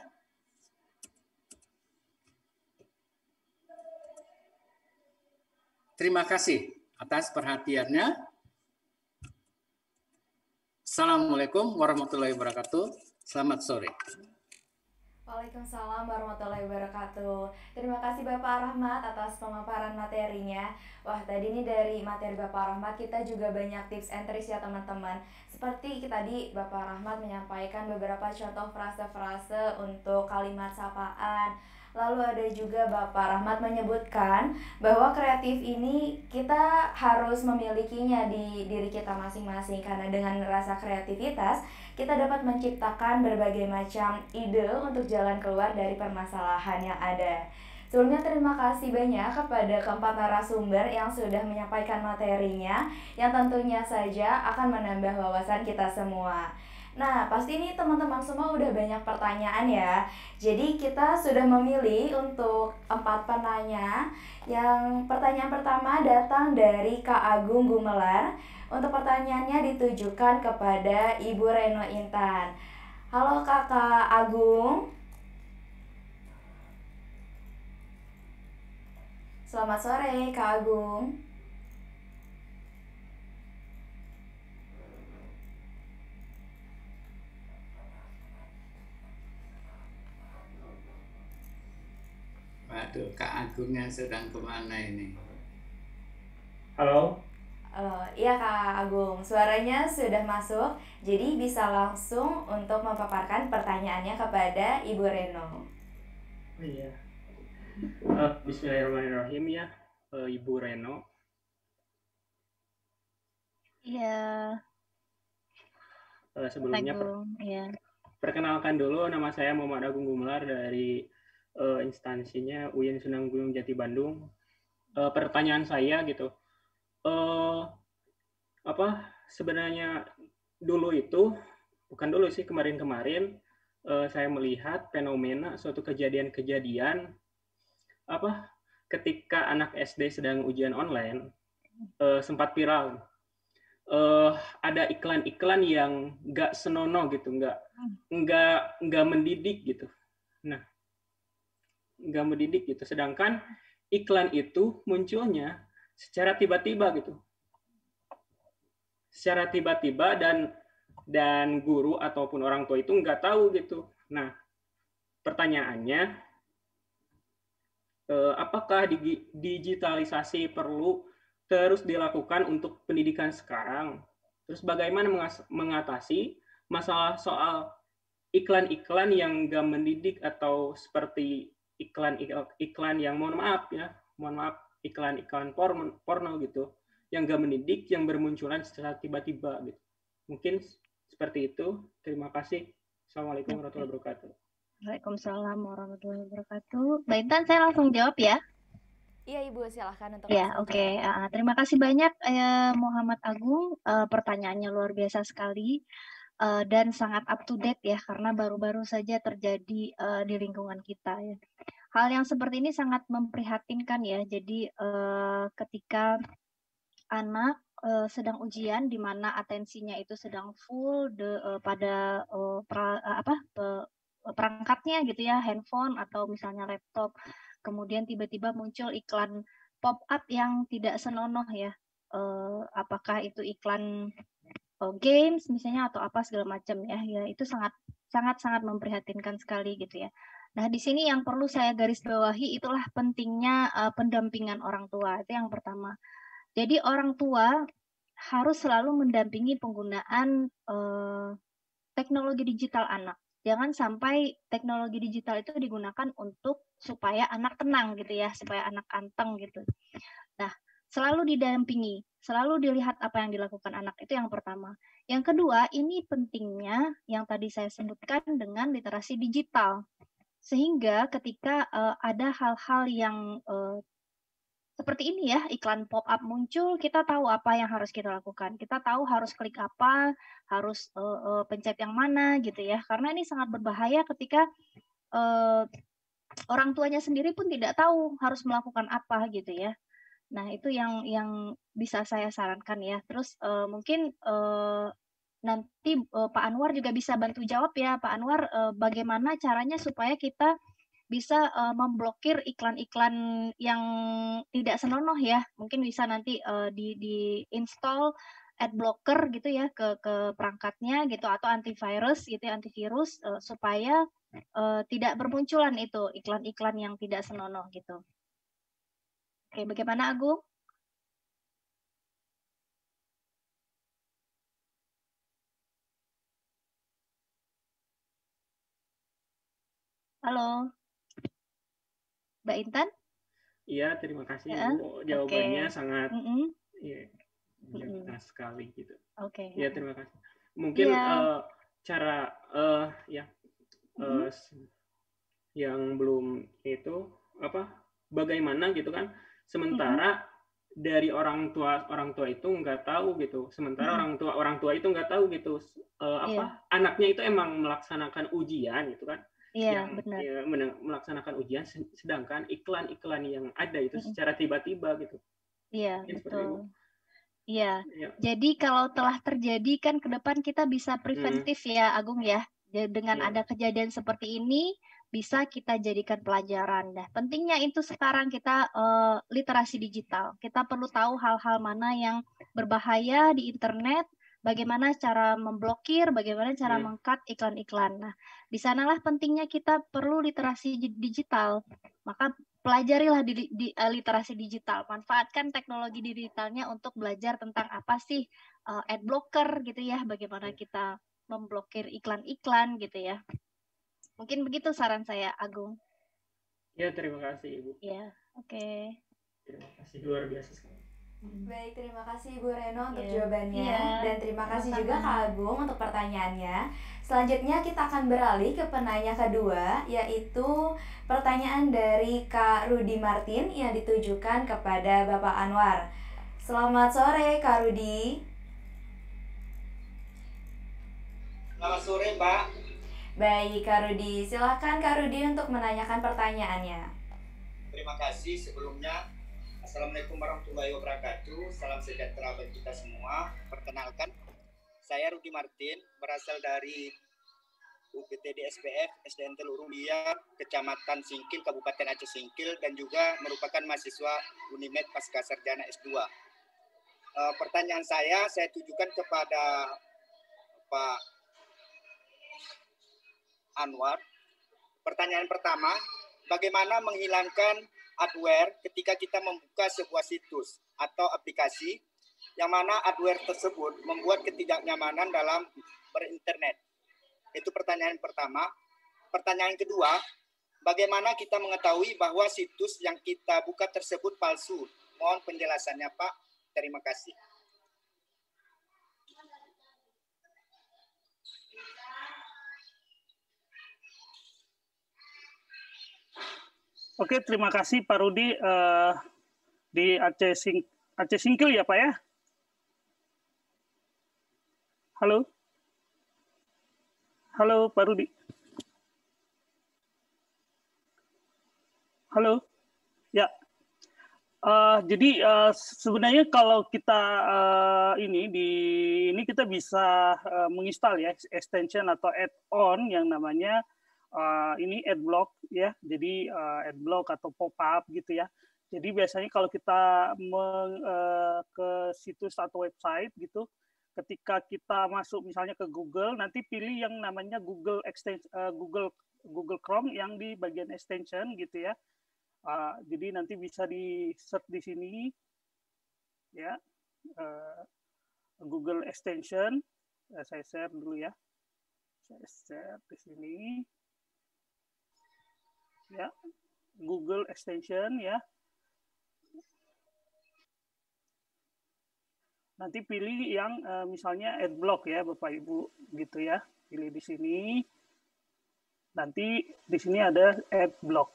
[SPEAKER 9] Terima kasih atas perhatiannya. Assalamualaikum warahmatullahi wabarakatuh. Selamat sore.
[SPEAKER 3] Waalaikumsalam warahmatullahi wabarakatuh. Terima kasih Bapak Rahmat atas pemaparan materinya. Wah, tadi ini dari materi Bapak Rahmat kita juga banyak tips and tricks ya teman-teman. Seperti tadi Bapak Rahmat menyampaikan beberapa contoh frase-frase untuk kalimat sapaan. Lalu ada juga Bapak Rahmat menyebutkan bahwa kreatif ini kita harus memilikinya di diri kita masing-masing, karena dengan rasa kreativitas kita dapat menciptakan berbagai macam ide untuk jalan keluar dari permasalahan yang ada. Sebelumnya terima kasih banyak kepada keempat narasumber yang sudah menyampaikan materinya, yang tentunya saja akan menambah wawasan kita semua. Nah, pasti ini teman-teman semua udah banyak pertanyaan ya. Jadi kita sudah memilih untuk empat penanya. Yang pertanyaan pertama datang dari Kak Agung Gumelar. Untuk pertanyaannya ditujukan kepada Ibu Reno Intan. Halo Kakak Agung. Selamat sore Kak Agung.
[SPEAKER 9] Waduh, Kak Agungnya sedang kemana ini?
[SPEAKER 10] Halo?
[SPEAKER 3] Halo, iya Kak Agung, suaranya sudah masuk, jadi bisa langsung untuk memaparkan pertanyaannya kepada Ibu Reno.
[SPEAKER 10] Oh iya. Uh, Bismillahirrahmanirrahim ya, uh, Ibu Reno.
[SPEAKER 6] Iya.
[SPEAKER 10] Uh, sebelumnya per
[SPEAKER 6] ya.
[SPEAKER 10] perkenalkan dulu, nama saya Muhammad Agung Gumelar dari uh, instansinya U I N Sunan Gunung Jati Bandung. Uh, pertanyaan saya gitu, uh, apa sebenarnya dulu itu, bukan dulu sih, kemarin-kemarin uh, saya melihat fenomena suatu kejadian-kejadian apa ketika anak S D sedang ujian online, uh, sempat viral. Uh, ada iklan-iklan yang nggak senonoh gitu, nggak nggak nggak mendidik gitu. Nah, nggak mendidik gitu. Sedangkan iklan itu munculnya secara tiba-tiba gitu, secara tiba-tiba dan dan guru ataupun orang tua itu nggak tahu gitu. Nah, pertanyaannya, eh, apakah digitalisasi perlu terus dilakukan untuk pendidikan sekarang? Terus bagaimana mengatasi masalah soal iklan-iklan yang nggak mendidik atau seperti iklan-iklan yang mohon maaf ya, mohon maaf iklan-iklan porno, porno gitu, yang nggak mendidik yang bermunculan secara tiba-tiba gitu. Mungkin seperti itu. Terima kasih. Assalamualaikum warahmatullahi wabarakatuh.
[SPEAKER 6] Waalaikumsalam warahmatullahi wabarakatuh. Mbak Intan, saya langsung jawab ya.
[SPEAKER 3] Iya Ibu, silahkan untuk
[SPEAKER 6] Ya,
[SPEAKER 3] langsung
[SPEAKER 6] oke.
[SPEAKER 3] jawab.
[SPEAKER 6] Uh, terima kasih banyak uh, Muhammad Agung. Uh, pertanyaannya luar biasa sekali uh, dan sangat up to date ya, karena baru-baru saja terjadi uh, di lingkungan kita ya. Hal yang seperti ini sangat memprihatinkan ya. Jadi uh, ketika anak uh, sedang ujian, di mana atensinya itu sedang full de, uh, pada uh, pra, uh, apa pe, perangkatnya gitu ya, handphone atau misalnya laptop. Kemudian tiba-tiba muncul iklan pop up yang tidak senonoh ya. Uh, apakah itu iklan uh, games misalnya atau apa segala macam ya. Ya itu sangat sangat sangat memprihatinkan sekali gitu ya. Nah, di sini yang perlu saya garis bawahi itulah pentingnya uh, pendampingan orang tua. Itu yang pertama. Jadi orang tua harus selalu mendampingi penggunaan uh, teknologi digital anak. Jangan sampai teknologi digital itu digunakan untuk supaya anak tenang gitu ya, supaya anak anteng gitu. Nah, selalu didampingi, selalu dilihat apa yang dilakukan anak, itu yang pertama. Yang kedua, ini pentingnya yang tadi saya sebutkan dengan literasi digital. Sehingga ketika uh, ada hal-hal yang uh, seperti ini ya, iklan pop-up muncul, kita tahu apa yang harus kita lakukan. Kita tahu harus klik apa, harus uh, uh, pencet yang mana gitu ya. Karena ini sangat berbahaya ketika uh, orang tuanya sendiri pun tidak tahu harus melakukan apa gitu ya. Nah, itu yang yang bisa saya sarankan ya. Terus uh, mungkin uh, nanti uh, Pak Anwar juga bisa bantu jawab ya, Pak Anwar, uh, bagaimana caranya supaya kita bisa uh, memblokir iklan-iklan yang tidak senonoh ya. Mungkin bisa nanti uh, di, di install ad blocker gitu ya ke ke perangkatnya gitu, atau antivirus gitu ya, antivirus uh, supaya uh, tidak bermunculan itu iklan-iklan yang tidak senonoh gitu. Oke, bagaimana Agung? Halo. Mbak Intan?
[SPEAKER 10] Iya, terima kasih
[SPEAKER 6] Ya,
[SPEAKER 10] Ibu. Jawabannya
[SPEAKER 6] oke.
[SPEAKER 10] sangat
[SPEAKER 6] Mm-mm.
[SPEAKER 10] ya,
[SPEAKER 6] Mm-mm.
[SPEAKER 10] jelas sekali gitu.
[SPEAKER 6] Oke.
[SPEAKER 10] Ya, terima kasih. Mungkin
[SPEAKER 6] Iya.
[SPEAKER 10] uh, cara uh, ya uh,
[SPEAKER 6] Mm-mm.
[SPEAKER 10] yang belum itu apa bagaimana gitu kan, sementara mm-hmm. dari orang tua orang tua itu nggak tahu gitu, sementara mm-hmm. orang tua orang tua itu nggak tahu gitu uh, apa yeah. anaknya itu emang melaksanakan ujian gitu kan,
[SPEAKER 6] yeah,
[SPEAKER 10] yang
[SPEAKER 6] benar.
[SPEAKER 10] Ya, melaksanakan ujian, sedangkan iklan-iklan yang ada itu mm-hmm. secara tiba-tiba gitu.
[SPEAKER 6] Iya,
[SPEAKER 10] yeah,
[SPEAKER 6] betul. Iya,
[SPEAKER 10] yeah.
[SPEAKER 6] Jadi kalau telah terjadi kan ke depan kita bisa preventif hmm. ya Agung ya, dengan yeah. ada kejadian seperti ini bisa kita jadikan pelajaran. Nah, pentingnya itu sekarang kita uh, literasi digital. Kita perlu tahu hal-hal mana yang berbahaya di internet, bagaimana cara memblokir, bagaimana cara hmm. meng-cut iklan-iklan. Nah, di sanalah pentingnya kita perlu literasi digital. Maka pelajarilah di, di uh, literasi digital. Manfaatkan teknologi digitalnya untuk belajar tentang apa sih uh, ad blocker gitu ya, bagaimana kita memblokir iklan-iklan gitu ya. Mungkin begitu saran saya, Agung.
[SPEAKER 10] Ya, terima kasih Ibu.
[SPEAKER 6] Ya, oke. Okay.
[SPEAKER 10] Terima kasih, luar biasa sekali.
[SPEAKER 3] Baik, terima kasih Ibu Reno untuk
[SPEAKER 6] yeah.
[SPEAKER 3] jawabannya
[SPEAKER 6] yeah.
[SPEAKER 3] dan terima kasih
[SPEAKER 6] Sama-sama.
[SPEAKER 3] juga Kak Agung untuk pertanyaannya. Selanjutnya kita akan beralih ke penanya kedua, yaitu pertanyaan dari Kak Rudi Martin yang ditujukan kepada Bapak Anwar. Selamat sore Kak Rudi.
[SPEAKER 11] Selamat sore Mbak.
[SPEAKER 3] Baik Kak Rudi, silahkan Kak Rudi untuk menanyakan pertanyaannya.
[SPEAKER 11] Terima kasih sebelumnya. Assalamualaikum warahmatullahi wabarakatuh. Salam sejahtera bagi kita semua. Perkenalkan, saya Rudi Martin, berasal dari U P T D S P F S D N Teluk Rulia, Kecamatan Singkil, Kabupaten Aceh Singkil, dan juga merupakan mahasiswa Unimed Pasca Sarjana S dua. Uh, pertanyaan saya, saya tujukan kepada Pak Anwar. Pertanyaan pertama, bagaimana menghilangkan adware ketika kita membuka sebuah situs atau aplikasi yang mana adware tersebut membuat ketidaknyamanan dalam berinternet? Itu pertanyaan pertama. Pertanyaan kedua, bagaimana kita mengetahui bahwa situs yang kita buka tersebut palsu? Mohon penjelasannya Pak. Terima kasih.
[SPEAKER 7] Oke, terima kasih Pak Rudi uh, di Aceh, Sing Aceh Singkil ya Pak ya? Halo? Halo Pak Rudi? Halo? Ya. Uh, jadi uh, sebenarnya kalau kita uh, ini di ini kita bisa uh, menginstal ya extension atau add-on yang namanya uh, ini adblock ya. Jadi uh, adblock atau pop-up gitu ya. Jadi biasanya kalau kita meng, uh, ke situs atau website gitu, ketika kita masuk misalnya ke Google, nanti pilih yang namanya Google extension, uh, Google Google Chrome yang di bagian extension gitu ya. Uh, jadi nanti bisa di search di sini ya, uh, Google extension. Uh, saya share dulu ya. Saya share di sini ya, Google extension ya. Nanti pilih yang uh, misalnya adblock ya Bapak Ibu gitu ya. Pilih di sini. Nanti di sini ada adblock.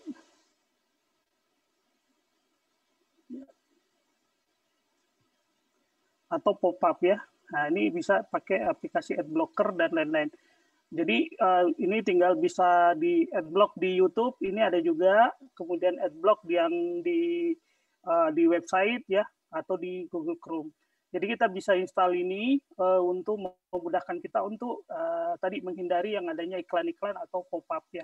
[SPEAKER 7] Atau pop-up ya. Nah, ini bisa pakai aplikasi adblocker dan lain-lain. Jadi uh, ini tinggal bisa di adblock di YouTube, ini ada juga, kemudian adblock yang di uh, di website ya, atau di Google Chrome. Jadi kita bisa install ini uh, untuk memudahkan kita untuk uh, tadi menghindari yang adanya iklan-iklan atau pop-up ya.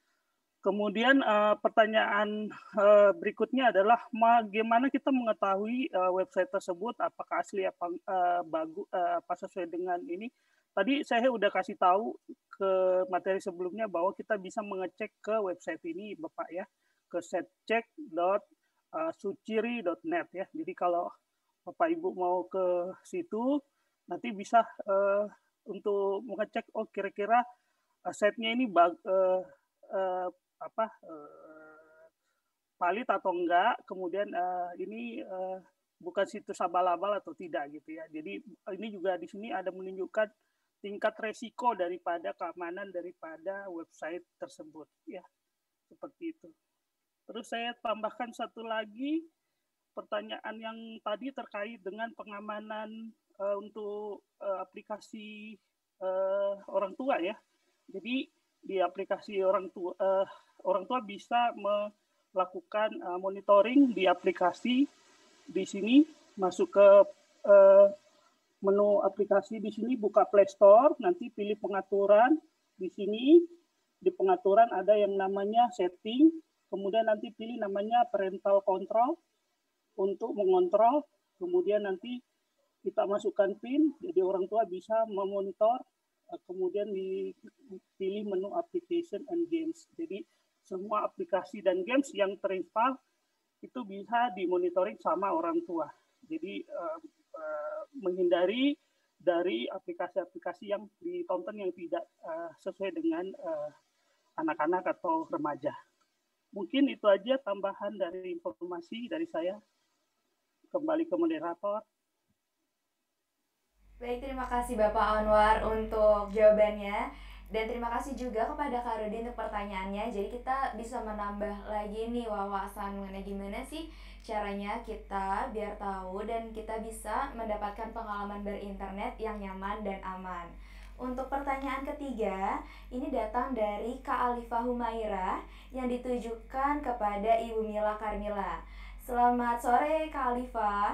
[SPEAKER 7] Kemudian uh, pertanyaan uh, berikutnya adalah bagaimana kita mengetahui uh, website tersebut apakah asli apa uh, bagus uh, apa sesuai dengan ini. Tadi saya udah kasih tahu ke materi sebelumnya bahwa kita bisa mengecek ke website ini Bapak ya, ke setcheck dot suciri dot net ya. Jadi kalau Bapak Ibu mau ke situ, nanti bisa uh, untuk mengecek, oh kira-kira uh, site-nya ini bag, uh, uh, apa uh, valid atau enggak, kemudian uh, ini uh, bukan situs abal-abal atau tidak gitu ya. Jadi ini juga di sini ada menunjukkan tingkat resiko daripada keamanan daripada website tersebut ya, seperti itu. Terus saya tambahkan satu lagi pertanyaan yang tadi terkait dengan pengamanan uh, untuk uh, aplikasi uh, orang tua ya. Jadi di aplikasi orang tua uh, orang tua bisa melakukan uh, monitoring di aplikasi di sini, masuk ke uh, menu aplikasi di sini, buka Play Store, nanti pilih pengaturan di sini. Di pengaturan ada yang namanya setting, kemudian nanti pilih namanya parental control untuk mengontrol, kemudian nanti kita masukkan PIN, jadi orang tua bisa memonitor, kemudian dipilih menu application and games. Jadi semua aplikasi dan games yang terinstall itu bisa dimonitoring sama orang tua. Jadi uh, uh, menghindari dari aplikasi-aplikasi yang ditonton yang tidak uh, sesuai dengan anak-anak uh, atau remaja. Mungkin itu aja tambahan dari informasi dari saya. Kembali ke moderator.
[SPEAKER 3] Baik, terima kasih Bapak Anwar untuk jawabannya. Dan terima kasih juga kepada Kak Rudi untuk pertanyaannya. Jadi kita bisa menambah lagi nih wawasan mengenai gimana sih caranya kita biar tahu dan kita bisa mendapatkan pengalaman berinternet yang nyaman dan aman. Untuk pertanyaan ketiga, ini datang dari Kak Alifah Humaira yang ditujukan kepada Ibu Mila Karmila. Selamat sore Kak Alifah.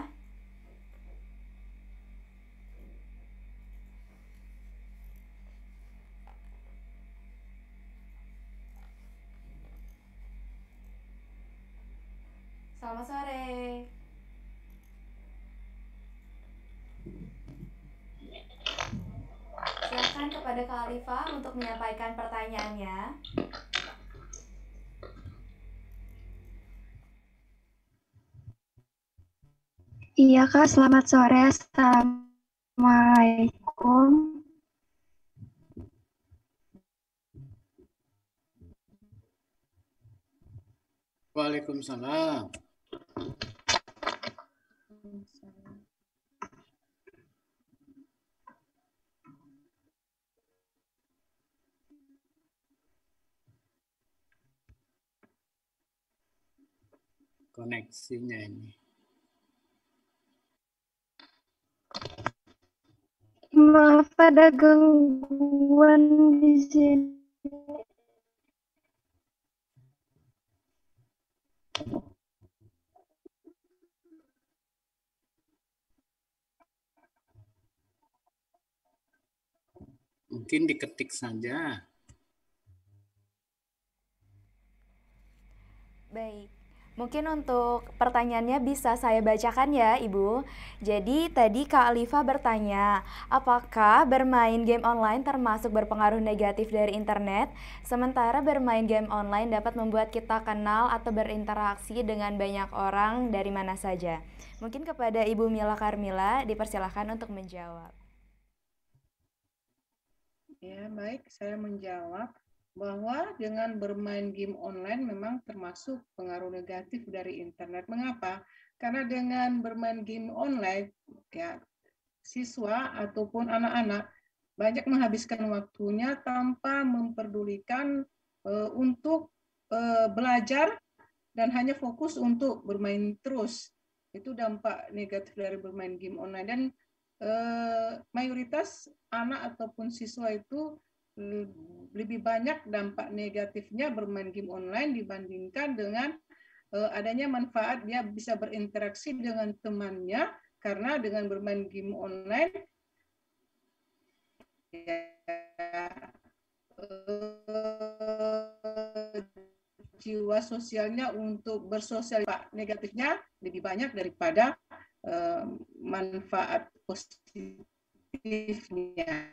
[SPEAKER 3] Selamat sore. Silakan kepada Kak Alifah untuk menyampaikan pertanyaannya.
[SPEAKER 12] Iya Kak, selamat sore. Assalamualaikum.
[SPEAKER 9] Waalaikumsalam. koneksinya ini.
[SPEAKER 12] Maaf, ada gangguan di sini.
[SPEAKER 9] Mungkin diketik saja.
[SPEAKER 3] Baik. Mungkin untuk pertanyaannya bisa saya bacakan ya, Ibu. Jadi tadi Kak Alifa bertanya, apakah bermain game online termasuk berpengaruh negatif dari internet? Sementara bermain game online dapat membuat kita kenal atau berinteraksi dengan banyak orang dari mana saja. Mungkin kepada Ibu Mila Karmila dipersilahkan untuk menjawab.
[SPEAKER 8] Ya, baik, saya menjawab bahwa dengan bermain game online memang termasuk pengaruh negatif dari internet. Mengapa? Karena dengan bermain game online, ya, siswa ataupun anak-anak banyak menghabiskan waktunya tanpa memperdulikan uh, untuk uh, belajar dan hanya fokus untuk bermain terus. Itu dampak negatif dari bermain game online. Dan uh, mayoritas anak ataupun siswa itu lebih banyak dampak negatifnya bermain game online dibandingkan dengan uh, adanya manfaat dia bisa berinteraksi dengan temannya, karena dengan bermain game online ya, uh, jiwa sosialnya untuk bersosial negatifnya lebih banyak daripada uh, manfaat positifnya.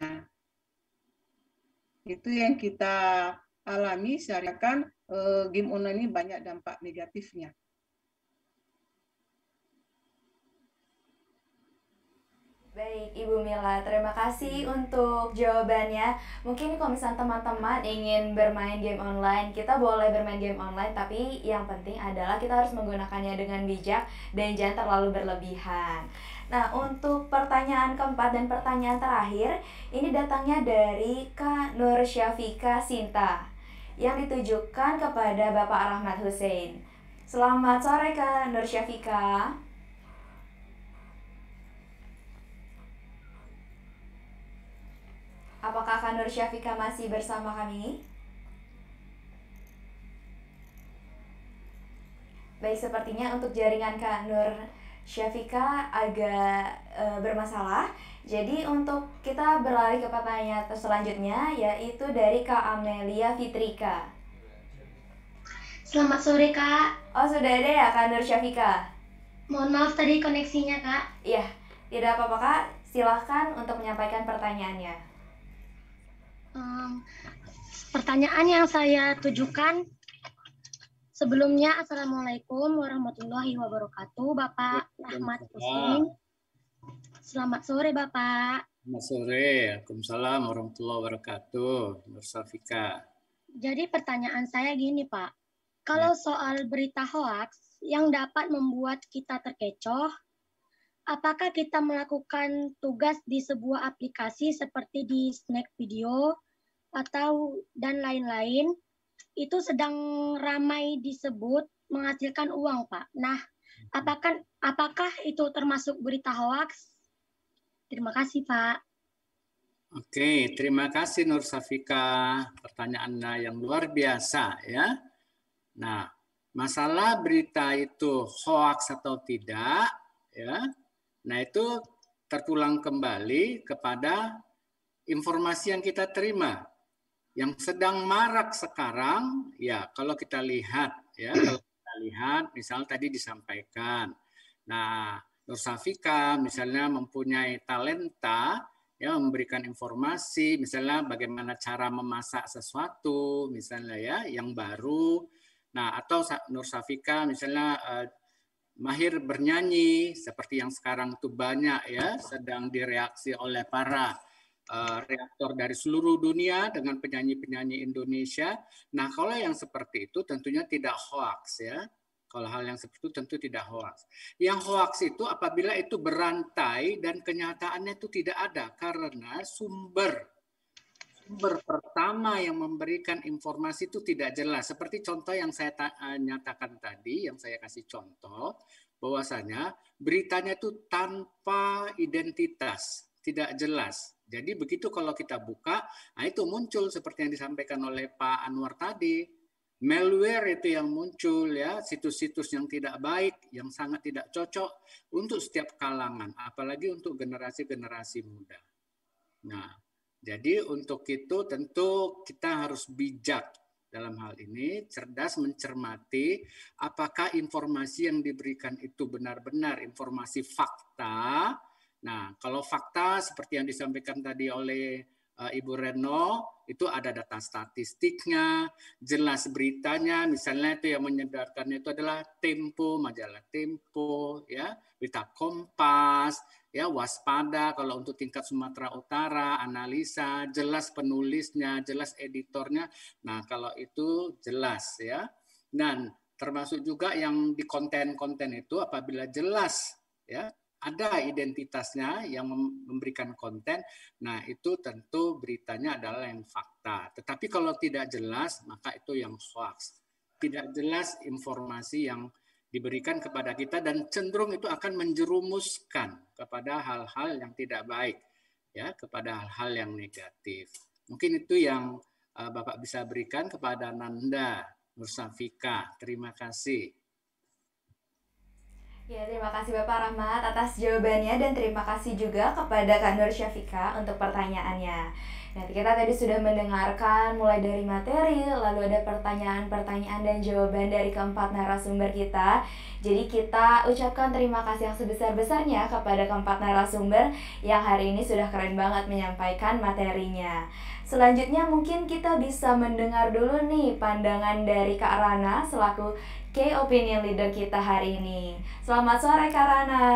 [SPEAKER 8] Itu yang kita alami sehari-hari, eh, game online ini banyak dampak negatifnya.
[SPEAKER 3] Baik, Ibu Mila, terima kasih untuk jawabannya. Mungkin kalau misalnya teman-teman ingin bermain game online, kita boleh bermain game online, tapi yang penting adalah kita harus menggunakannya dengan bijak dan jangan terlalu berlebihan. Nah, untuk pertanyaan keempat dan pertanyaan terakhir, ini datangnya dari Kak Nur Syafika Sinta yang ditujukan kepada Bapak Rahmat Hussein. Selamat sore Kak Nur Syafika. Apakah Kak Nur Syafika masih bersama kami? Baik, sepertinya untuk jaringan Kak Nur Syafika agak e, bermasalah. Jadi untuk kita beralih ke pertanyaan selanjutnya, yaitu dari Kak Amelia Fitrika.
[SPEAKER 13] Selamat sore Kak.
[SPEAKER 3] Oh, sudah ada ya Kak Nur Syafika?
[SPEAKER 13] Mohon maaf tadi koneksinya Kak.
[SPEAKER 3] Iya, tidak apa-apa Kak. Silahkan untuk menyampaikan pertanyaannya.
[SPEAKER 13] Um, pertanyaan yang saya tujukan sebelumnya, Assalamualaikum warahmatullahi wabarakatuh, Bapak Rahmat Hussein. Selamat sore, Bapak.
[SPEAKER 9] Selamat sore. Waalaikumsalam warahmatullahi wabarakatuh, Nur Syafika.
[SPEAKER 13] Jadi pertanyaan saya gini, Pak. Kalau ya. soal berita hoaks yang dapat membuat kita terkecoh, apakah kita melakukan tugas di sebuah aplikasi seperti di Snack Video atau dan lain-lain? Itu sedang ramai disebut menghasilkan uang, Pak. Nah, apakah apakah itu termasuk berita hoaks? Terima kasih, Pak.
[SPEAKER 9] Oke, terima kasih Nur Syafika. Pertanyaannya yang luar biasa ya. Nah, masalah berita itu hoaks atau tidak ya. Nah, itu terpulang kembali kepada informasi yang kita terima. Yang sedang marak sekarang, ya kalau kita lihat, ya kalau kita lihat, misal tadi disampaikan, nah Nur Syafika misalnya mempunyai talenta, ya memberikan informasi, misalnya bagaimana cara memasak sesuatu, misalnya ya yang baru, nah atau Nur Syafika misalnya eh, mahir bernyanyi, seperti yang sekarang itu banyak ya sedang direaksi oleh para Uh, reaktor dari seluruh dunia dengan penyanyi-penyanyi Indonesia. Nah, kalau yang seperti itu tentunya tidak hoaks ya. Kalau hal yang seperti itu tentu tidak hoaks. Yang hoaks itu apabila itu berantai dan kenyataannya itu tidak ada karena sumber sumber pertama yang memberikan informasi itu tidak jelas. Seperti contoh yang saya ta- nyatakan tadi, yang saya kasih contoh, bahwasanya beritanya itu tanpa identitas, tidak jelas. Jadi begitu kalau kita buka, nah itu muncul seperti yang disampaikan oleh Pak Anwar tadi, malware itu yang muncul, ya, situs-situs yang tidak baik, yang sangat tidak cocok untuk setiap kalangan, apalagi untuk generasi-generasi muda. Nah, jadi untuk itu tentu kita harus bijak dalam hal ini, cerdas mencermati apakah informasi yang diberikan itu benar-benar informasi fakta. Nah, kalau fakta seperti yang disampaikan tadi oleh uh, Ibu Reno, itu ada data statistiknya, jelas beritanya, misalnya itu yang menyebarkannya itu adalah Tempo, majalah Tempo, ya, berita Kompas, ya, Waspada kalau untuk tingkat Sumatera Utara, analisa, jelas penulisnya, jelas editornya. Nah, kalau itu jelas, ya. Dan termasuk juga yang di konten-konten itu apabila jelas, ya, ada identitasnya yang memberikan konten, nah itu tentu beritanya adalah yang fakta. Tetapi kalau tidak jelas, maka itu yang hoax. Tidak jelas informasi yang diberikan kepada kita dan cenderung itu akan menjerumuskan kepada hal-hal yang tidak baik, ya, kepada hal-hal yang negatif. Mungkin itu yang uh, Bapak bisa berikan kepada Nanda Nursafika. Terima kasih.
[SPEAKER 3] Ya, terima kasih Bapak Rahmat atas jawabannya dan terima kasih juga kepada Kak Nur Syafika untuk pertanyaannya. Nanti kita tadi sudah mendengarkan mulai dari materi, lalu ada pertanyaan-pertanyaan dan jawaban dari keempat narasumber kita. Jadi kita ucapkan terima kasih yang sebesar-besarnya kepada keempat narasumber yang hari ini sudah keren banget menyampaikan materinya. Selanjutnya mungkin kita bisa mendengar dulu nih pandangan dari Kak Rana selaku Key Opinion Leader kita hari ini. Selamat sore Kak Rana.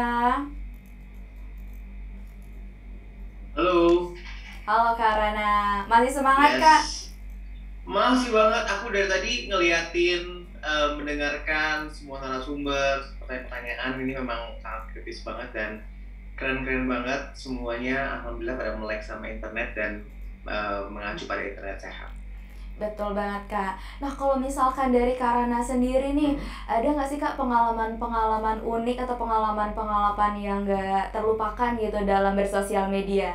[SPEAKER 5] Halo.
[SPEAKER 3] Halo Kak Rana, masih semangat
[SPEAKER 5] Yes.
[SPEAKER 3] Kak?
[SPEAKER 5] Masih banget, aku dari tadi ngeliatin, uh, mendengarkan semua narasumber, pertanyaan-pertanyaan ini memang sangat kritis banget dan keren-keren banget semuanya. Alhamdulillah pada melek sama internet dan uh, mengacu pada internet sehat.
[SPEAKER 3] Betul banget Kak. Nah kalau misalkan dari Kak Rana sendiri nih, ada nggak sih Kak pengalaman-pengalaman unik atau pengalaman-pengalaman yang nggak terlupakan gitu dalam bersosial media?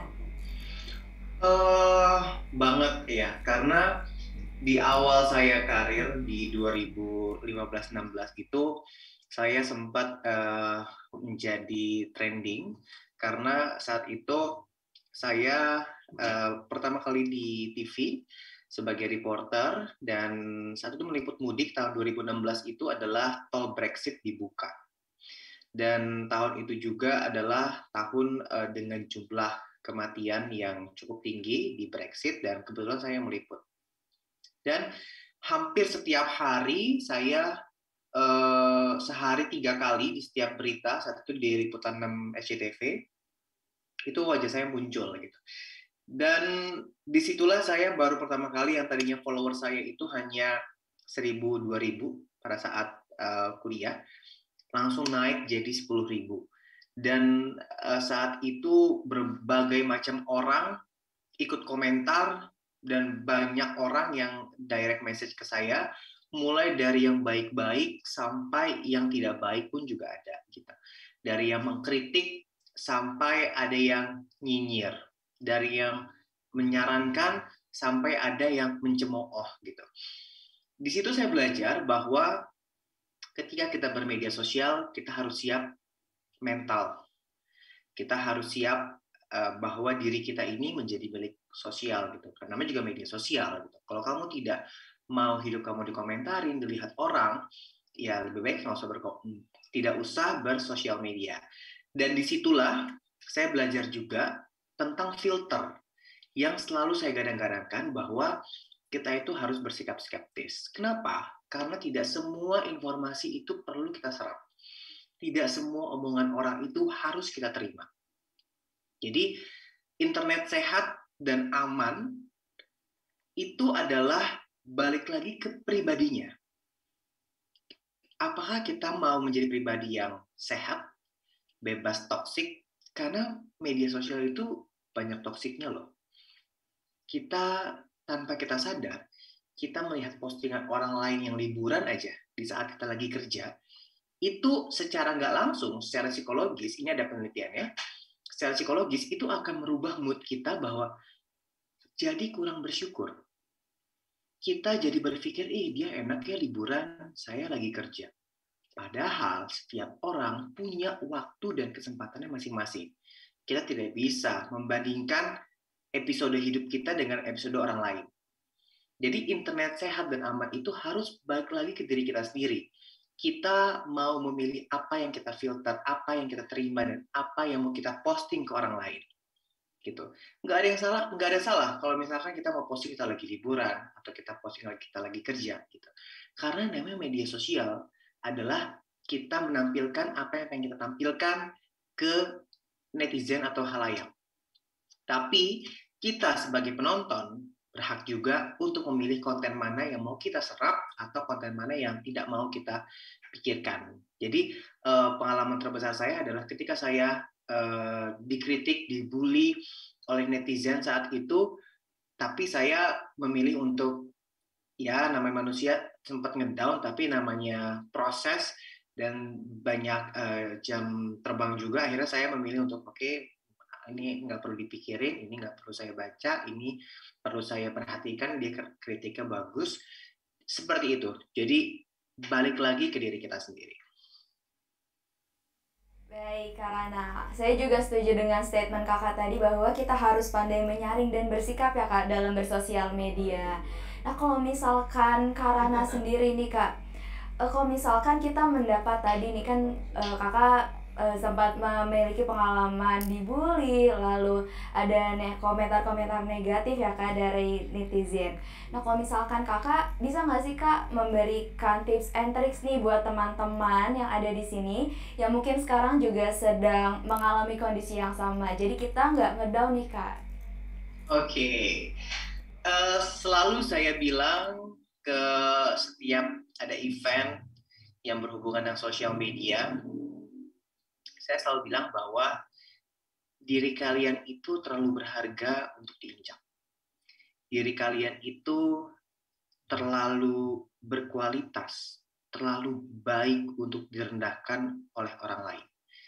[SPEAKER 5] Uh, banget ya, karena di awal saya karir di dua ribu lima belas enam belas gitu, saya sempat uh, menjadi trending karena saat itu saya uh, pertama kali di T V sebagai reporter dan saat itu meliput mudik tahun dua ribu enam belas itu adalah tol Brexit dibuka. Dan tahun itu juga adalah tahun uh, dengan jumlah kematian yang cukup tinggi di Brexit dan kebetulan saya meliput. Dan hampir setiap hari saya uh, sehari tiga kali di setiap berita, saat itu di liputan enam S C T V, itu wajah saya muncul gitu. Dan disitulah saya baru pertama kali yang tadinya follower saya itu hanya seribu dua ribu pada saat uh, kuliah, langsung naik jadi sepuluh ribu. Dan uh, saat itu berbagai macam orang ikut komentar dan banyak orang yang direct message ke saya, mulai dari yang baik-baik sampai yang tidak baik pun juga ada gitu. Dari yang mengkritik sampai ada yang nyinyir, dari yang menyarankan sampai ada yang mencemooh gitu. Di situ saya belajar bahwa ketika kita bermedia sosial, kita harus siap mental. Kita harus siap uh, bahwa diri kita ini menjadi milik sosial gitu. Karena namanya juga media sosial gitu. Kalau kamu tidak mau hidup kamu dikomentarin, dilihat orang, ya lebih baik nggak usah berko- tidak usah bersosial media. Dan disitulah saya belajar juga tentang filter yang selalu saya gadang-gadangkan bahwa kita itu harus bersikap skeptis. Kenapa? Karena tidak semua informasi itu perlu kita serap. Tidak semua omongan orang itu harus kita terima. Jadi internet sehat dan aman itu adalah balik lagi ke pribadinya. Apakah kita mau menjadi pribadi yang sehat, bebas toksik? Karena media sosial itu banyak toksiknya loh. kita tanpa kita sadar, kita melihat postingan orang lain yang liburan aja di saat kita lagi kerja, itu secara nggak langsung, secara psikologis, ini ada penelitiannya, secara psikologis itu akan merubah mood kita bahwa jadi kurang bersyukur. Kita jadi berpikir, ih dia enak ya liburan, saya lagi kerja. Padahal setiap orang punya waktu dan kesempatannya masing-masing. Kita tidak bisa membandingkan episode hidup kita dengan episode orang lain. Jadi internet sehat dan aman itu harus balik lagi ke diri kita sendiri. Kita mau memilih apa yang kita filter, apa yang kita terima, dan apa yang mau kita posting ke orang lain. Gitu. Nggak ada yang salah, nggak ada salah kalau misalkan kita mau posting kita lagi liburan atau kita posting kita lagi kerja. Gitu. Karena namanya media sosial adalah kita menampilkan apa yang kita tampilkan ke netizen atau halayak. Tapi kita sebagai penonton berhak juga untuk memilih konten mana yang mau kita serap atau konten mana yang tidak mau kita pikirkan. Jadi pengalaman terbesar saya adalah ketika saya dikritik, dibully oleh netizen saat itu, tapi saya memilih untuk, ya namanya manusia sempat ngedown, tapi namanya proses dan banyak uh, jam terbang juga, akhirnya saya memilih untuk oke, okay, ini nggak perlu dipikirin, ini nggak perlu saya baca, ini perlu saya perhatikan, dia kritiknya bagus, seperti itu. Jadi balik lagi ke diri kita sendiri.
[SPEAKER 3] Baik, karena saya juga setuju dengan statement kakak tadi bahwa kita harus pandai menyaring dan bersikap ya kak dalam bersosial media. Nah kalau misalkan Karana sendiri nih kak, kalau misalkan kita mendapat tadi nih kan kakak sempat memiliki pengalaman dibully, lalu ada komentar-komentar negatif ya kak dari netizen. Nah kalau misalkan kakak bisa nggak sih kak memberikan tips and tricks nih buat teman-teman yang ada di sini yang mungkin sekarang juga sedang mengalami kondisi yang sama, jadi kita nggak ngedown nih kak.
[SPEAKER 5] Oke, okay. uh, selalu saya bilang ke setiap ada event yang berhubungan dengan sosial media, saya selalu bilang bahwa diri kalian itu terlalu berharga untuk diinjak. Diri kalian itu terlalu berkualitas, terlalu baik untuk direndahkan oleh orang lain.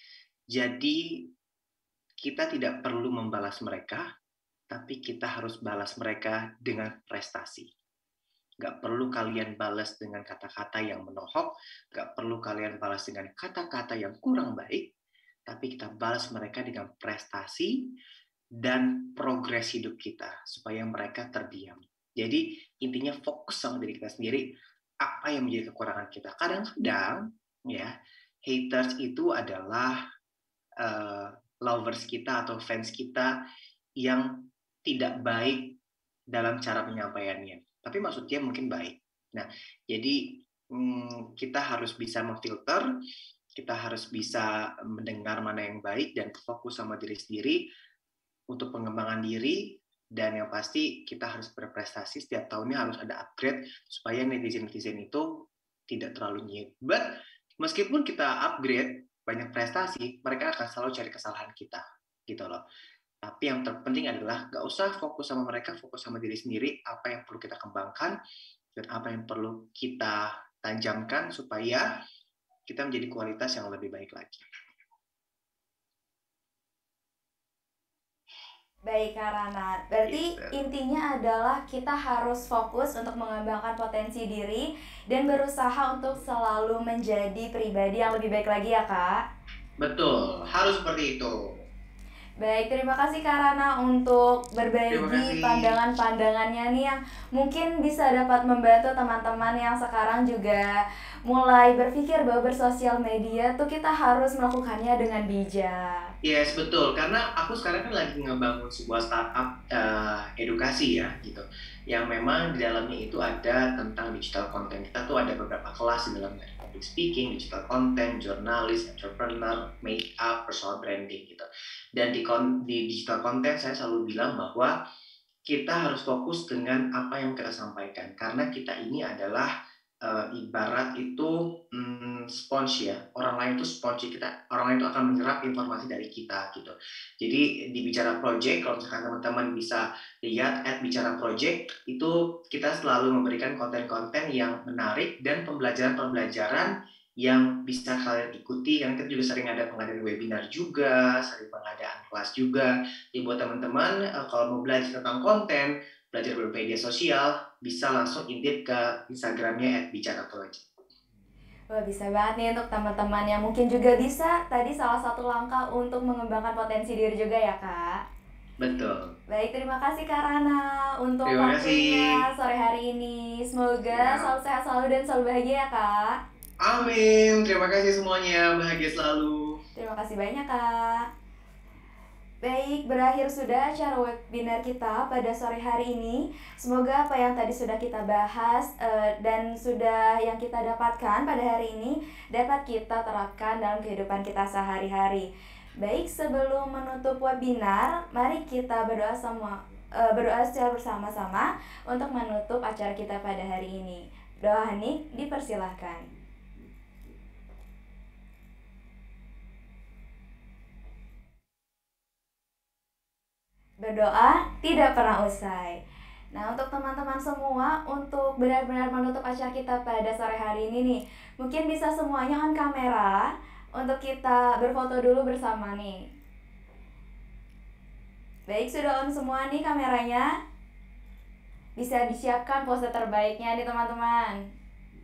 [SPEAKER 5] Jadi kita tidak perlu membalas mereka, tapi kita harus balas mereka dengan prestasi. Gak perlu kalian balas dengan kata-kata yang menohok, gak perlu kalian balas dengan kata-kata yang kurang baik, tapi kita balas mereka dengan prestasi dan progres hidup kita supaya mereka terdiam. Jadi intinya fokus sama diri kita sendiri, apa yang menjadi kekurangan kita. Kadang-kadang ya haters itu adalah uh, lovers kita atau fans kita yang tidak baik dalam cara penyampaiannya. Tapi maksudnya mungkin baik. Nah, jadi hmm, kita harus bisa memfilter, kita harus bisa mendengar mana yang baik dan fokus sama diri sendiri untuk pengembangan diri, dan yang pasti kita harus berprestasi setiap tahunnya, harus ada upgrade supaya netizen-netizen itu tidak terlalu nyet. But meskipun kita upgrade banyak prestasi, mereka akan selalu cari kesalahan kita, gitu loh. Tapi yang terpenting adalah gak usah fokus sama mereka, fokus sama diri sendiri, apa yang perlu kita kembangkan dan apa yang perlu kita tajamkan supaya kita menjadi kualitas yang lebih baik lagi.
[SPEAKER 3] Baik Karana, berarti
[SPEAKER 5] gitu.
[SPEAKER 3] Intinya adalah kita harus fokus untuk mengembangkan potensi diri dan berusaha untuk selalu menjadi pribadi yang lebih baik lagi ya Kak?
[SPEAKER 5] Betul, harus seperti itu.
[SPEAKER 3] Baik, terima kasih Kak Rana untuk berbagi pandangan-pandangannya nih yang mungkin bisa dapat membantu teman-teman yang sekarang juga mulai berpikir bahwa bersosial media tuh kita harus melakukannya dengan bijak.
[SPEAKER 5] Yes, betul. Karena aku sekarang kan lagi ngebangun sebuah startup uh, edukasi ya, gitu. Yang memang di dalamnya itu ada tentang digital content. Kita tuh ada beberapa kelas di dalamnya. Public speaking, digital content, jurnalis, entrepreneur, make up, personal branding gitu. Dan di, di digital content saya selalu bilang bahwa kita harus fokus dengan apa yang kita sampaikan, karena kita ini adalah uh, ibarat itu hmm, sponge ya. Orang lain itu sponge kita. Orang lain itu akan menyerap informasi dari kita gitu. Jadi di Bicara Project, kalau misalkan teman-teman bisa lihat at Bicara Project, itu kita selalu memberikan konten-konten yang menarik dan pembelajaran-pembelajaran yang bisa kalian ikuti. Karena kita juga sering ada pengadaan webinar juga, sering pengadaan kelas juga. Jadi buat teman-teman, uh, kalau mau belajar tentang konten, belajar bermedia sosial, bisa langsung intip ke Instagramnya at Bicara Project.
[SPEAKER 3] Wah, bisa banget nih untuk teman-teman yang mungkin juga bisa tadi salah satu langkah untuk mengembangkan potensi diri juga ya, Kak.
[SPEAKER 5] Betul.
[SPEAKER 3] Baik, terima kasih Kak Rana untuk
[SPEAKER 5] Terima
[SPEAKER 3] waktunya
[SPEAKER 5] kasih.
[SPEAKER 3] sore hari ini. Semoga
[SPEAKER 5] Ya.
[SPEAKER 3] selalu sehat selalu dan selalu bahagia ya, Kak.
[SPEAKER 5] Amin. Terima kasih semuanya. Bahagia selalu.
[SPEAKER 3] Terima kasih banyak, Kak. Baik, berakhir sudah acara webinar kita pada sore hari ini. Semoga apa yang tadi sudah kita bahas uh, dan sudah yang kita dapatkan pada hari ini dapat kita terapkan dalam kehidupan kita sehari-hari. Baik, sebelum menutup webinar, mari kita berdoa sama uh, berdoa secara bersama-sama untuk menutup acara kita pada hari ini. Doa Hanik dipersilahkan. Berdoa tidak pernah usai. Nah, untuk teman-teman semua, untuk benar-benar menutup acara kita pada sore hari ini nih, mungkin bisa semuanya on kamera untuk kita berfoto dulu bersama nih. Baik, sudah on semua nih kameranya. Bisa disiapkan pose terbaiknya nih teman-teman.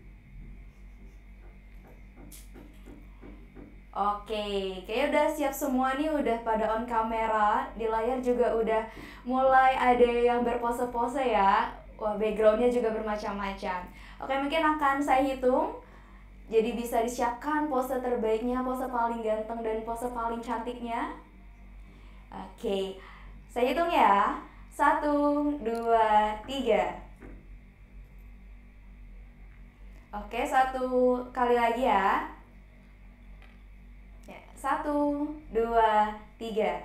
[SPEAKER 3] Oke, kayaknya udah siap semua nih, udah pada on kamera. Di layar juga udah mulai ada yang berpose-pose ya. Wah, backgroundnya juga bermacam-macam. Oke, mungkin akan saya hitung. Jadi bisa disiapkan pose terbaiknya, pose paling ganteng dan pose paling cantiknya. Oke, saya hitung ya. Satu, dua, tiga. Oke, satu kali lagi ya. Satu, dua, tiga.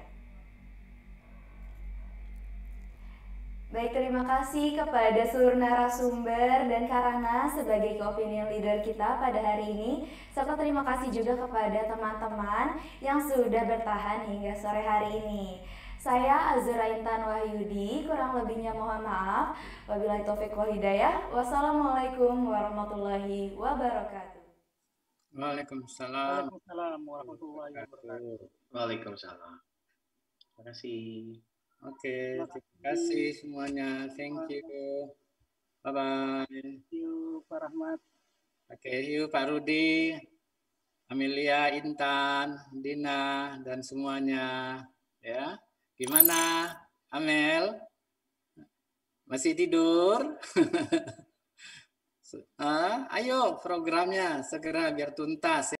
[SPEAKER 3] Baik, terima kasih kepada seluruh narasumber dan Karana sebagai opinion leader kita pada hari ini. Serta terima kasih juga kepada teman-teman yang sudah bertahan hingga sore hari ini. Saya Azura Intan Wahyudi, kurang lebihnya mohon maaf. Wabillahi taufiq wal hidayah. Wassalamualaikum warahmatullahi wabarakatuh.
[SPEAKER 9] Waalaikumsalam.
[SPEAKER 7] Waalaikumsalam warahmatullahi wabarakatuh.
[SPEAKER 5] Waalaikumsalam. Terima kasih.
[SPEAKER 9] Oke, terima kasih semuanya. Thank you. Bye-bye.
[SPEAKER 7] Thank you, Pak Rahmat.
[SPEAKER 9] Oke, yuk Pak Rudi, Amelia, Intan, Dina, dan semuanya. Ya, gimana, Amel? Masih tidur? Ah, ayo programnya segera biar tuntas.